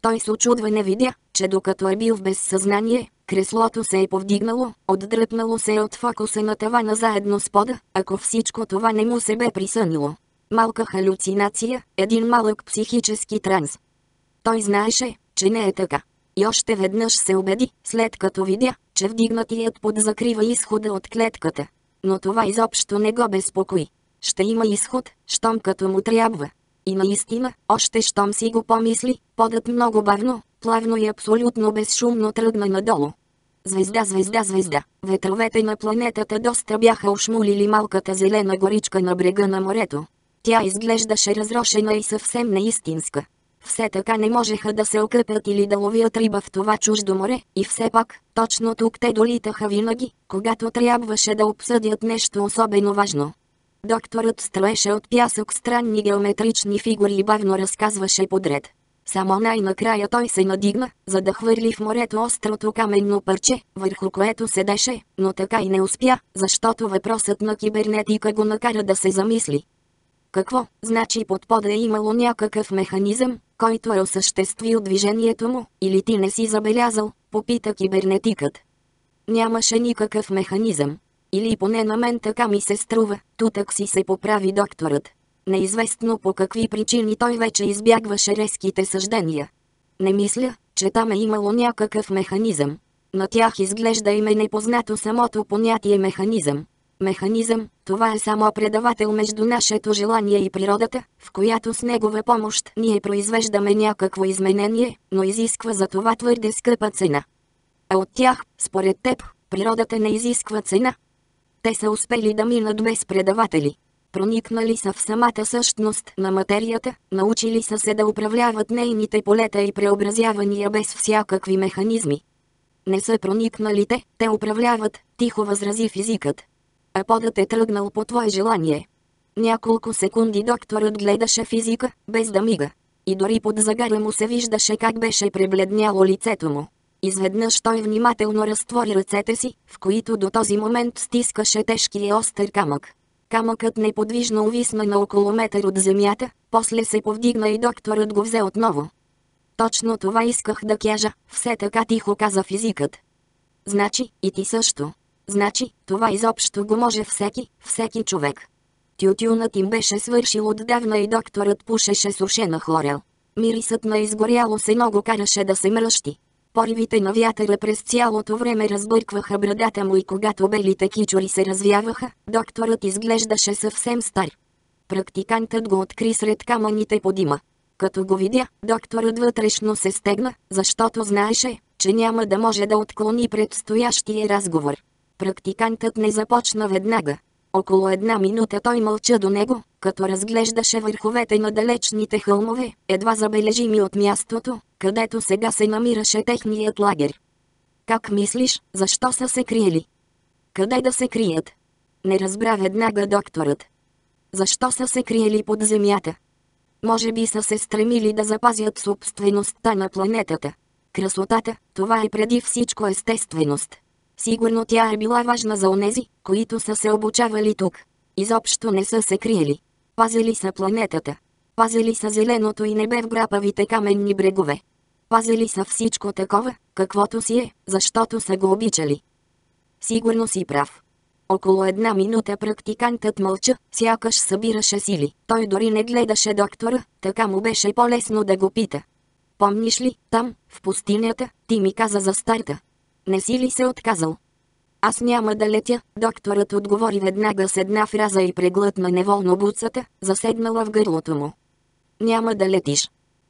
Той с очудване видя, че докато е бил в безсъзнание, креслото се е повдигнало, отдръпнало се е от фокуса на тавана заедно с пода, ако всичко това не му се бе присънило. Малка халюцинация, един малък психически транс. Той знаеше, че не е така. И още веднъж се убеди, след като видя, че вдигнатият под закрива изхода от клетката. Но това изобщо не го безпокои. Ще има изход, щом като му трябва. И наистина, още щом си го помисли, подът много бавно, плавно и абсолютно безшумно тръгна надолу. Звезда, звезда, звезда. Ветровете на планетата доста бяха ошмулили малката зелена горичка на брега на морето. Тя изглеждаше разрошена и съвсем неистинска. Все така не можеха да се окъпят или да ловят риба в това чуждо море, и все пак, точно тук те долитаха винаги, когато трябваше да обсъдят нещо особено важно. Докторът строеше от пясък странни геометрични фигури и бавно разказваше подред. Само най-накрая той се надигна, за да хвърли в морето острото каменно парче, върху което седеше, но така и не успя, защото въпросът на кибернетика го накара да се замисли. Какво, значи под пода е имало някакъв механизъм, който е осъществил движението му, или ти не си забелязал, попита кибернетикът. Нямаше никакъв механизъм. Или поне на мен така ми се струва, тутък си се поправи докторът. Неизвестно по какви причини той вече избягваше резките съждения. Не мисля, че там е имало някакъв механизъм. На тях изглежда им е непознато самото понятие механизъм. Механизъм, това е само предавател между нашето желание и природата, в която с негова помощ ние произвеждаме някакво изменение, но изисква за това твърде скъпа цена. А от тях, според теб, природата не изисква цена. Те са успели да минат без предаватели. Проникнали са в самата същност на материята, научили са се да управляват нейните полета и преобразявания без всякакви механизми. Не са проникнали те, те управляват, тихо възрази физикът. А подът е тръгнал по твое желание. Няколко секунди докторът гледаше физика, без да мига. И дори под загара му се виждаше как беше пребледняло лицето му. Изведнъж той внимателно разтвори ръцете си, в които до този момент стискаше тежкия остър камък. Камъкът неподвижно увисна на около метър от земята, после се повдигна и докторът го взе отново. Точно това исках да кажа, все така тихо каза физикът. Значи, и ти също. Значи, това изобщо го може всеки, всеки човек. Тютюнът им беше свършил отдавна и докторът пушеше сушена хлорел. Мирисът на изгоряло сено го караше да се мръщи. Поривите на вятъра през цялото време разбъркваха брадата му и когато белите кичури се развяваха, докторът изглеждаше съвсем стар. Практикантът го откри сред камъните по дима. Като го видя, докторът вътрешно се стегна, защото знаеше, че няма да може да отклони предстоящия разговор. Практикантът не започна веднага. Около една минута той мълча до него, като разглеждаше върховете на далечните хълмове, едва забележими от мястото, където сега се намираше техният лагер. Как мислиш, защо са се криели? Къде да се крият? Не разбра веднага докторът. Защо са се криели под земята? Може би са се стремили да запазят собствеността на планетата. Красотата, това е преди всичко естественост. Сигурно тя е била важна за онези, които са се обучавали тук. Изобщо не са се криели. Пазили са планетата. Пазили са зеленото и небе в грапавите каменни брегове. Пазили са всичко такова, каквото си е, защото са го обичали. Сигурно си прав. Около една минута практикантът мълча, сякаш събираше сили. Той дори не гледаше доктора, така му беше по-лесно да го пита. Помниш ли, там, в пустинята, ти ми каза за старта? Не си ли се отказал? Аз няма да летя, докторът отговори веднага с една фраза и преглътна неволно буцата, заседнала в гърлото му. Няма да летиш.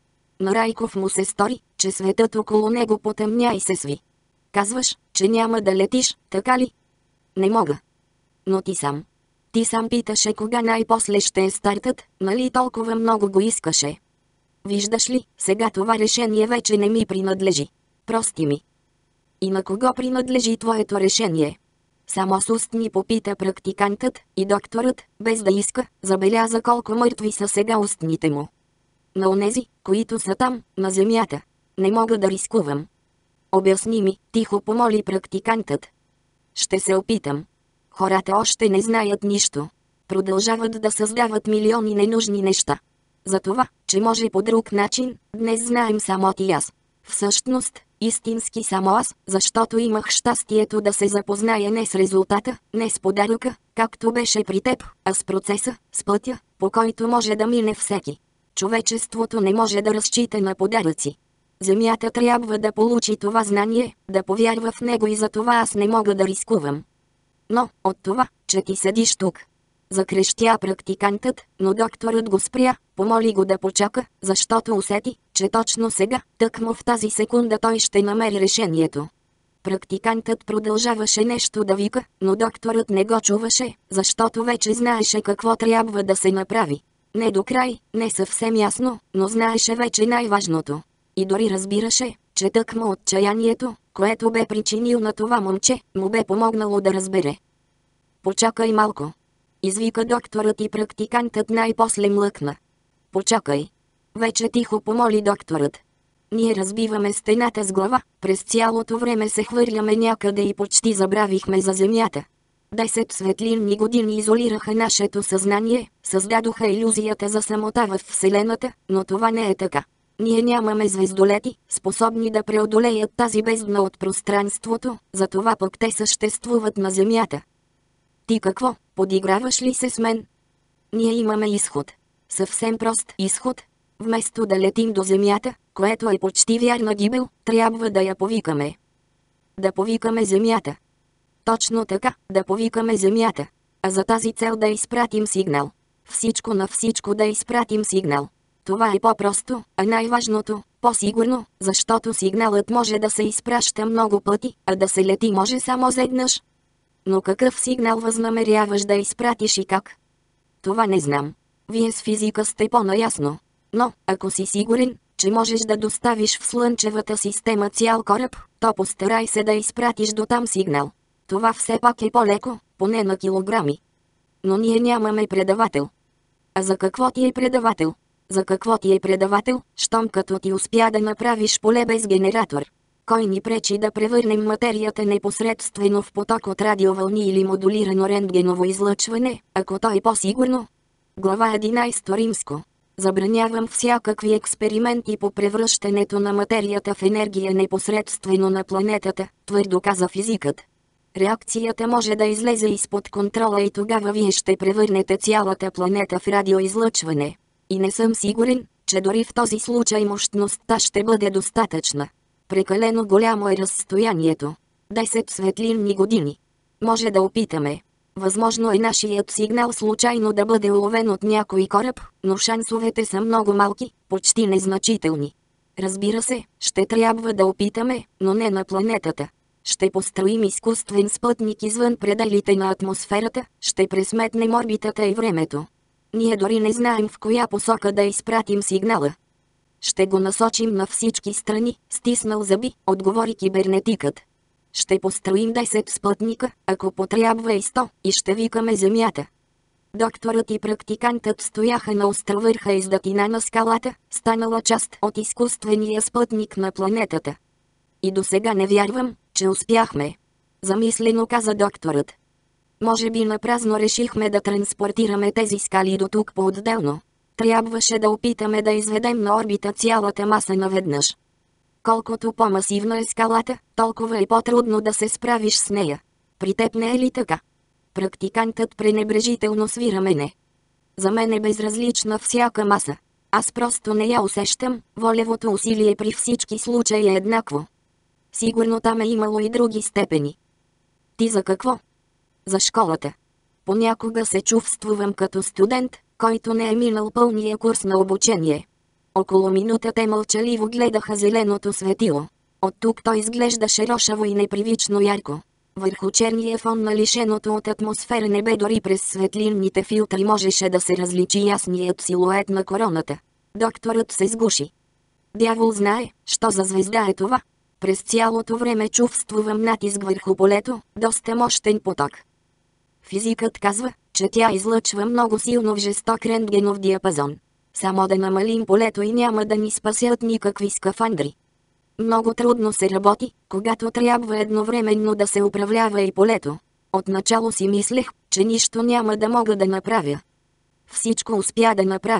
На Райков му се стори, че светът около него потъмня и се сви. Казваш, че няма да летиш, така ли? Не мога. Но ти сам. Ти сам питаше кога най-после ще е стартът, нали толкова много го искаше. Виждаш ли, сега това решение вече не ми принадлежи. Прости ми. И на кого принадлежи твоето решение? Само с устни попита практикантът, и докторът, без да иска, забеляза колко мъртви са сега устните му. На онези, които са там, на земята. Не мога да рискувам. Обясни ми, тихо помоли практикантът. Ще се опитам. Хората още не знаят нищо. Продължават да създават милиони ненужни неща. За това, че може по друг начин, днес знаем само ти и аз. Всъщност, истински само аз, защото имах щастието да се запозная не с резултата, не с подаръка, както беше при теб, а с процеса, с пътя, по който може да мине всеки. Човечеството не може да разчита на подаръци. Земята трябва да получи това знание, да повярва в него и за това аз не мога да рискувам. Но, от това, че ти седиш тук. Закрещя практикантът, но докторът го спря, помоли го да почака, защото усети, че точно сега, тъкмо в тази секунда той ще намери решението. Практикантът продължаваше нещо да вика, но докторът не го чуваше, защото вече знаеше какво трябва да се направи. Не до край, не съвсем ясно, но знаеше вече най-важното. И дори разбираше, че тъкмо отчаянието, което бе причинил на това момче, му бе помогнало да разбере. Почакай малко. Извика докторът и практикантът най-после млъкна. Почакай. Вече тихо помоли докторът. Ние разбиваме стената с глава, през цялото време се хвърляме някъде и почти забравихме за земята. Десет светлинни години изолираха нашето съзнание, създадоха илюзията за самота в Вселената, но това не е така. Ние нямаме звездолети, способни да преодолеят тази бездна от пространството, затова пък те съществуват на Земята. Ти какво, подиграваш ли се с мен? Ние имаме изход. Съвсем прост изход. Вместо да летим до Земята, което е почти вярна гибел, трябва да я повикаме. Да повикаме Земята. Точно така, да повикаме Земята. А за тази цел да изпратим сигнал. Всичко на всичко да изпратим сигнал. Това е по-просто, а най-важното, по-сигурно, защото сигналът може да се изпраща много пъти, а да се лети може само веднъж. Но какъв сигнал възнамеряваш да изпратиш и как? Това не знам. Вие с физика сте по-наясно. Но, ако си сигурен, че можеш да доставиш в Слънчевата система цял кораб, то постарай се да изпратиш до там сигнал. Това все пак е по-леко, поне на килограми. Но ние нямаме предавател. А за какво ти е предавател? За какво ти е предавател, щом като ти успя да направиш поле без генератор? Кой ни пречи да превърнем материята непосредствено в поток от радиовълни или модулирано рентгеново излъчване, ако то е по-сигурно? Глава единайсета римско. Забранявам всякакви експерименти по превръщането на материята в енергия непосредствено на планетата, твърдо каза физикът. Реакцията може да излезе изпод контрола и тогава вие ще превърнете цялата планета в радиоизлъчване. И не съм сигурен, че дори в този случай мощността ще бъде достатъчна. Прекалено голямо е разстоянието. десет светлинни години. Може да опитаме. Възможно е нашият сигнал случайно да бъде уловен от някой кораб, но шансовете са много малки, почти незначителни. Разбира се, ще трябва да опитаме, но не на планетата. Ще построим изкуствен спътник извън пределите на атмосферата, ще пресметнем орбитата и времето. Ние дори не знаем в коя посока да изпратим сигнала. Ще го насочим на всички страни, стиснал зъби, отговори кибернетикът. Ще построим десет спътника, ако потрябва и сто, и ще викаме Земята. Докторът и практикантът стояха на островърха издатина на скалата, станала част от изкуствения спътник на планетата. И до сега не вярвам, че успяхме. Замислено каза докторът. Може би напразно решихме да транспортираме тези скали до тук по-отделно. Трябваше да опитаме да изведем на орбита цялата маса наведнъж. Колкото по-масивна е скалата, толкова е по-трудно да се справиш с нея. При теб не е ли така? Практикантът пренебрежително свира мене. За мен е безразлична всяка маса. Аз просто не я усещам, волевото усилие при всички случаи е еднакво. Сигурно там е имало и други степени. Ти за какво? За школата. Понякога се чувствувам като студент, който не е минал пълния курс на обучение. Около минута те мълчаливо гледаха зеленото светило. От тук то изглеждаше рошаво и непривично ярко. Върху черния фон на лишеното от атмосфера небе дори през светлинните филтри можеше да се различи ясният силует на короната. Докторът се сгуши. Дявол знае, що за звезда е това. През цялото време чувствувам натиск върху полето, доста мощен поток. Физикът казва, че тя излъчва много силно в жесток рентгенов диапазон. Само да намалим полето и няма да ни спасят никакви скафандри. Много трудно се работи, когато трябва едновременно да се управлява и полето. Отначало си мислех, че нищо няма да мога да направя. Всичко успя да направиш.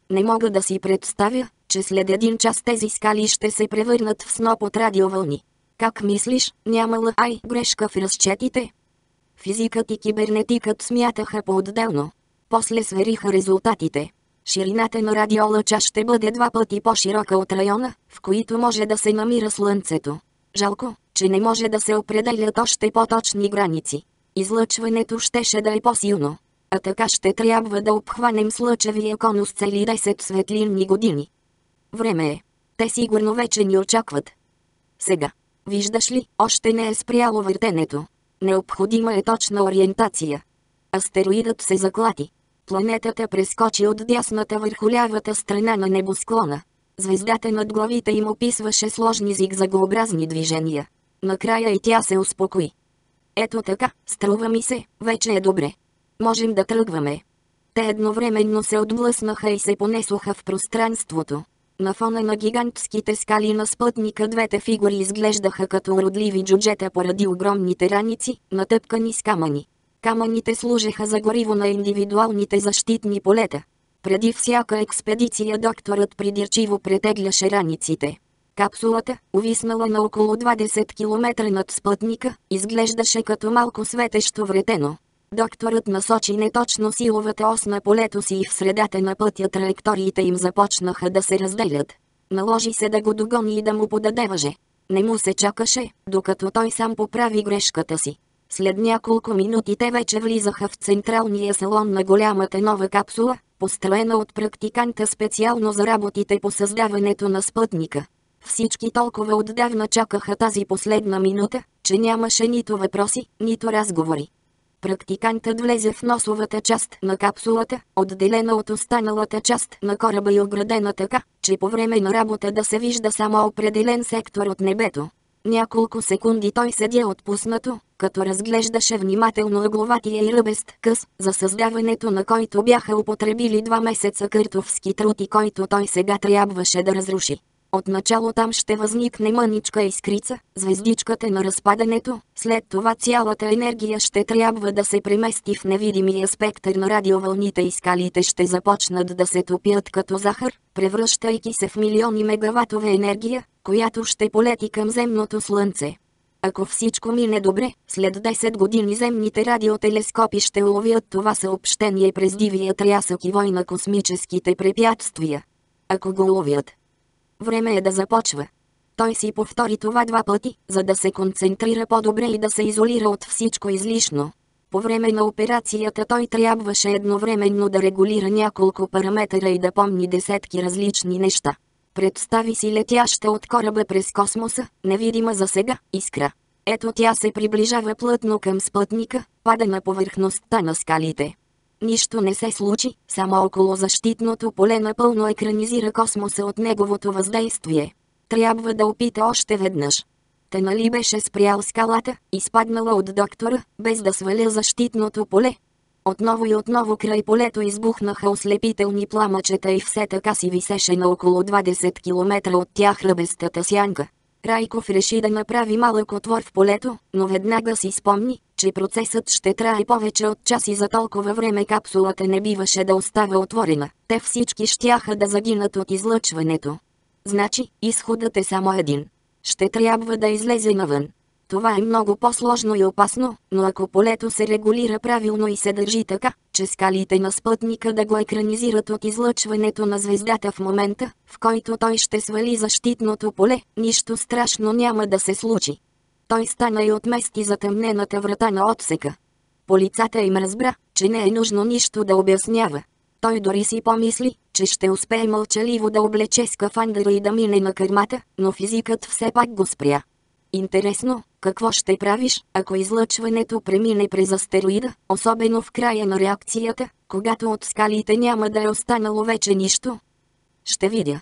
Не мога да си представя, че след един час тези скали ще се превърнат в сноп от радиовълни. Как мислиш, нямала ай грешка в разчетите? Физикът и кибернетикът смятаха по-отделно. После свериха резултатите. Ширината на радиолъча ще бъде два пъти по-широка от района, в които може да се намира Слънцето. Жалко, че не може да се определят още по-точни граници. Излъчването щеше да е по-силно. А така ще трябва да обхванем слънчевия конус цели десет светлинни години. Време е. Те сигурно вече ни очакват. Сега. Виждаш ли, още не е спряло въртенето. Необходима е точна ориентация. Астероидът се заклати. Планетата прескочи от дясната върху лявата страна на небосклона. Звездата над главите им описваше сложни зигзагообразни движения. Накрая и тя се успокои. Ето така, струва ми се, вече е добре. Можем да тръгваме. Те едновременно се отблъснаха и се понесоха в пространството. На фона на гигантските скали на спътника двете фигури изглеждаха като уродливи джуджета поради огромните раници, натъпкани с камъни. Камъните служеха за гориво на индивидуалните защитни полета. Преди всяка експедиция докторът придирчиво претегляше раниците. Капсулата, увиснала на около двадесет километра над спътника, изглеждаше като малко светещо вретено. Докторът насочи неточно силовата ос на полето си и в средата на пътя траекториите им започнаха да се разделят. Наложи се да го догони и да му подаде въже. Не му се чакаше, докато той сам поправи грешката си. След няколко минути те вече влизаха в централния салон на голямата нова капсула, построена от практиканта специално за работите по създаването на спътника. Всички толкова отдавна чакаха тази последна минута, че нямаше нито въпроси, нито разговори. Практикантът влезе в носовата част на капсулата, отделена от останалата част на кораба и оградена така, че по време на работа да се вижда само определен сектор от небето. Няколко секунди той седя отпуснато, като разглеждаше внимателно ъгловатия и ръбест къс, за създаването на който бяха употребили два месеца къртовски труд и който той сега трябваше да разруши. Отначало там ще възникне мъничка искрица, звездичката на разпадането, след това цялата енергия ще трябва да се премести в невидимия спектър на радиовълните и скалите ще започнат да се топят като захар, превръщайки се в милиони мегаватове енергия, която ще полети към земното слънце. Ако всичко мине добре, след десет години земните радиотелескопи ще уловят това съобщение през дивия трясък и вой на космическите препятствия. Ако го уловят, време е да започва. Той си повтори това два пъти, за да се концентрира по-добре и да се изолира от всичко излишно. По време на операцията той трябваше едновременно да регулира няколко параметъра и да помни десетки различни неща. Представи си летяща от кораба през космоса, невидима за сега, искра. Ето тя се приближава плътно към спътника, пада на повърхността на скалите. Нищо не се случи, само около защитното поле напълно екранизира космоса от неговото въздействие. Трябва да опита още веднъж. Те нали беше спрял скалата, изпаднала от доктора, без да сваля защитното поле. Отново и отново край полето избухнаха ослепителни пламъчета и все така си висеше на около двадесет километра от тях ръбестата сянка. Райков реши да направи малък отвор в полето, но веднага си спомни, че процесът ще трае повече от час и за толкова време капсулата не биваше да остава отворена. Те всички щяха да загинат от излъчването. Значи, изходът е само един. Ще трябва да излезе навън. Това е много по-сложно и опасно, но ако полето се регулира правилно и се държи така, че скалите на спътника да го екранизират от излъчването на звездата в момента, в който той ще свали защитното поле, нищо страшно няма да се случи. Той стана и отмести затъмнената врата на отсека. По лицата им разбра, че не е нужно нищо да обяснява. Той дори си помисли, че ще успее мълчаливо да облече скафандъра и да мине на кърмата, но физикът все пак го спря. Интересно, какво ще правиш, ако излъчването премине през астероида, особено в края на реакцията, когато от скалите няма да е останало вече нищо? Ще видя.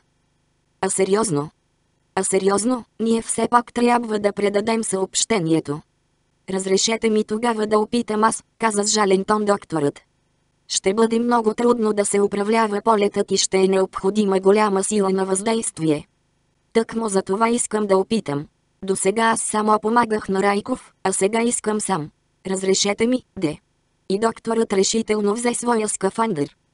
А сериозно? А сериозно, ние все пак трябва да предадем съобщението. Разрешете ми тогава да опитам аз, каза с жален тон докторът. Ще бъде много трудно да се управлява полетът и ще е необходима голяма сила на въздействие. Тъкмо за това искам да опитам. До сега аз само помагах на Райков, а сега искам сам. Разрешете ми, де. И докторът решително взе своя скафандър.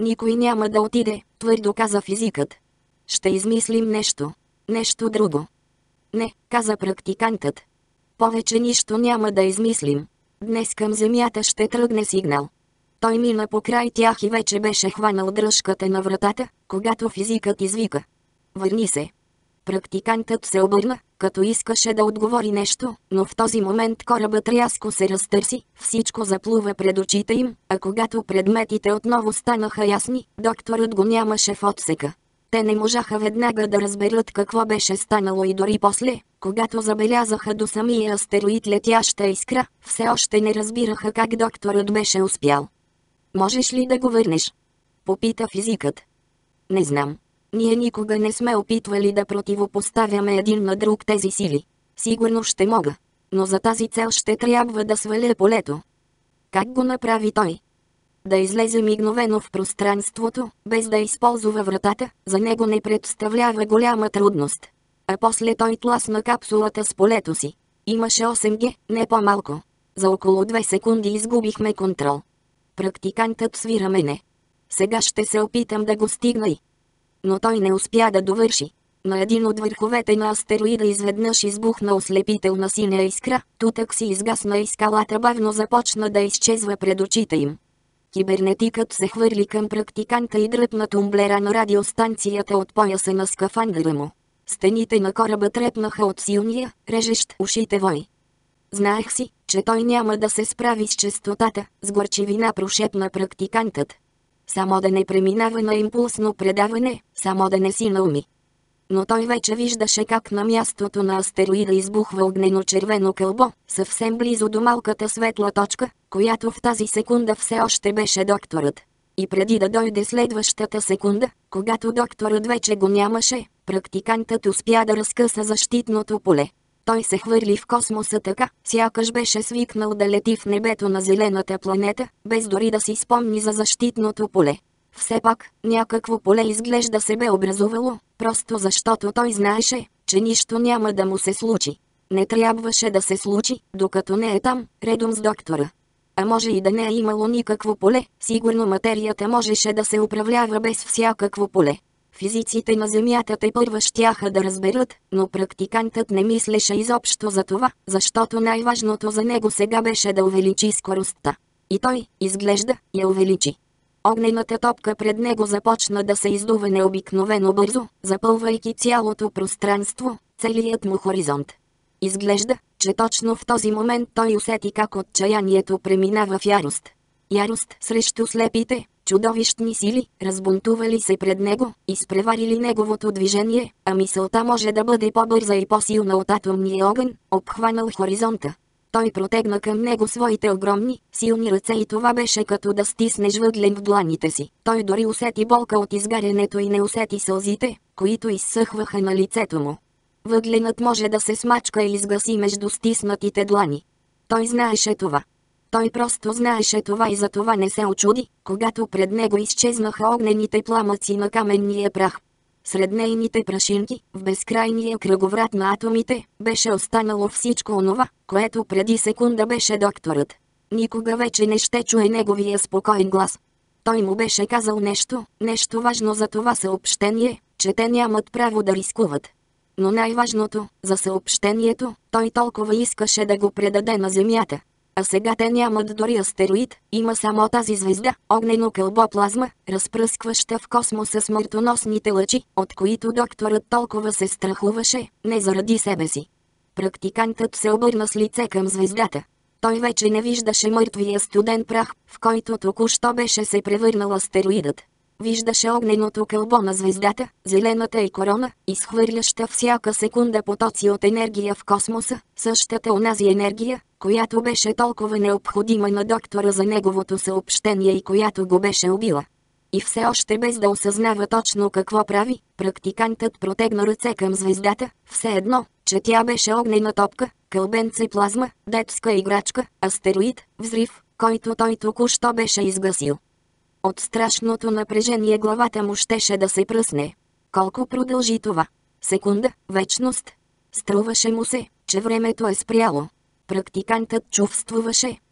Никой няма да отиде, твърдо каза физикът. Ще измислим нещо. Нещо друго. Не, каза практикантът. Повече нищо няма да измислим. Днес към земята ще тръгне сигнал. Той мина покрай тях и вече беше хванал дръжката на вратата, когато физикът извика. Върни се. Практикантът се обърна, като искаше да отговори нещо, но в този момент корабът рязко се разтърси, всичко заплува пред очите им, а когато предметите отново станаха ясни, докторът го нямаше в отсека. Те не можаха веднага да разберат какво беше станало и дори после, когато забелязаха до самия астероид летяща искра, все още не разбираха как докторът беше успял. Можеш ли да го върнеш? Попита физикът. Не знам. Ние никога не сме опитвали да противопоставяме един на друг тези сили. Сигурно ще мога. Но за тази цел ще трябва да сваля полето. Как го направи той? Да излезе мигновено в пространството, без да използва вратата, за него не представлява голяма трудност. А после той тласна капсулата с полето си. Имаше осем джи, не по-малко. За около две секунди изгубихме контрол. Практикантът свира мене. Сега ще се опитам да го стигна и... Но той не успя да довърши. На един от върховете на астероида изведнъж избухна ослепителна синя искра, тутък си изгасна и скалата бавно започна да изчезва пред очите им. Кибернетикът се хвърли към практиканта и дръпна тумблера на радиостанцията от пояса на скафандъра му. Стените на кораба трепнаха от силния, режещ ушите вой. Знаех си, че той няма да се справи с честотата, с горчивина прошепна практикантът. Само да не преминава на импулсно предаване, само да не си науми. Но той вече виждаше как на мястото на астероида избухва огнено-червено кълбо, съвсем близо до малката светла точка, която в тази секунда все още беше докторът. И преди да дойде следващата секунда, когато докторът вече го нямаше, практикантът успя да разкъса защитното поле. Той се хвърли в космоса така, сякаш беше свикнал да лети в небето на зелената планета, без дори да си спомни за защитното поле. Все пак, някакво поле изглежда се бе образувало, просто защото той знаеше, че нищо няма да му се случи. Не трябваше да се случи, докато не е там, редом с доктора. А може и да не е имало никакво поле, сигурно материята можеше да се управлява без всякакво поле. Физиците на Земята тепърва щяха да разберат, но практикантът не мислеше изобщо за това, защото най-важното за него сега беше да увеличи скоростта. И той, изглежда, я увеличи. Огнената топка пред него започна да се издува необикновено бързо, запълвайки цялото пространство, целият му хоризонт. Изглежда, че точно в този момент той усети как отчаянието преминава в ярост. Ярост срещу слепите, чудовищни сили, разбунтували се пред него, изпреварили неговото движение, а мисълта може да бъде по-бърза и по-силна от атомния огън, обхванал хоризонта. Той протегна към него своите огромни, силни ръце и това беше като да стиснеш въглен в дланите си. Той дори усети болка от изгарянето и не усети сълзите, които изсъхваха на лицето му. Въгленът може да се смачка и изгаси между стиснатите длани. Той знаеше това. Той просто знаеше това и за това не се очуди, когато пред него изчезнаха огнените пламъци на каменния прах. Сред нейните прашинки, в безкрайния кръговрат на атомите, беше останало всичко онова, което преди секунда беше докторът. Никога вече не ще чуе неговия спокоен глас. Той му беше казал нещо, нещо важно за това съобщение, че те нямат право да рискуват. Но най-важното, за съобщението, той толкова искаше да го предаде на Земята. А сега те нямат дори астероид, има само тази звезда, огнено кълбо плазма, разпръскваща в космоса смъртоносните лъчи, от които докторът толкова се страхуваше, не заради себе си. Практикантът се обърна с лице към звездата. Той вече не виждаше мъртвия студен прах, в който току-що беше се превърнал астероидът. Виждаше огненото кълбо на звездата, зелената й корона, изхвърляща всяка секунда потоци от енергия в космоса, същата онази енергия, която беше толкова необходима на доктора за неговото съобщение и която го беше убила. И все още без да осъзнава точно какво прави, практикантът протегна ръце към звездата, все едно, че тя беше огнена топка, кълбенце плазма, детска играчка, астероид, взрив, който той току-що беше изгасил. От страшното напрежение главата му щеше да се пръсне. Колко продължи това? Секунда, вечност. Струваше му се, че времето е спряло. Практикантът чувствуваше,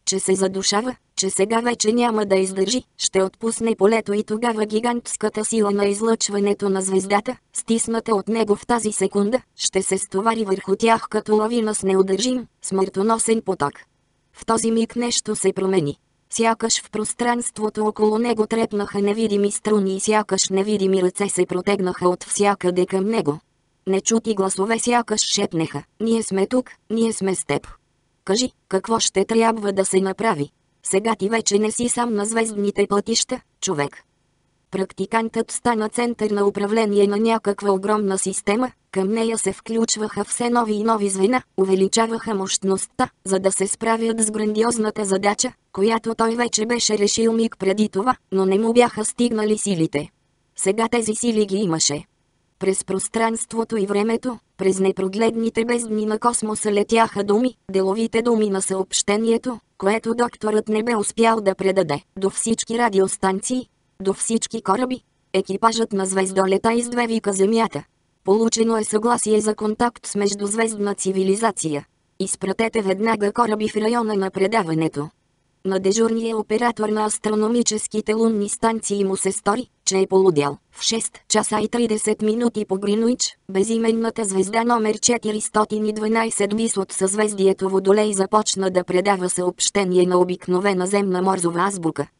че се задушава, че сега вече няма да издържи, ще отпусне полето и тогава гигантската сила на излъчването на звездата, стисната от него в тази секунда, ще се стовари върху тях като лавина с неудържим, смъртоносен поток. В този миг нещо се промени. Сякаш в пространството около него трепнаха невидими струни и сякаш невидими ръце се протегнаха от всякъде към него. Нечути гласове сякаш шепнеха: ние сме тук, ние сме с теб. Кажи, какво ще трябва да се направи? Сега ти вече не си сам на звездните пътища, човек. Практикантът стана център на управление на някаква огромна система, към нея се включваха все нови и нови звена, увеличаваха мощността, за да се справят с грандиозната задача, която той вече беше решил миг преди това, но не му бяха стигнали силите. Сега тези сили ги имаше. През пространството и времето, през непрогледните бездни на космоса летяха думи, деловите думи на съобщението, което докторът не бе успял да предаде до всички радиостанции, до всички кораби. Екипажът на звездолета издве вика Земята. Получено е съгласие за контакт с междузвездна цивилизация. Изпратете веднага кораби в района на предаването. На дежурния оператор на астрономическите лунни станции му се стори, че е полудял. В шест часа и тридесет минути по Гринуич, безименната звезда номер четиристотин и дванайсет бис от съзвездието Водолей започна да предава съобщение на обикновена земна морзова азбука.